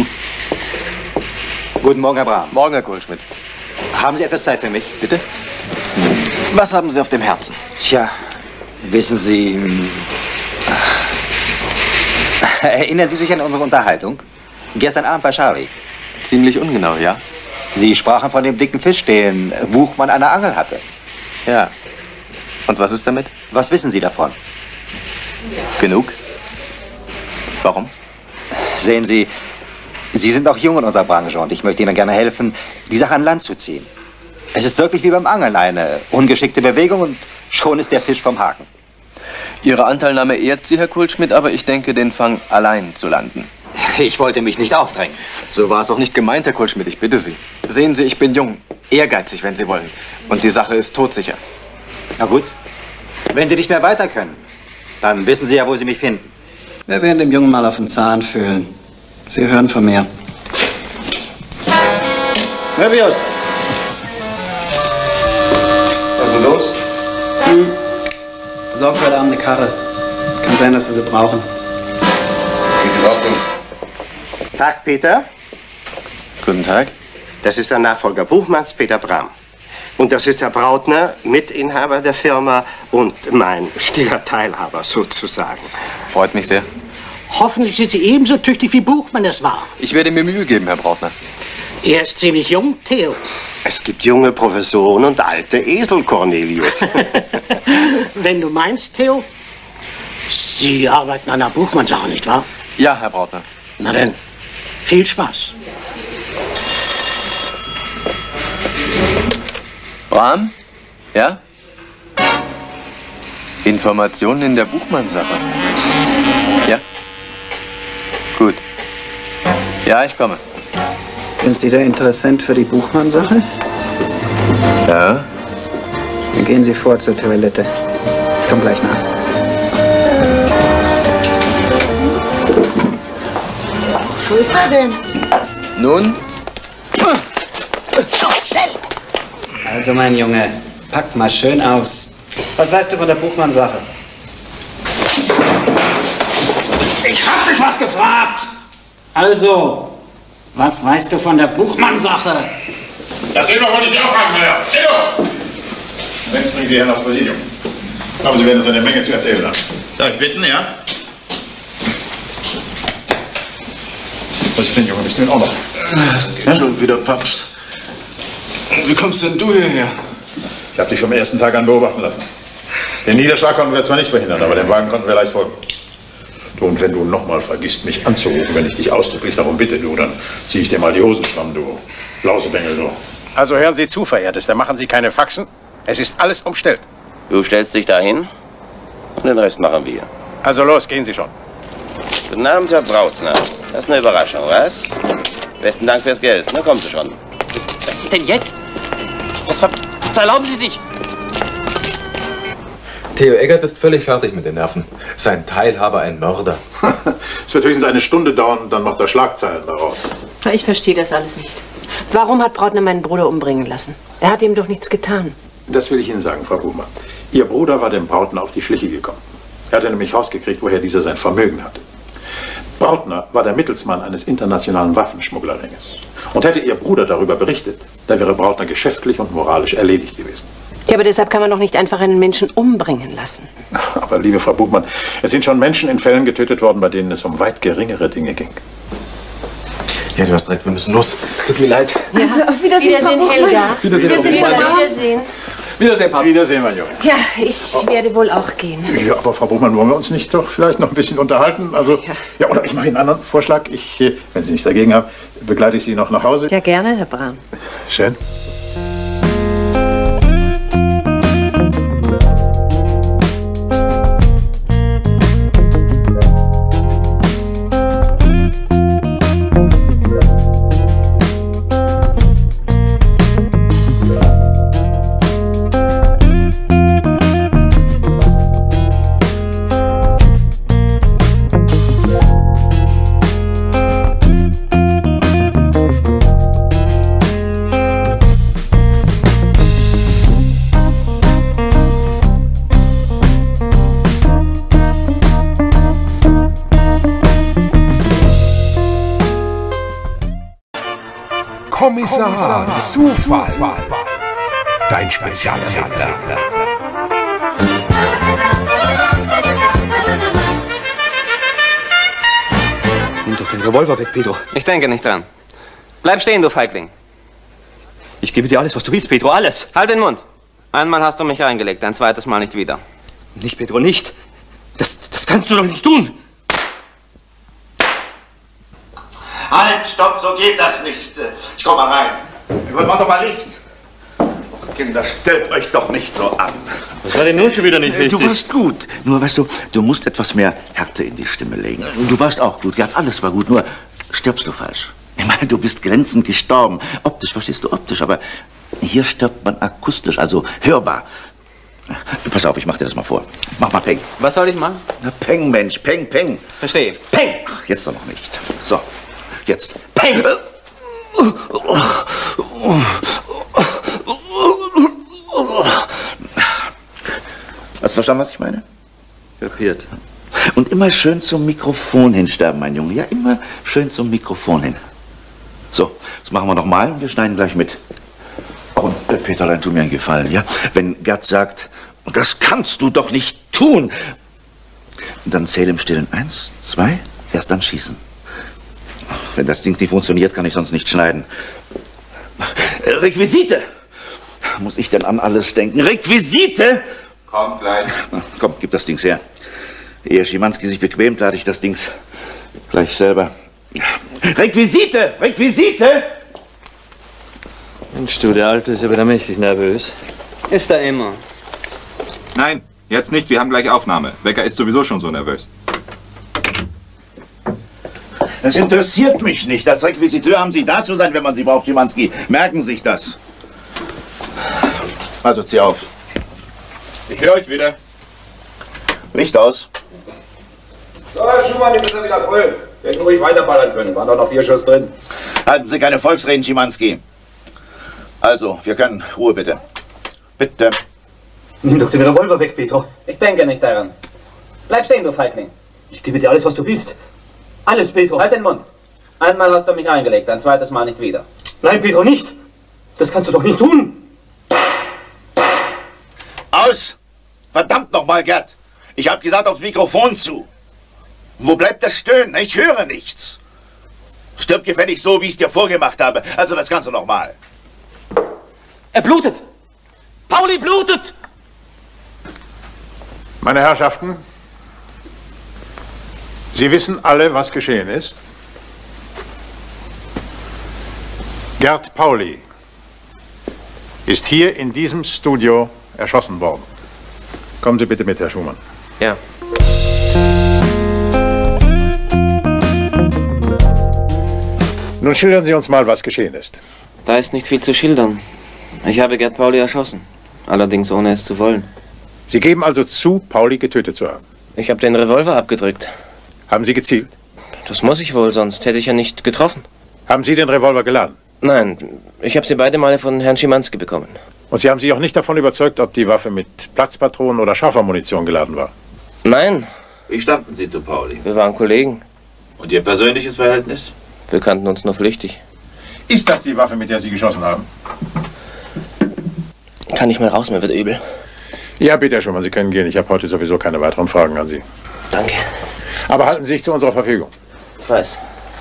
Guten Morgen, Herr Brahm. Morgen, Herr Kohlschmidt. Haben Sie etwas Zeit für mich? Bitte? Was haben Sie auf dem Herzen? Tja, wissen Sie... Erinnern Sie sich an unsere Unterhaltung? Gestern Abend bei Charlie. Ziemlich ungenau, ja? Sie sprachen von dem dicken Fisch, den Buchmann an der Angel hatte. Ja. Und was ist damit? Was wissen Sie davon? Genug. Warum? Sehen Sie, Sie sind auch jung in unserer Branche und ich möchte Ihnen gerne helfen, die Sache an Land zu ziehen. Es ist wirklich wie beim Angeln, eine ungeschickte Bewegung und schon ist der Fisch vom Haken. Ihre Anteilnahme ehrt Sie, Herr Kohlschmidt, aber ich denke, den Fang allein zu landen. Ich wollte mich nicht aufdrängen. So war es auch nicht gemeint, Herr Kohlschmidt, ich bitte Sie. Sehen Sie, ich bin jung, ehrgeizig, wenn Sie wollen. Und die Sache ist todsicher. Na gut, wenn Sie nicht mehr weiter können, dann wissen Sie ja, wo Sie mich finden. Wir werden dem Jungen mal auf den Zahn fühlen. Sie hören von mir. Möbius! Was ist denn los? Besorg für heute Abend eine Karre. Kann sein, dass wir sie brauchen. Geht in Ordnung. Tag, Peter. Guten Tag. Das ist der Nachfolger Buchmanns, Peter Brahm. Und das ist Herr Brautner, Mitinhaber der Firma und mein stiller Teilhaber sozusagen. Freut mich sehr. Hoffentlich sind Sie ebenso tüchtig, wie Buchmann es war. Ich werde mir Mühe geben, Herr Brautner. Er ist ziemlich jung, Theo. Es gibt junge Professoren und alte Esel, Cornelius. Wenn du meinst, Theo. Sie arbeiten an der Buchmann-Sache, nicht wahr? Ja, Herr Brautner. Na denn, viel Spaß. Brahm? Ja? Informationen in der Buchmann-Sache. Ja? Gut. Ja, ich komme. Sind Sie der Interessent für die Buchmann-Sache? Ja. Dann gehen Sie vor zur Toilette. Ich komme gleich nach. Wo ist er denn? Nun? Also, mein Junge, pack mal schön aus. Was weißt du von der Buchmann-Sache? Ich hab dich was gefragt! Also, was weißt du von der Buchmann-Sache? Das sehen wir wohl nicht aufhalten, Herr. Steh doch! Jetzt bringen Sie Herrn aufs Präsidium. Ich glaube, Sie werden uns eine Menge zu erzählen haben. Darf ich bitten, ja? Was ist denn, Junge? Bist du in Ordnung? Das geht schon wieder, Papst. Wie kommst denn du hierher? Ich habe dich vom ersten Tag an beobachten lassen. Den Niederschlag konnten wir zwar nicht verhindern, aber dem Wagen konnten wir leicht folgen. Du, und wenn du nochmal vergisst, mich anzurufen, wenn ich dich ausdrücklich darum bitte, du, dann ziehe ich dir mal die Hosen stramm, du Lausebengel, du. Also hören Sie zu, Verehrtester, machen Sie keine Faxen. Es ist alles umstellt. Du stellst dich dahin und den Rest machen wir. Also los, gehen Sie schon. Guten Abend, Herr Brautner. Das ist eine Überraschung, was? Besten Dank fürs Geld. Na, kommen Sie schon. Was ist denn jetzt? Was erlauben Sie sich? Theo Eggert ist völlig fertig mit den Nerven. Sein Teilhaber ein Mörder. Es wird höchstens eine Stunde dauern und dann macht er Schlagzeilen daraus. Ich verstehe das alles nicht. Warum hat Brautner meinen Bruder umbringen lassen? Er hat ihm doch nichts getan. Das will ich Ihnen sagen, Frau Buchmann. Ihr Bruder war dem Brautner auf die Schliche gekommen. Er hatte nämlich rausgekriegt, woher dieser sein Vermögen hatte. Brautner war der Mittelsmann eines internationalen Waffenschmugglerringes. Und hätte Ihr Bruder darüber berichtet, dann wäre Brautner geschäftlich und moralisch erledigt gewesen. Ja, aber deshalb kann man doch nicht einfach einen Menschen umbringen lassen. Aber liebe Frau Buchmann, es sind schon Menschen in Fällen getötet worden, bei denen es um weit geringere Dinge ging. Ja, du hast recht, wir müssen los. Tut mir leid. Ja. Also, auf Wiedersehen, Frau Buchmann. Helga. Wiedersehen, Wiedersehen. Wiedersehen, Papst. Wiedersehen, mein Junge. Ja, ich werde wohl auch gehen. Ja, aber Frau Buchmann, wollen wir uns nicht doch vielleicht noch ein bisschen unterhalten? Also, ja, oder ich mache Ihnen einen anderen Vorschlag. Wenn Sie nichts dagegen haben, begleite ich Sie noch nach Hause. Ja, gerne, Herr Brahm. Schön. Kommissar Zufall. Dein Spezialsender. Nimm doch den Revolver weg, Pedro. Ich denke nicht dran. Bleib stehen, du Feigling. Ich gebe dir alles, was du willst, Pedro, alles. Halt den Mund. Einmal hast du mich reingelegt, ein zweites Mal nicht wieder. Nicht, Pedro, nicht. Das kannst du doch nicht tun. Halt, stopp, so geht das nicht. Ich komm mal rein. Mach doch mal Licht. Kinder, stellt euch doch nicht so an. Das war denn nun schon wieder nicht richtig. Du warst gut. Nur, weißt du, du musst etwas mehr Härte in die Stimme legen. Du warst auch gut. Ja, alles war gut. Nur stirbst du falsch. Ich meine, du bist glänzend gestorben. Optisch, verstehst du, optisch. Aber hier stirbt man akustisch, also hörbar. Pass auf, ich mach dir das mal vor. Mach mal Peng. Was soll ich machen? Na, Peng, Mensch, Peng, Peng. Verstehe. Peng! Ach, jetzt doch noch nicht. So, jetzt. Peng! Hast du verstanden, was ich meine? Kapiert. Und immer schön zum Mikrofon hinsterben, mein Junge. Ja, immer schön zum Mikrofon hin. So, das machen wir noch mal und wir schneiden gleich mit. Und Peterlein, tu mir einen Gefallen, ja? Wenn Gerd sagt, das kannst du doch nicht tun, dann zähl im Stillen 1, 2, erst dann schießen. Wenn das Ding nicht funktioniert, kann ich sonst nicht schneiden. Requisite! Muss ich denn an alles denken? Requisite! Komm, gleich. Komm, gib das Ding her. Ehe Schimanski sich bequemt, lade ich das Ding gleich selber. Requisite! Requisite! Mensch, du, der Alte ist ja wieder mächtig nervös. Ist er immer. Nein, jetzt nicht. Wir haben gleich Aufnahme. Becker ist sowieso schon so nervös. Das interessiert mich nicht. Als Requisiteur haben Sie da zu sein, wenn man Sie braucht, Schimanski. Merken Sie sich das. Also, zieh auf. Ich höre euch wieder. Licht aus. So, Herr Schumann, jetzt ist er wieder voll. Wir hätten ruhig weiterballern können. Waren doch noch 4 Schuss drin. Halten Sie keine Volksreden, Schimanski. Also, wir können. Ruhe bitte. Bitte. Nimm doch den Revolver weg, Petro. Ich denke nicht daran. Bleib stehen, du Feigling. Ich gebe dir alles, was du willst. Alles, Petro. Halt den Mund. Einmal hast du mich reingelegt, ein zweites Mal nicht wieder. Nein, Petro, nicht. Das kannst du doch nicht tun. Aus! Verdammt nochmal, Gerd. Ich habe gesagt, aufs Mikrofon zu. Wo bleibt das Stöhnen? Ich höre nichts. Stirb gefällig so, wie ich es dir vorgemacht habe. Also das Ganze nochmal. Er blutet. Pauli blutet. Meine Herrschaften, Sie wissen alle, was geschehen ist. Gerd Pauli ist hier in diesem Studio erschossen worden. Kommen Sie bitte mit, Herr Schumann. Ja. Nun schildern Sie uns mal, was geschehen ist. Da ist nicht viel zu schildern. Ich habe Gerd Pauli erschossen. Allerdings ohne es zu wollen. Sie geben also zu, Pauli getötet zu haben? Ich habe den Revolver abgedrückt. Haben Sie gezielt? Das muss ich wohl, sonst hätte ich ja nicht getroffen. Haben Sie den Revolver geladen? Nein, ich habe sie beide Male von Herrn Schimanski bekommen. Und Sie haben sich auch nicht davon überzeugt, ob die Waffe mit Platzpatronen oder scharfer Munition geladen war? Nein. Wie standen Sie zu Pauli? Wir waren Kollegen. Und Ihr persönliches Verhältnis? Wir kannten uns nur flüchtig. Ist das die Waffe, mit der Sie geschossen haben? Kann ich mal raus, mir wird übel. Ja, bitte, Herr Schumann, Sie können gehen. Ich habe heute sowieso keine weiteren Fragen an Sie. Danke. Aber halten Sie sich zu unserer Verfügung. Ich weiß.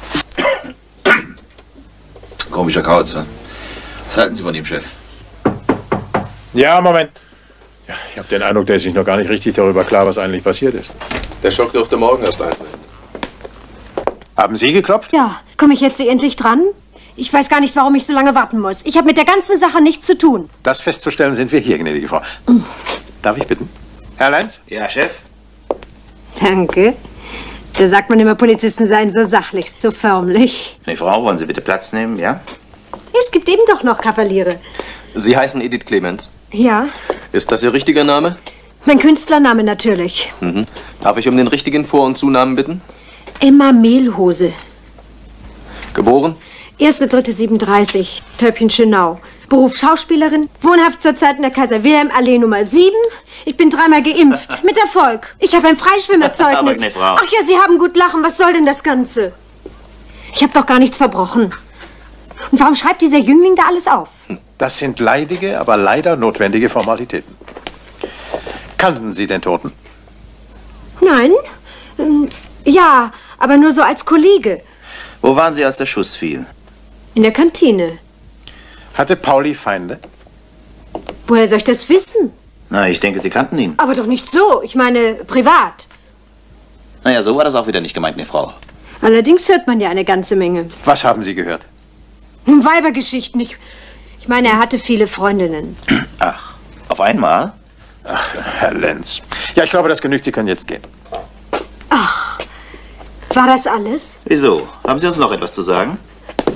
Komischer Kauz, hm? Was halten Sie von ihm, Chef? Ja, Moment. Ja, ich habe den Eindruck, der ist sich noch gar nicht richtig darüber klar, was eigentlich passiert ist. Der Schock dürfte morgen erst eintreten. Haben Sie geklopft? Ja, komme ich jetzt endlich dran? Ich weiß gar nicht, warum ich so lange warten muss. Ich habe mit der ganzen Sache nichts zu tun. Das festzustellen sind wir hier, gnädige Frau. Darf ich bitten? Herr Lenz? Ja, Chef? Danke. Da sagt man immer, Polizisten seien so sachlich, so förmlich. Nee, Frau, wollen Sie bitte Platz nehmen, ja? Es gibt eben doch noch Kavaliere. Sie heißen Edith Clemens. Ja, Ist das Ihr richtiger Name? mein Künstlername natürlich. Mhm. Darf ich um den richtigen Vor- und Zunamen bitten? Emma Mehlhose. Geboren? 1.3.37, Töpchen Schönau. Beruf Schauspielerin, wohnhaft zurzeit in der Kaiser-Wilhelm-Allee Nummer 7. Ich bin 3-mal geimpft, mit Erfolg. Ich habe ein Freischwimmerzeugnis. Aber eine Frau. Ach ja, Sie haben gut lachen, was soll denn das Ganze? Ich habe doch gar nichts verbrochen. Und warum schreibt dieser Jüngling da alles auf? Das sind leidige, aber leider notwendige Formalitäten. Kannten Sie den Toten? Nein? Ja, aber nur so als Kollege. Wo waren Sie, als der Schuss fiel? In der Kantine. Hatte Pauli Feinde? Woher soll ich das wissen? Na, ich denke, Sie kannten ihn. Aber doch nicht so. Ich meine, privat. Naja, so war das auch wieder nicht gemeint, ne Frau. Allerdings hört man ja eine ganze Menge. Was haben Sie gehört? Nun, Weibergeschichten. Ich meine, er hatte viele Freundinnen. Ach, auf einmal? Ach, Herr Lenz. Ja, ich glaube, das genügt. Sie können jetzt gehen. Ach, war das alles? Wieso? Haben Sie uns noch etwas zu sagen?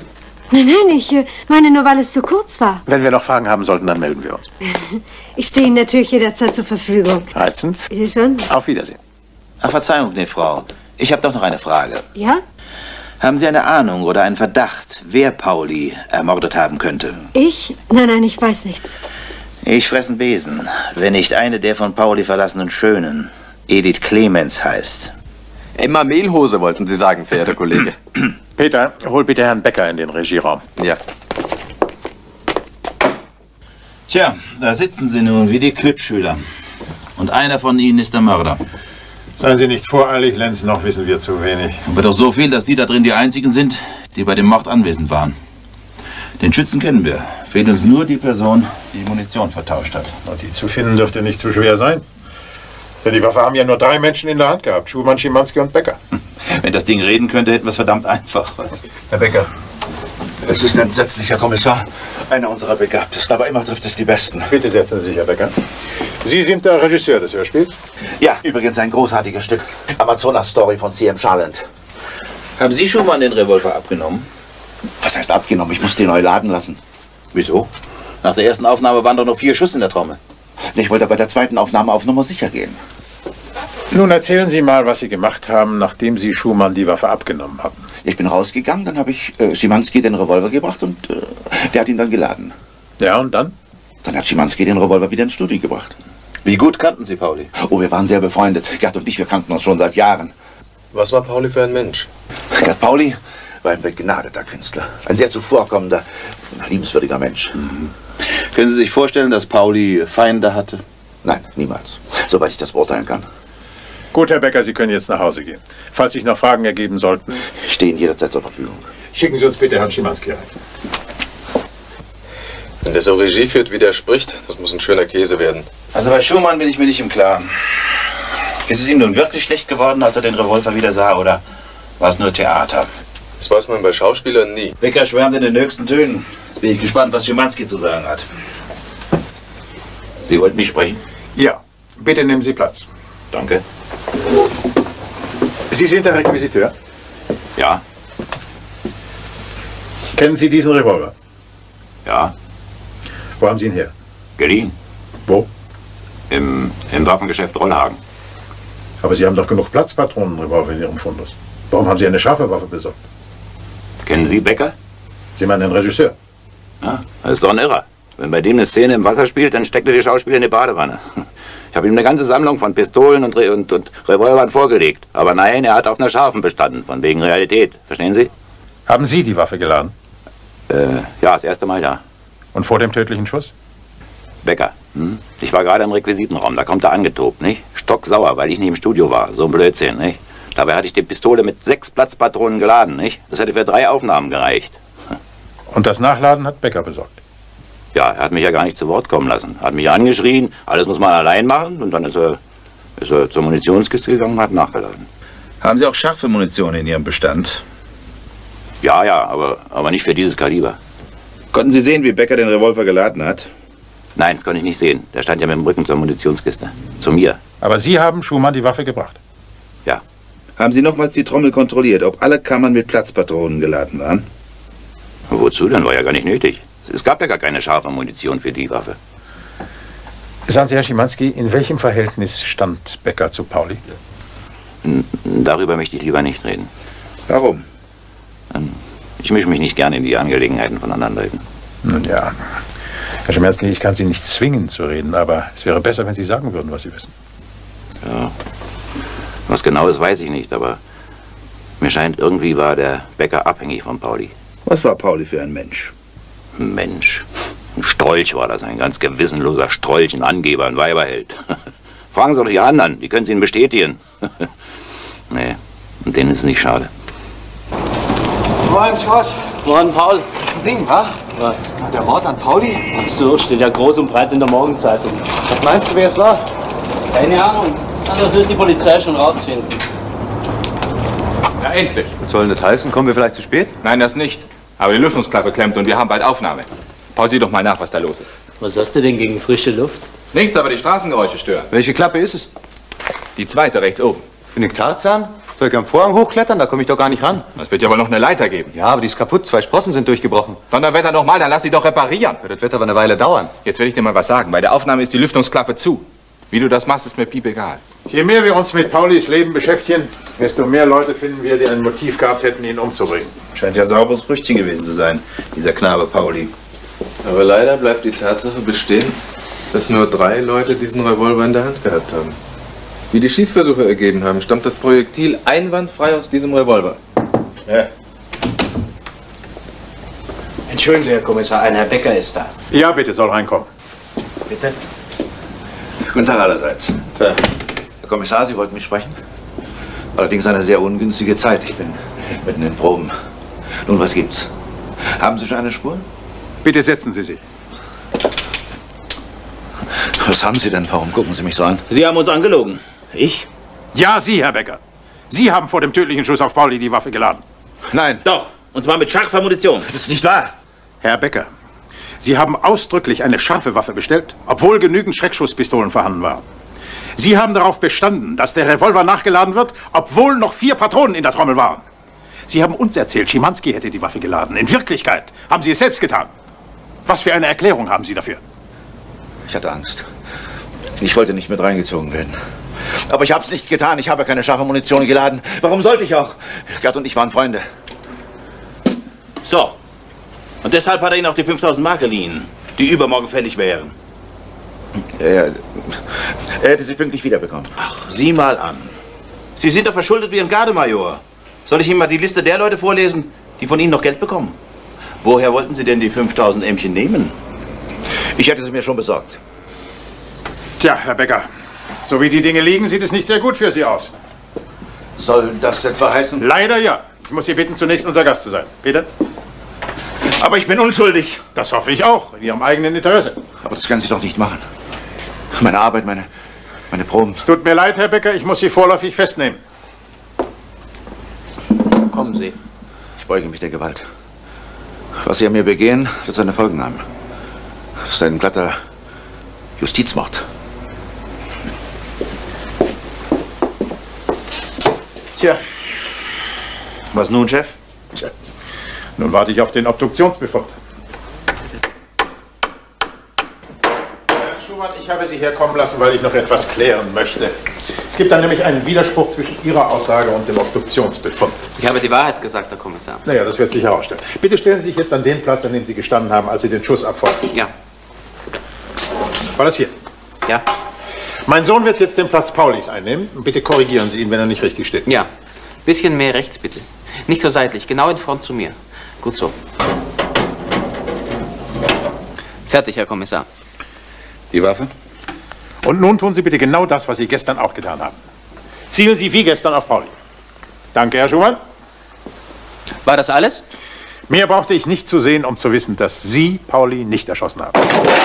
Nein, ich meine nur, weil es so kurz war. Wenn wir noch Fragen haben sollten, dann melden wir uns. Ich stehe Ihnen natürlich jederzeit zur Verfügung. Reizend. Bitte schon. Auf Wiedersehen. Ach, Verzeihung, gnädige Frau. Ich habe doch noch eine Frage. Ja? Haben Sie eine Ahnung oder einen Verdacht, wer Pauli ermordet haben könnte? Ich? Nein, ich weiß nichts. Ich fress einen Besen, wenn nicht eine der von Pauli verlassenen Schönen Edith Clemens heißt. Emma Mehlhose wollten Sie sagen, verehrter Kollege. Peter, hol bitte Herrn Becker in den Regieraum. Ja. Tja, da sitzen Sie nun wie die Klippschüler. Und einer von Ihnen ist der Mörder. Seien Sie nicht voreilig, Lenz, noch wissen wir zu wenig. Aber doch so viel, dass die da drin die einzigen sind, die bei dem Mord anwesend waren. Den Schützen kennen wir. Fehlt uns nur die Person, die Munition vertauscht hat. Und die zu finden dürfte nicht zu schwer sein. Denn die Waffe haben ja nur 3 Menschen in der Hand gehabt. Schumann, Schimanski und Becker. Wenn das Ding reden könnte, hätten wir es verdammt einfach. Was? Herr Becker, es ist entsetzlich, Herr Kommissar. Einer unserer Begabtesten, aber immer trifft es die Besten. Bitte setzen Sie sich, Herr Becker. Sie sind der Regisseur des Hörspiels? Ja, übrigens ein großartiges Stück. Amazonas-Story von C.M. Charland. Haben Sie schon mal den Revolver abgenommen? Was heißt abgenommen? Ich muss den neu laden lassen. Wieso? Nach der ersten Aufnahme waren doch noch 4 Schuss in der Trommel. Ich wollte bei der zweiten Aufnahme auf Nummer sicher gehen. Nun erzählen Sie mal, was Sie gemacht haben, nachdem Sie Schumann die Waffe abgenommen haben. Ich bin rausgegangen, dann habe ich Schimanski den Revolver gebracht und der hat ihn dann geladen. Ja, und dann? Dann hat Schimanski den Revolver wieder ins Studio gebracht. Wie gut kannten Sie Pauli? Oh, wir waren sehr befreundet. Gerd und ich, wir kannten uns schon seit Jahren. Was war Pauli für ein Mensch? Gerd Pauli war ein begnadeter Künstler. Ein sehr zuvorkommender, liebenswürdiger Mensch. Können Sie sich vorstellen, dass Pauli Feinde hatte? Nein, niemals. Soweit ich das beurteilen kann. Gut, Herr Becker, Sie können jetzt nach Hause gehen. Falls sich noch Fragen ergeben sollten. Ich stehe Ihnen jederzeit zur Verfügung. Schicken Sie uns bitte Herrn Schimanski rein. Wenn der so Regie führt, wie der spricht, das muss ein schöner Käse werden. Also bei Schumann bin ich mir nicht im Klaren. Ist es ihm nun wirklich schlecht geworden, als er den Revolver wieder sah, oder war es nur Theater? Das weiß man bei Schauspielern nie. Becker schwärmt in den höchsten Tönen. Jetzt bin ich gespannt, was Schimanski zu sagen hat. Sie wollten mich sprechen? Ja, bitte nehmen Sie Platz. Danke. Sie sind der Requisiteur? Ja. Kennen Sie diesen Revolver? Ja. Wo haben Sie ihn her? Geliehen. Wo? Im Waffengeschäft Rollhagen. Aber Sie haben doch genug Platzpatronenrevolver in Ihrem Fundus. Warum haben Sie eine scharfe Waffe besorgt? Kennen Sie Becker? Sie meinen den Regisseur? Ja, das ist doch ein Irrer. Wenn bei dem eine Szene im Wasser spielt, dann steckt er die Schauspieler in die Badewanne. Ich habe ihm eine ganze Sammlung von Pistolen und Revolvern vorgelegt. Aber nein, er hat auf einer scharfen bestanden, von wegen Realität. Verstehen Sie? Haben Sie die Waffe geladen? Ja, das erste Mal ja. Und vor dem tödlichen Schuss? Becker. Ich war gerade im Requisitenraum, da kommt er angetobt, nicht? Stocksauer, weil ich nicht im Studio war. So ein Blödsinn, nicht? Dabei hatte ich die Pistole mit 6 Platzpatronen geladen, nicht? Das hätte für 3 Aufnahmen gereicht. Und das Nachladen hat Becker besorgt? Ja, er hat mich ja gar nicht zu Wort kommen lassen. Hat mich angeschrien, alles muss man allein machen. Und dann ist er zur Munitionskiste gegangen und hat nachgeladen. Haben Sie auch scharfe Munition in Ihrem Bestand? Ja, aber nicht für dieses Kaliber. Konnten Sie sehen, wie Becker den Revolver geladen hat? Nein, das konnte ich nicht sehen. Der stand ja mit dem Rücken zur Munitionskiste. Zu mir. Aber Sie haben Schumann die Waffe gebracht? Ja. Haben Sie nochmals die Trommel kontrolliert, ob alle Kammern mit Platzpatronen geladen waren? Wozu denn? War ja gar nicht nötig. Es gab ja gar keine scharfe Munition für die Waffe. Sagen Sie, Herr Schimanski, in welchem Verhältnis stand Becker zu Pauli? Darüber möchte ich lieber nicht reden. Warum? Ich mische mich nicht gerne in die Angelegenheiten von anderen Leuten. Nun ja. Herr Schimanski, ich kann Sie nicht zwingen zu reden, aber es wäre besser, wenn Sie sagen würden, was Sie wissen. Ja. Was genau ist, weiß ich nicht, aber mir scheint, irgendwie war der Becker abhängig von Pauli. Was war Pauli für ein Mensch? Ein Mensch. Ein Strolch war das, ein ganz gewissenloser Strolch, ein Angeber, ein Weiberheld. Fragen Sie doch die anderen, die können es Ihnen bestätigen. Nee, und denen ist es nicht schade. Moin, Schorsch. Morgen, Paul. Ein Ding, wa? Was? Der Mord an Pauli? Ach so, steht ja groß und breit in der Morgenzeitung. Was meinst du, wer es war? Keine Ahnung. Das wird die Polizei schon rausfinden. Na endlich. Was soll denn das heißen? Kommen wir vielleicht zu spät? Nein, das nicht. Aber die Lüftungsklappe klemmt und wir haben bald Aufnahme. Paul, sieh doch mal nach, was da los ist. Was hast du denn gegen frische Luft? Nichts, aber die Straßengeräusche stören. Welche Klappe ist es? Die zweite rechts oben. Bin ich Tarzan? Soll ich am Vorhang hochklettern? Da komme ich doch gar nicht ran. Es wird ja wohl noch eine Leiter geben. Ja, aber die ist kaputt. 2 Sprossen sind durchgebrochen. Donnerwetter noch mal, dann lass sie doch reparieren. Ja, das wird aber eine Weile dauern. Jetzt will ich dir mal was sagen. Bei der Aufnahme ist die Lüftungsklappe zu. Wie du das machst, ist mir piep egal. Je mehr wir uns mit Paulis Leben beschäftigen, desto mehr Leute finden wir, die ein Motiv gehabt hätten, ihn umzubringen. Scheint ja ein sauberes Früchtchen gewesen zu sein, dieser Knabe Pauli. Aber leider bleibt die Tatsache bestehen, dass nur 3 Leute diesen Revolver in der Hand gehabt haben. Wie die Schießversuche ergeben haben, stammt das Projektil einwandfrei aus diesem Revolver. Ja. Entschuldigen Sie, Herr Kommissar, ein Herr Becker ist da. Ja, bitte, soll reinkommen. Bitte? Guten Tag allerseits. Herr Kommissar, Sie wollten mich sprechen? Allerdings eine sehr ungünstige Zeit. Ich bin mitten in Proben. Nun, was gibt's? Haben Sie schon eine Spur? Bitte setzen Sie sich. Was haben Sie denn? Warum gucken Sie mich so an? Sie haben uns angelogen. Ich? Ja, Sie, Herr Becker. Sie haben vor dem tödlichen Schuss auf Pauli die Waffe geladen. Nein. Doch. Und zwar mit scharfer Munition. Das ist nicht wahr. Herr Becker, Sie haben ausdrücklich eine scharfe Waffe bestellt, obwohl genügend Schreckschusspistolen vorhanden waren. Sie haben darauf bestanden, dass der Revolver nachgeladen wird, obwohl noch 4 Patronen in der Trommel waren. Sie haben uns erzählt, Schimanski hätte die Waffe geladen. In Wirklichkeit haben Sie es selbst getan. Was für eine Erklärung haben Sie dafür? Ich hatte Angst. Ich wollte nicht mit reingezogen werden. Aber ich habe es nicht getan. Ich habe keine scharfe Munition geladen. Warum sollte ich auch? Gerd und ich waren Freunde. So. Und deshalb hat er Ihnen auch die 5.000 Mark geliehen, die übermorgen fällig wären. Er hätte sie pünktlich wiederbekommen. Ach, sieh mal an. Sie sind doch verschuldet wie ein Gardemajor. Soll ich Ihnen mal die Liste der Leute vorlesen, die von Ihnen noch Geld bekommen? Woher wollten Sie denn die 5.000 Ämchen nehmen? Ich hätte sie mir schon besorgt. Tja, Herr Becker, so wie die Dinge liegen, sieht es nicht sehr gut für Sie aus. Soll das etwa heißen? Leider ja. Ich muss Sie bitten, zunächst unser Gast zu sein. Peter? Aber ich bin unschuldig. Das hoffe ich auch, in Ihrem eigenen Interesse. Aber das können Sie doch nicht machen. Meine Arbeit, meine Proben. Es tut mir leid, Herr Becker, ich muss Sie vorläufig festnehmen. Kommen Sie. Ich beuge mich der Gewalt. Was Sie an mir begehen, wird seine Folgen haben. Das ist ein glatter Justizmord. Tja. Was nun, Chef? Tja. Nun warte ich auf den Obduktionsbefund. Herr Schumann, ich habe Sie herkommen lassen, weil ich noch etwas klären möchte. Es gibt dann nämlich einen Widerspruch zwischen Ihrer Aussage und dem Obduktionsbefund. Ich habe die Wahrheit gesagt, Herr Kommissar. Naja, das wird sich herausstellen. Bitte stellen Sie sich jetzt an den Platz, an dem Sie gestanden haben, als Sie den Schuss abfeuerten. Ja. War das hier? Ja. Mein Sohn wird jetzt den Platz Paulis einnehmen. Und bitte korrigieren Sie ihn, wenn er nicht richtig steht. Ja. Bisschen mehr rechts, bitte. Nicht so seitlich, genau in Front zu mir. Gut so. Fertig, Herr Kommissar. Die Waffe? Und nun tun Sie bitte genau das, was Sie gestern auch getan haben. Zielen Sie wie gestern auf Pauli. Danke, Herr Schumann. War das alles? Mehr brauchte ich nicht zu sehen, um zu wissen, dass Sie Pauli nicht erschossen haben.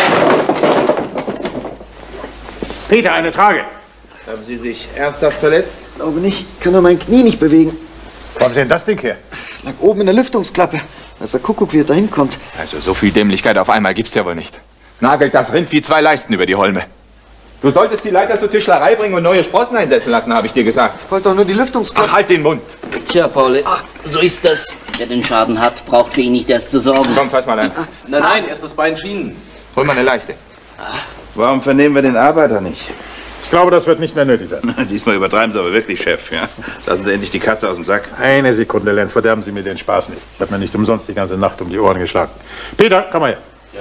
Peter, eine Trage. Haben Sie sich ernsthaft verletzt? Ich glaube nicht. Ich kann nur mein Knie nicht bewegen. Wo haben Sie denn das Ding her? Es lag oben in der Lüftungsklappe. Dass der Kuckuck wieder dahin kommt. Also so viel Dämlichkeit auf einmal gibt's ja wohl nicht. Nagelt das Rind wie 2 Leisten über die Holme. Du solltest die Leiter zur Tischlerei bringen und neue Sprossen einsetzen lassen, habe ich dir gesagt. Ich wollte doch nur die Lüftungsklappe. Ach, halt den Mund. Tja, Pauli, so ist das. Wer den Schaden hat, braucht für ihn nicht erst zu sorgen. Komm, fass mal ein. Nein, nein, erst das Bein schienen. Hol mal eine Leichte. Warum vernehmen wir den Arbeiter nicht? Ich glaube, das wird nicht mehr nötig sein. Diesmal übertreiben Sie aber wirklich, Chef. Ja? Lassen Sie endlich die Katze aus dem Sack. Eine Sekunde, Lenz, verderben Sie mir den Spaß nicht. Ich habe mir nicht umsonst die ganze Nacht um die Ohren geschlagen. Peter, komm mal her. Ja?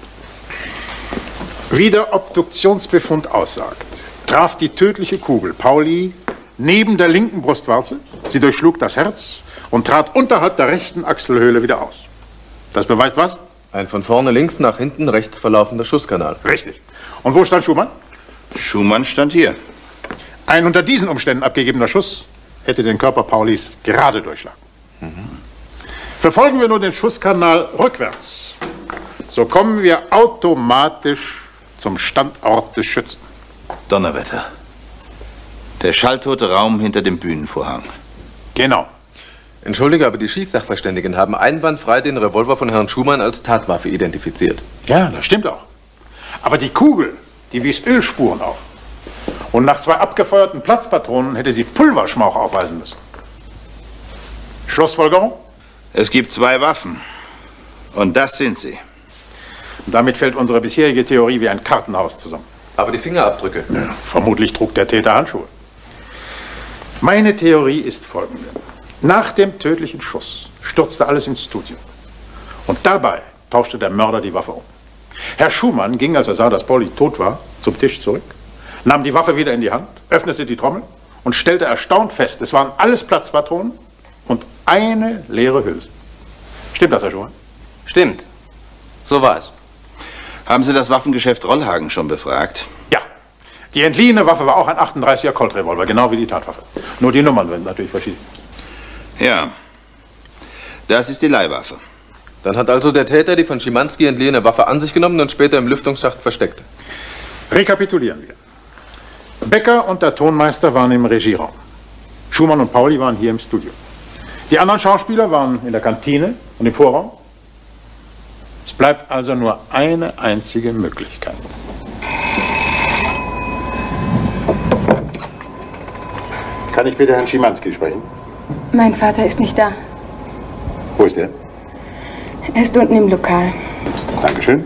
Wie der Obduktionsbefund aussagt, traf die tödliche Kugel Pauli neben der linken Brustwarze, sie durchschlug das Herz und trat unterhalb der rechten Achselhöhle wieder aus. Das beweist was? Ein von vorne links nach hinten rechts verlaufender Schusskanal. Richtig. Und wo stand Schumann? Schumann stand hier. Ein unter diesen Umständen abgegebener Schuss hätte den Körper Paulis gerade durchschlagen. Verfolgen wir nur den Schusskanal rückwärts, so kommen wir automatisch zum Standort des Schützen. Donnerwetter. Der schalltote Raum hinter dem Bühnenvorhang. Genau. Entschuldige, aber die Schießsachverständigen haben einwandfrei den Revolver von Herrn Schumann als Tatwaffe identifiziert. Ja, das stimmt auch. Aber die Kugel, die wies Ölspuren auf. Und nach 2 abgefeuerten Platzpatronen hätte sie Pulverschmauch aufweisen müssen. Schlussfolgerung? Es gibt 2 Waffen. Und das sind sie. Damit fällt unsere bisherige Theorie wie ein Kartenhaus zusammen. Aber die Fingerabdrücke? Ja, vermutlich trug der Täter Handschuhe. Meine Theorie ist folgende. Nach dem tödlichen Schuss stürzte alles ins Studio. Und dabei tauschte der Mörder die Waffe um. Herr Schumann ging, als er sah, dass Pauli tot war, zum Tisch zurück, nahm die Waffe wieder in die Hand, öffnete die Trommel und stellte erstaunt fest, es waren alles Platzpatronen und eine leere Hülse. Stimmt das, Herr Schumann? Stimmt. So war es. Haben Sie das Waffengeschäft Rollhagen schon befragt? Ja. Die entliehene Waffe war auch ein 38er Colt-Revolver, genau wie die Tatwaffe. Nur die Nummern werden natürlich verschieden. Ja. Das ist die Leihwaffe. Dann hat also der Täter die von Schimanski entliehene Waffe an sich genommen und später im Lüftungsschacht versteckt. Rekapitulieren wir. Becker und der Tonmeister waren im Regieraum. Schumann und Pauli waren hier im Studio. Die anderen Schauspieler waren in der Kantine und im Vorraum. Es bleibt also nur eine einzige Möglichkeit. Kann ich bitte Herrn Schimanski sprechen? Mein Vater ist nicht da. Wo ist er? Er ist unten im Lokal. Dankeschön.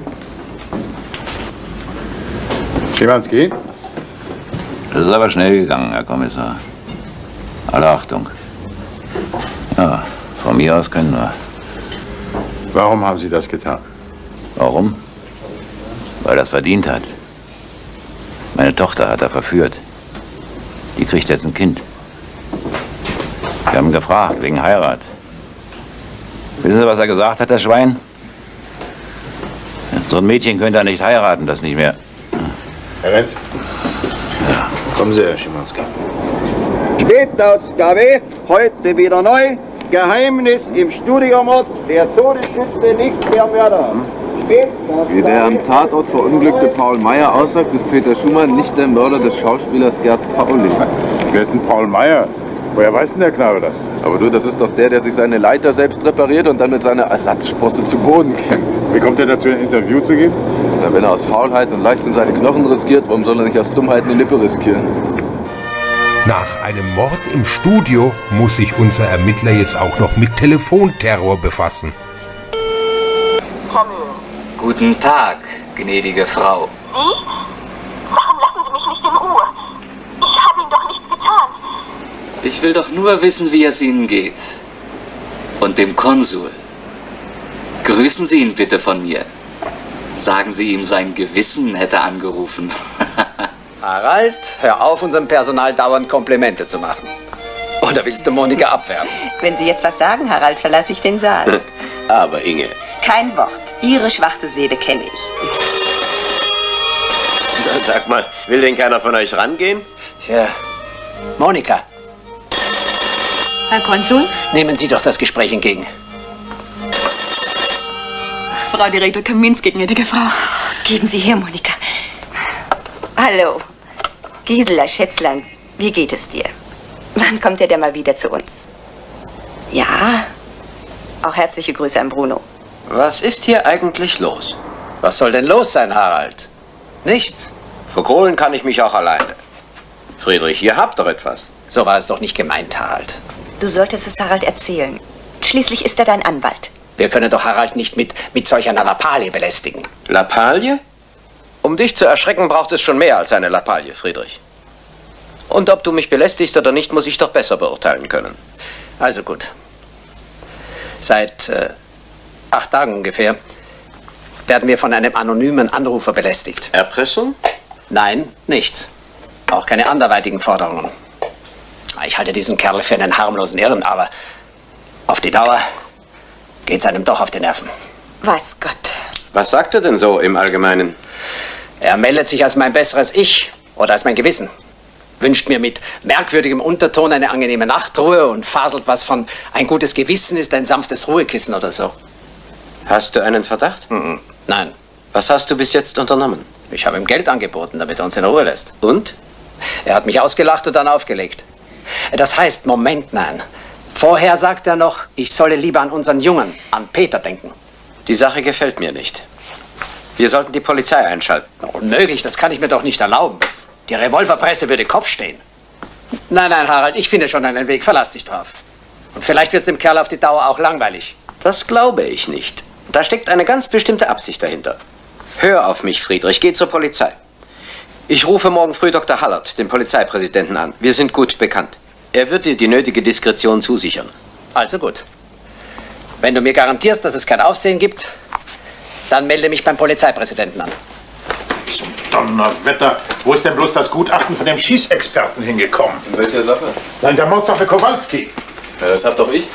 Schimanski? Das ist aber schnell gegangen, Herr Kommissar. Alle Achtung. Ja, von mir aus können wir. Warum haben Sie das getan? Warum? Weil er es verdient hat. Meine Tochter hat er verführt. Die kriegt jetzt ein Kind. Wir haben gefragt, wegen Heirat. Wissen Sie, was er gesagt hat, das Schwein? So ein Mädchen könnte er nicht heiraten, das nicht mehr. Herr Renz? Ja. Kommen Sie, Herr Schimanski. Spätausgabe, heute wieder neu. Geheimnis im Studiomord, der Todesschütze nicht der Mörder. Wie der am Tatort verunglückte Paul Meyer aussagt, ist Peter Schumann nicht der Mörder des Schauspielers Gerd Pauli. Wer ist denn Paul Meyer? Woher weiß denn der Knabe das? Aber du, das ist doch der sich seine Leiter selbst repariert und dann mit seiner Ersatzsprosse zu Boden kämpft. Wie kommt er dazu, ein Interview zu geben? Na, wenn er aus Faulheit und Leichtsinn seine Knochen riskiert, warum soll er nicht aus Dummheit eine Lippe riskieren? Nach einem Mord im Studio muss sich unser Ermittler jetzt auch noch mit Telefonterror befassen. Guten Tag, gnädige Frau. Sie? Warum lassen Sie mich nicht in Ruhe? Ich habe Ihnen doch nichts getan. Ich will doch nur wissen, wie es Ihnen geht. Und dem Konsul. Grüßen Sie ihn bitte von mir. Sagen Sie ihm, sein Gewissen hätte angerufen. Harald, hör auf, unserem Personal dauernd Komplimente zu machen. Oder willst du Monika abwerben? Wenn Sie jetzt was sagen, Harald, verlasse ich den Saal. Aber Inge. Kein Wort. Ihre schwarze Seele kenne ich. Sag mal, will denn keiner von euch rangehen? Ja. Monika, Herr Konsul? nehmen Sie doch das Gespräch entgegen. Frau Direktor Kaminski, gnädige Frau. Geben Sie her, Monika. Hallo. Gisela Schätzlein, wie geht es dir? Wann kommt er denn mal wieder zu uns? Ja. Auch herzliche Grüße an Bruno. Was ist hier eigentlich los? Was soll denn los sein, Harald? Nichts. Verkohlen kann ich mich auch alleine. Friedrich, ihr habt doch etwas. So war es doch nicht gemeint, Harald. Du solltest es Harald erzählen. Schließlich ist er dein Anwalt. Wir können doch Harald nicht mit solch einer Lappalie belästigen. Lappalie? Um dich zu erschrecken, braucht es schon mehr als eine Lappalie, Friedrich. Und ob du mich belästigst oder nicht, muss ich doch besser beurteilen können. Also gut. Seit 8 Tagen ungefähr werden wir von einem anonymen Anrufer belästigt. Erpressung? Nein, nichts. Auch keine anderweitigen Forderungen. Ich halte diesen Kerl für einen harmlosen Irren, aber auf die Dauer geht's einem doch auf die Nerven. Weiß Gott. Was sagt er denn so im Allgemeinen? Er meldet sich als mein besseres Ich oder als mein Gewissen. Wünscht mir mit merkwürdigem Unterton eine angenehme Nachtruhe und faselt was von ein gutes Gewissen ist ein sanftes Ruhekissen oder so. Hast du einen Verdacht? Nein. Was hast du bis jetzt unternommen? Ich habe ihm Geld angeboten, damit er uns in Ruhe lässt. Und? Er hat mich ausgelacht und dann aufgelegt. Das heißt, Moment, nein. Vorher sagt er noch, ich solle lieber an unseren Jungen, an Peter denken. Die Sache gefällt mir nicht. Wir sollten die Polizei einschalten. Unmöglich, das kann ich mir doch nicht erlauben. Die Revolverpresse würde Kopf stehen. Nein, nein, Harald, ich finde schon einen Weg. Verlass dich drauf. Und vielleicht wird es dem Kerl auf die Dauer auch langweilig. Das glaube ich nicht. Da steckt eine ganz bestimmte Absicht dahinter. Hör auf mich, Friedrich. Geh zur Polizei. Ich rufe morgen früh Dr. Hallert, den Polizeipräsidenten, an. Wir sind gut bekannt. Er wird dir die nötige Diskretion zusichern. Also gut. Wenn du mir garantierst, dass es kein Aufsehen gibt, dann melde mich beim Polizeipräsidenten an. Zum Donnerwetter. Wo ist denn bloß das Gutachten von dem Schießexperten hingekommen? In welcher Sache? Nein, der Mordsache Kowalski. Ja, das hab doch ich.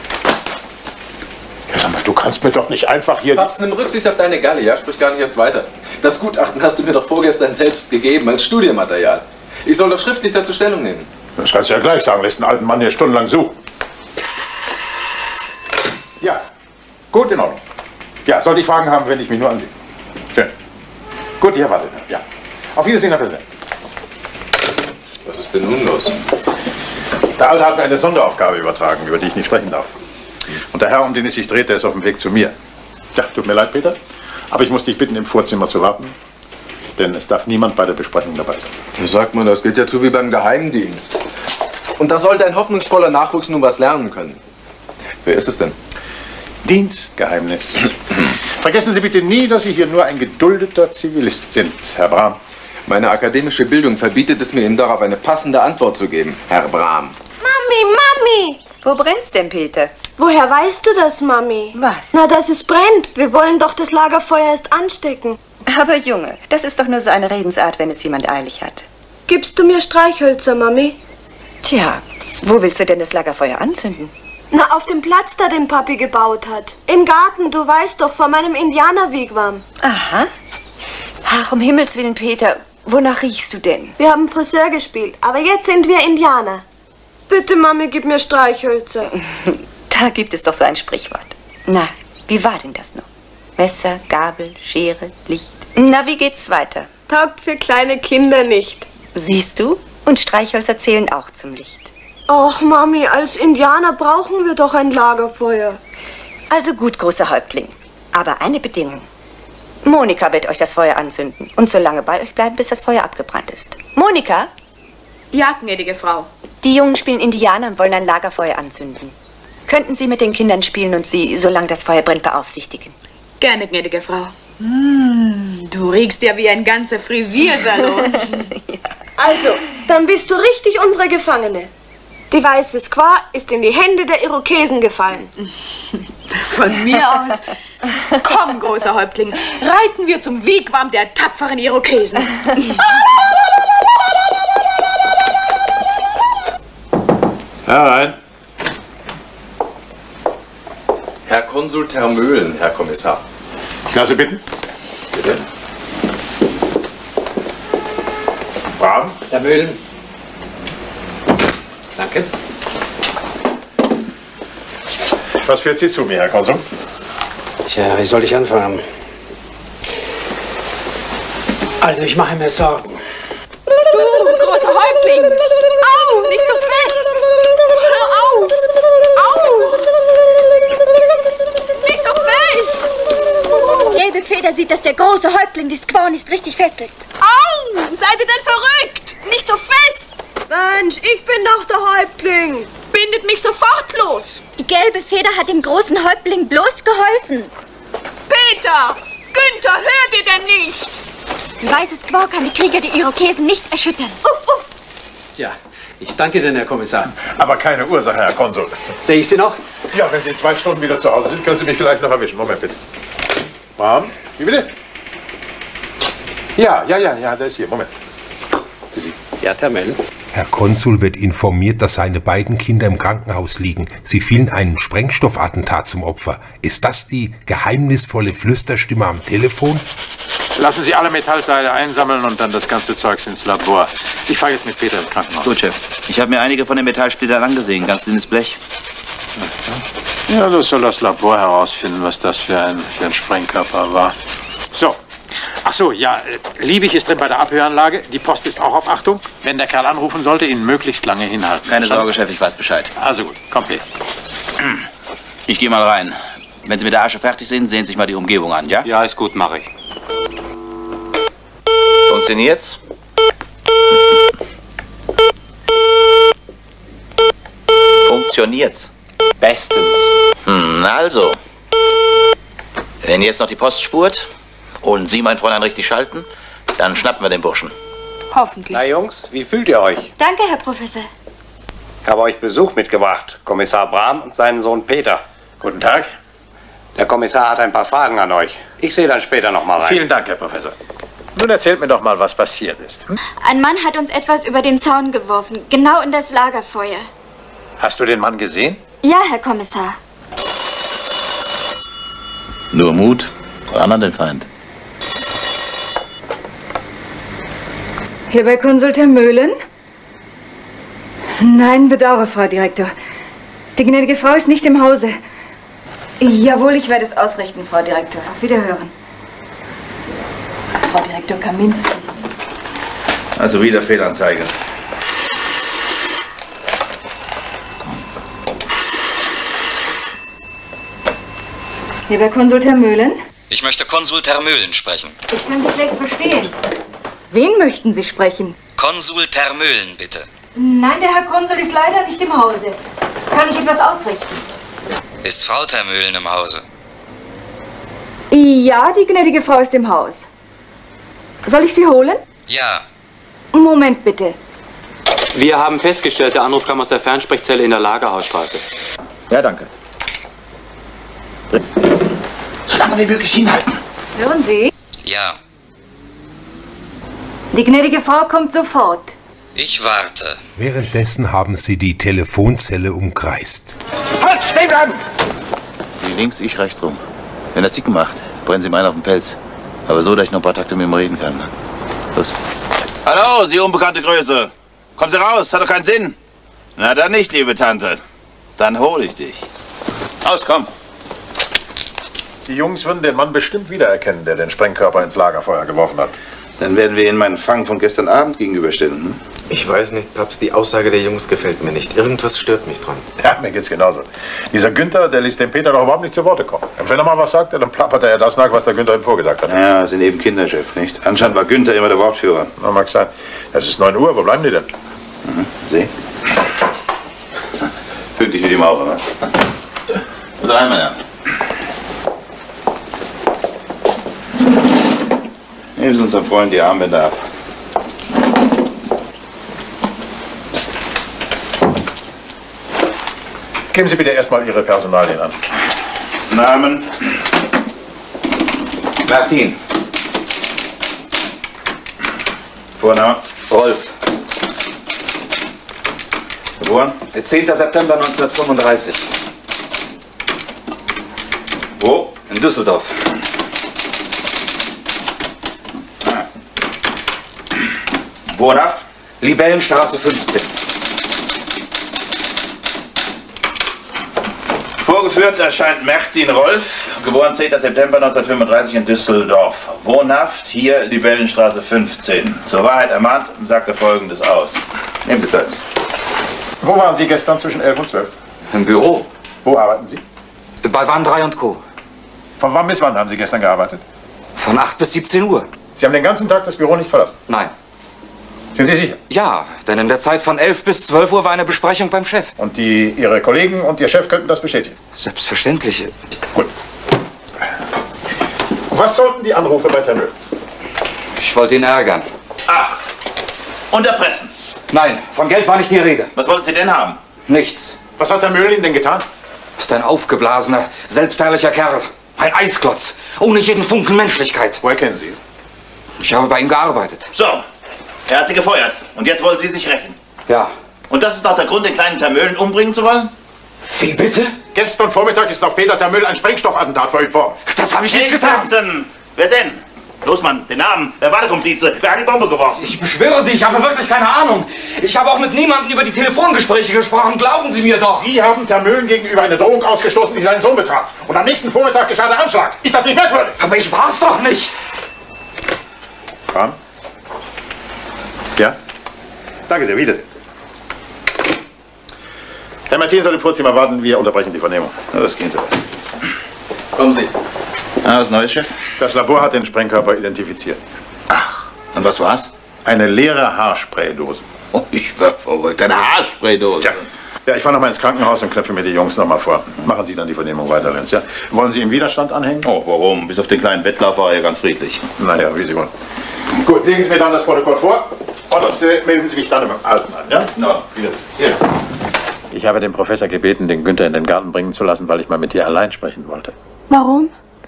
Ja, sag mal, du kannst mir doch nicht einfach hier... Papst, nimm Rücksicht auf deine Galle, ja? Sprich gar nicht erst weiter. Das Gutachten hast du mir doch vorgestern selbst gegeben, als Studienmaterial. Ich soll doch schriftlich dazu Stellung nehmen. Das kannst du ja gleich sagen. Lässt einen alten Mann hier stundenlang suchen. Ja, gut, in Ordnung. Ja, sollte ich Fragen haben, wenn ich mich nur ansehe. Schön. Gut, ich erwarte. Ja. Auf Wiedersehen, Herr Präsident. Was ist denn nun los? Der Alte hat mir eine Sonderaufgabe übertragen, über die ich nicht sprechen darf. Und der Herr, um den es sich dreht, der ist auf dem Weg zu mir. Ja, tut mir leid, Peter. Aber ich muss dich bitten, im Vorzimmer zu warten. Denn es darf niemand bei der Besprechung dabei sein. Sagt man, das geht ja zu wie beim Geheimdienst. Und da sollte ein hoffnungsvoller Nachwuchs nun was lernen können. Wer ist es denn? Dienstgeheimnis. Vergessen Sie bitte nie, dass Sie hier nur ein geduldeter Zivilist sind, Herr Brahm. Meine akademische Bildung verbietet es mir, Ihnen darauf eine passende Antwort zu geben, Herr Brahm. Mami, Mami! Wo brennt's denn, Peter? Woher weißt du das, Mami? Was? Na, dass es brennt. Wir wollen doch das Lagerfeuer erst anstecken. Aber Junge, das ist doch nur so eine Redensart, wenn es jemand eilig hat. Gibst du mir Streichhölzer, Mami? Tja, wo willst du denn das Lagerfeuer anzünden? Na, auf dem Platz, da den Papi gebaut hat. Im Garten, du weißt doch, vor meinem Indianerwigwam. Aha. Ach, um Himmels Willen, Peter, wonach riechst du denn? Wir haben Friseur gespielt, aber jetzt sind wir Indianer. Bitte, Mami, gib mir Streichhölzer. Da gibt es doch so ein Sprichwort. Na, wie war denn das noch? Messer, Gabel, Schere, Licht. Na, wie geht's weiter? Taugt für kleine Kinder nicht. Siehst du? Und Streichhölzer zählen auch zum Licht. Och, Mami, als Indianer brauchen wir doch ein Lagerfeuer. Also gut, großer Häuptling. Aber eine Bedingung. Monika wird euch das Feuer anzünden und so lange bei euch bleiben, bis das Feuer abgebrannt ist. Monika? Ja, gnädige Frau. Die Jungen spielen Indianer und wollen ein Lagerfeuer anzünden. Könnten Sie mit den Kindern spielen und sie, solange das Feuer brennt, beaufsichtigen? Gerne, gnädige Frau. Du riechst ja wie ein ganzer Frisiersalon. Ja. Also, dann bist du richtig unsere Gefangene. Die weiße Squaw ist in die Hände der Irokesen gefallen. Von mir aus. Komm, großer Häuptling, reiten wir zum Wigwam der tapferen Irokesen. Herein. Herr Konsul Termöhlen, Herr Kommissar. Klasse bitten. Bitte. Brahm. Termöhlen. Danke. Was führt Sie zu mir, Herr Konsul? Tja, wie soll ich anfangen? Also, ich mache mir Sorgen. Du, großer Häuptling! Au, nicht so fest! Hör auf! Au! Nicht so fest! Gelbe Feder sieht, dass der große Häuptling die Squaw nicht richtig fesselt. Au! Seid ihr denn verrückt? Nicht so fest! Mensch, ich bin doch der Häuptling. Bindet mich sofort los! Die gelbe Feder hat dem großen Häuptling bloß geholfen. Peter! Günther, hört ihr denn nicht? Die weiße Squaw kann die Krieger der Irokesen nicht erschüttern. Uff, uff! Ja, ich danke Ihnen, Herr Kommissar. Aber keine Ursache, Herr Konsul. Sehe ich Sie noch? Ja, wenn Sie in 2 Stunden wieder zu Hause sind, können Sie mich vielleicht noch erwischen. Moment, bitte. Brahm, wie bitte? Ja, der ist hier. Moment. Ja, Termöhlen. Herr Konsul wird informiert, dass seine beiden Kinder im Krankenhaus liegen. Sie fielen einem Sprengstoffattentat zum Opfer. Ist das die geheimnisvolle Flüsterstimme am Telefon? Lassen Sie alle Metallteile einsammeln und dann das ganze Zeugs ins Labor. Ich fahre jetzt mit Peter ins Krankenhaus. Gut, Chef. Ich habe mir einige von den Metallsplittern angesehen. Ganz dünnes Blech. Ja, das soll das Labor herausfinden, was das für ein Sprengkörper war. So. Ach so, ja, Liebig ist drin bei der Abhöranlage. Die Post ist auch auf Achtung. Wenn der Kerl anrufen sollte, ihn möglichst lange hinhalten. Keine Sorge, Chef, ich weiß Bescheid. Also gut, kommt Peter. Ich gehe mal rein. Wenn Sie mit der Asche fertig sind, sehen Sie sich mal die Umgebung an, ja? Ja, ist gut, mache ich. Funktioniert's? Funktioniert's? Bestens. Na also. Wenn jetzt noch die Post spurt und Sie, mein Fräulein, richtig schalten, dann schnappen wir den Burschen. Hoffentlich. Na Jungs, wie fühlt ihr euch? Danke, Herr Professor. Ich habe euch Besuch mitgebracht. Kommissar Brahm und seinen Sohn Peter. Guten Tag. Der Kommissar hat ein paar Fragen an euch. Ich sehe dann später noch mal rein. Vielen Dank, Herr Professor. Nun erzählt mir doch mal, was passiert ist. Ein Mann hat uns etwas über den Zaun geworfen, genau in das Lagerfeuer. Hast du den Mann gesehen? Ja, Herr Kommissar. Nur Mut, ran an den Feind. Hier bei Konsulter Möhlen? Nein, bedauere, Frau Direktor. Die gnädige Frau ist nicht im Hause. Jawohl, ich werde es ausrichten, Frau Direktor. Auf Wiederhören. Frau Direktor Kaminski. Also wieder Fehlanzeige. Hier bei Konsulter Möhlen? Ich möchte Konsul Termöhlen sprechen. Ich kann Sie schlecht verstehen. Wen möchten Sie sprechen? Konsul Termöhlen, bitte. Nein, der Herr Konsul ist leider nicht im Hause. Kann ich etwas ausrichten? Ist Frau Termöhlen im Hause? Ja, die gnädige Frau ist im Haus. Soll ich sie holen? Ja. Moment bitte. Wir haben festgestellt, der Anruf kam aus der Fernsprechzelle in der Lagerhausstraße. Ja, danke. So lange wie möglich hinhalten. Hören Sie? Ja. Die gnädige Frau kommt sofort. Ich warte. Währenddessen haben sie die Telefonzelle umkreist. Halt, stehen bleiben! Sie links, ich rechts rum. Wenn er Zicken macht, brennen Sie ihm einen auf den Pelz. Aber so, dass ich noch ein paar Takte mit ihm reden kann. Los. Hallo, Sie unbekannte Größe. Kommen Sie raus, hat doch keinen Sinn. Na dann nicht, liebe Tante. Dann hole ich dich. Raus, komm. Die Jungs würden den Mann bestimmt wiedererkennen, der den Sprengkörper ins Lagerfeuer geworfen hat. Dann werden wir Ihnen meinen Fang von gestern Abend gegenüberstellen. Hm? Ich weiß nicht, Papst, die Aussage der Jungs gefällt mir nicht. Irgendwas stört mich dran. Ja, mir geht's genauso. Dieser Günther, der ließ den Peter doch überhaupt nicht zu Worte kommen. Und wenn er mal was sagt, dann plappert er ja das nach, was der Günther ihm vorgesagt hat. Ja, sind eben Kinderchef, nicht? Anscheinend war Günther immer der Wortführer. Na, mag sein. Es ist 9 Uhr, wo bleiben die denn? Mhm. Sie? Pünktlich wie die Maurer, ne? Und rein, meine Herren. Nehmen Sie unserem Freund die Armbänder ab. Geben Sie bitte erstmal Ihre Personalien an. Namen? Martin. Vorname? Rolf. Geboren? 10. September 1935. Wo? In Düsseldorf. Wohnhaft? Libellenstraße 15. Vorgeführt erscheint Martin Rolf, geboren 10. September 1935 in Düsseldorf. Wohnhaft hier Libellenstraße 15. Zur Wahrheit ermahnt, sagt er Folgendes aus. Nehmen Sie Platz. Wo waren Sie gestern zwischen 11 und 12? Im Büro. Wo arbeiten Sie? Bei Wann 3 und Co. Von wann bis wann haben Sie gestern gearbeitet? Von 8 bis 17 Uhr. Sie haben den ganzen Tag das Büro nicht verlassen? Nein. Sind Sie sicher? Ja, denn in der Zeit von 11 bis 12 Uhr war eine Besprechung beim Chef. Und Ihre Kollegen und Ihr Chef könnten das bestätigen? Selbstverständlich. Gut. Was sollten die Anrufe bei Termöhlen? Ich wollte ihn ärgern. Ach, und erpressen? Nein, von Geld war nicht die Rede. Was wollten Sie denn haben? Nichts. Was hat Termöhlen Ihnen denn getan? Ist ein aufgeblasener, selbstherrlicher Kerl. Ein Eisklotz. Ohne jeden Funken Menschlichkeit. Woher kennen Sie ihn? Ich habe bei ihm gearbeitet. So, er hat Sie gefeuert. Und jetzt wollen Sie sich rächen. Ja. Und das ist auch der Grund, den kleinen Termöhlen umbringen zu wollen? Wie bitte? Gestern Vormittag ist auf Peter Termöhlen ein Sprengstoffattentat verübt worden. Das habe ich nicht getan. Wer denn? Los, Mann, den Namen. Wer war der Komplize? Wer hat die Bombe geworfen? Ich beschwöre Sie, ich habe wirklich keine Ahnung. Ich habe auch mit niemandem über die Telefongespräche gesprochen. Glauben Sie mir doch. Sie haben Termöhlen gegenüber eine Drohung ausgestoßen, die seinen Sohn betraf. Und am nächsten Vormittag geschah der Anschlag. Ist das nicht merkwürdig? Aber ich war's doch nicht. Kram? Ja? Danke sehr, Wiedersehen. Herr Martin soll im Vorzimmer warten, wir unterbrechen die Vernehmung. Na, das geht so. Kommen Sie. Ah, was Neues, Chef? Das Labor hat den Sprengkörper identifiziert. Ach, und was war's? Eine leere Haarspraydose. Oh, ich war verrückt. Eine Haarspraydose. Tja. Ja, ich fahre noch mal ins Krankenhaus und knöpfe mir die Jungs noch mal vor. Machen Sie dann die Vernehmung weiter, Lenz, ja? Wollen Sie im Widerstand anhängen? Oh, warum? Bis auf den kleinen Wettlauf war er ja ganz friedlich. Naja, wie Sie wollen. Gut, legen Sie mir dann das Protokoll vor und melden Sie mich dann im Alten an, ja? Na, wieder. Ja. Ich habe den Professor gebeten, den Günther in den Garten bringen zu lassen, weil ich mal mit dir allein sprechen wollte. Warum?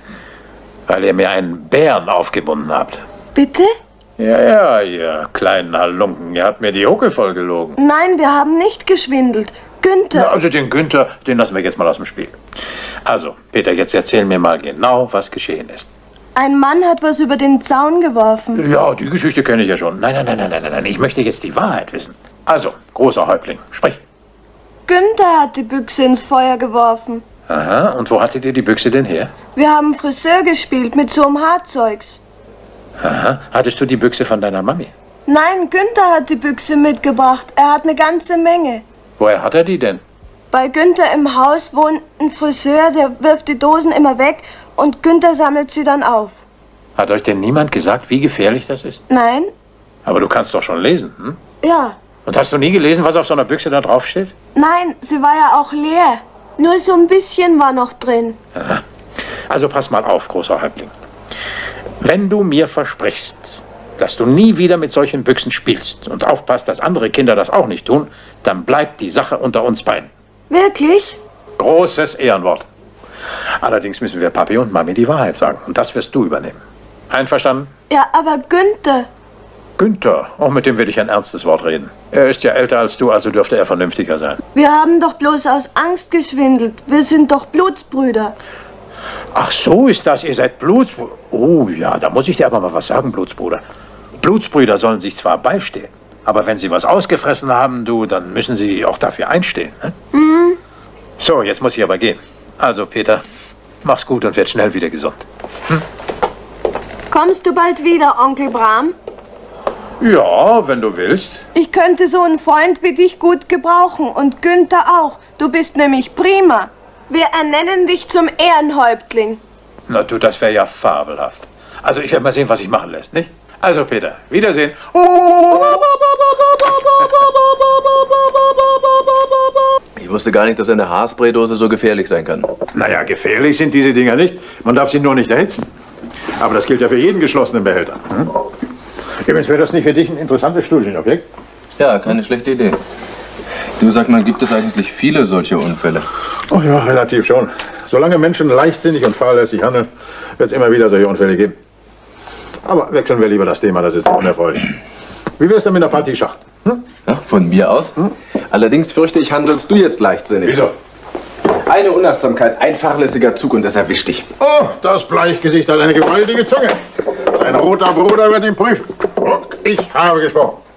Weil ihr mir einen Bären aufgebunden habt. Bitte? Ja, ihr kleinen Halunken, ihr habt mir die Hucke voll gelogen. Nein, wir haben nicht geschwindelt. Günther. Na, also den Günther, den lassen wir jetzt mal aus dem Spiel. Also, Peter, jetzt erzähl mir mal genau, was geschehen ist. Ein Mann hat was über den Zaun geworfen. Ja, die Geschichte kenne ich ja schon. Nein, ich möchte jetzt die Wahrheit wissen. Also, großer Häuptling, sprich. Günther hat die Büchse ins Feuer geworfen. Aha, und wo hattet ihr die Büchse denn her? Wir haben Friseur gespielt mit so einem Haarzeugs. Aha, hattest du die Büchse von deiner Mami? Nein, Günther hat die Büchse mitgebracht. Er hat eine ganze Menge. Woher hat er die denn? Bei Günther im Haus wohnt ein Friseur, der wirft die Dosen immer weg und Günther sammelt sie dann auf. Hat euch denn niemand gesagt, wie gefährlich das ist? Nein? Aber du kannst doch schon lesen, hm? Ja. Und hast du nie gelesen, was auf so einer Büchse da drauf steht? Nein, sie war ja auch leer. Nur so ein bisschen war noch drin. Aha. Also pass mal auf, großer Häuptling. Wenn du mir versprichst, dass du nie wieder mit solchen Büchsen spielst und aufpasst, dass andere Kinder das auch nicht tun, dann bleibt die Sache unter uns beiden. Wirklich? Großes Ehrenwort. Allerdings müssen wir Papi und Mami die Wahrheit sagen. Und das wirst du übernehmen. Einverstanden? Ja, aber Günther. Günther, auch mit dem will ich ein ernstes Wort reden. Er ist ja älter als du, also dürfte er vernünftiger sein. Wir haben doch bloß aus Angst geschwindelt. Wir sind doch Blutsbrüder. Ach so ist das, ihr seid Blutsbrüder. Oh ja, da muss ich dir aber mal was sagen, Blutsbruder. Blutsbrüder sollen sich zwar beistehen, aber wenn sie was ausgefressen haben, du, dann müssen sie auch dafür einstehen. Ne? Mhm. So, jetzt muss ich aber gehen. Also, Peter, mach's gut und werd schnell wieder gesund. Hm? Kommst du bald wieder, Onkel Bram? Ja, wenn du willst. Ich könnte so einen Freund wie dich gut gebrauchen und Günther auch. Du bist nämlich prima. Wir ernennen dich zum Ehrenhäuptling. Na du, das wäre ja fabelhaft. Also ich werde mal sehen, was sich machen lässt, nicht? Also Peter, Wiedersehen. Ich wusste gar nicht, dass eine Haarspraydose so gefährlich sein kann. Naja, gefährlich sind diese Dinger nicht. Man darf sie nur nicht erhitzen. Aber das gilt ja für jeden geschlossenen Behälter. Hm? Übrigens, wäre das nicht für dich ein interessantes Studienobjekt? Ja, keine schlechte Idee. Du, sag mal, gibt es eigentlich viele solche Unfälle? Oh ja, relativ schon. Solange Menschen leichtsinnig und fahrlässig handeln, wird es immer wieder solche Unfälle geben. Aber wechseln wir lieber das Thema, das ist unerfreulich. Wie wär's denn mit der Partie Schach? Hm? Ja, von mir aus. Allerdings fürchte ich, handelst du jetzt leichtsinnig. Wieso? Eine Unachtsamkeit, ein fahrlässiger Zug und das erwischt dich. Oh, das Bleichgesicht hat eine gewaltige Zunge. Sein roter Bruder wird ihn prüfen. Und ich habe gesprochen.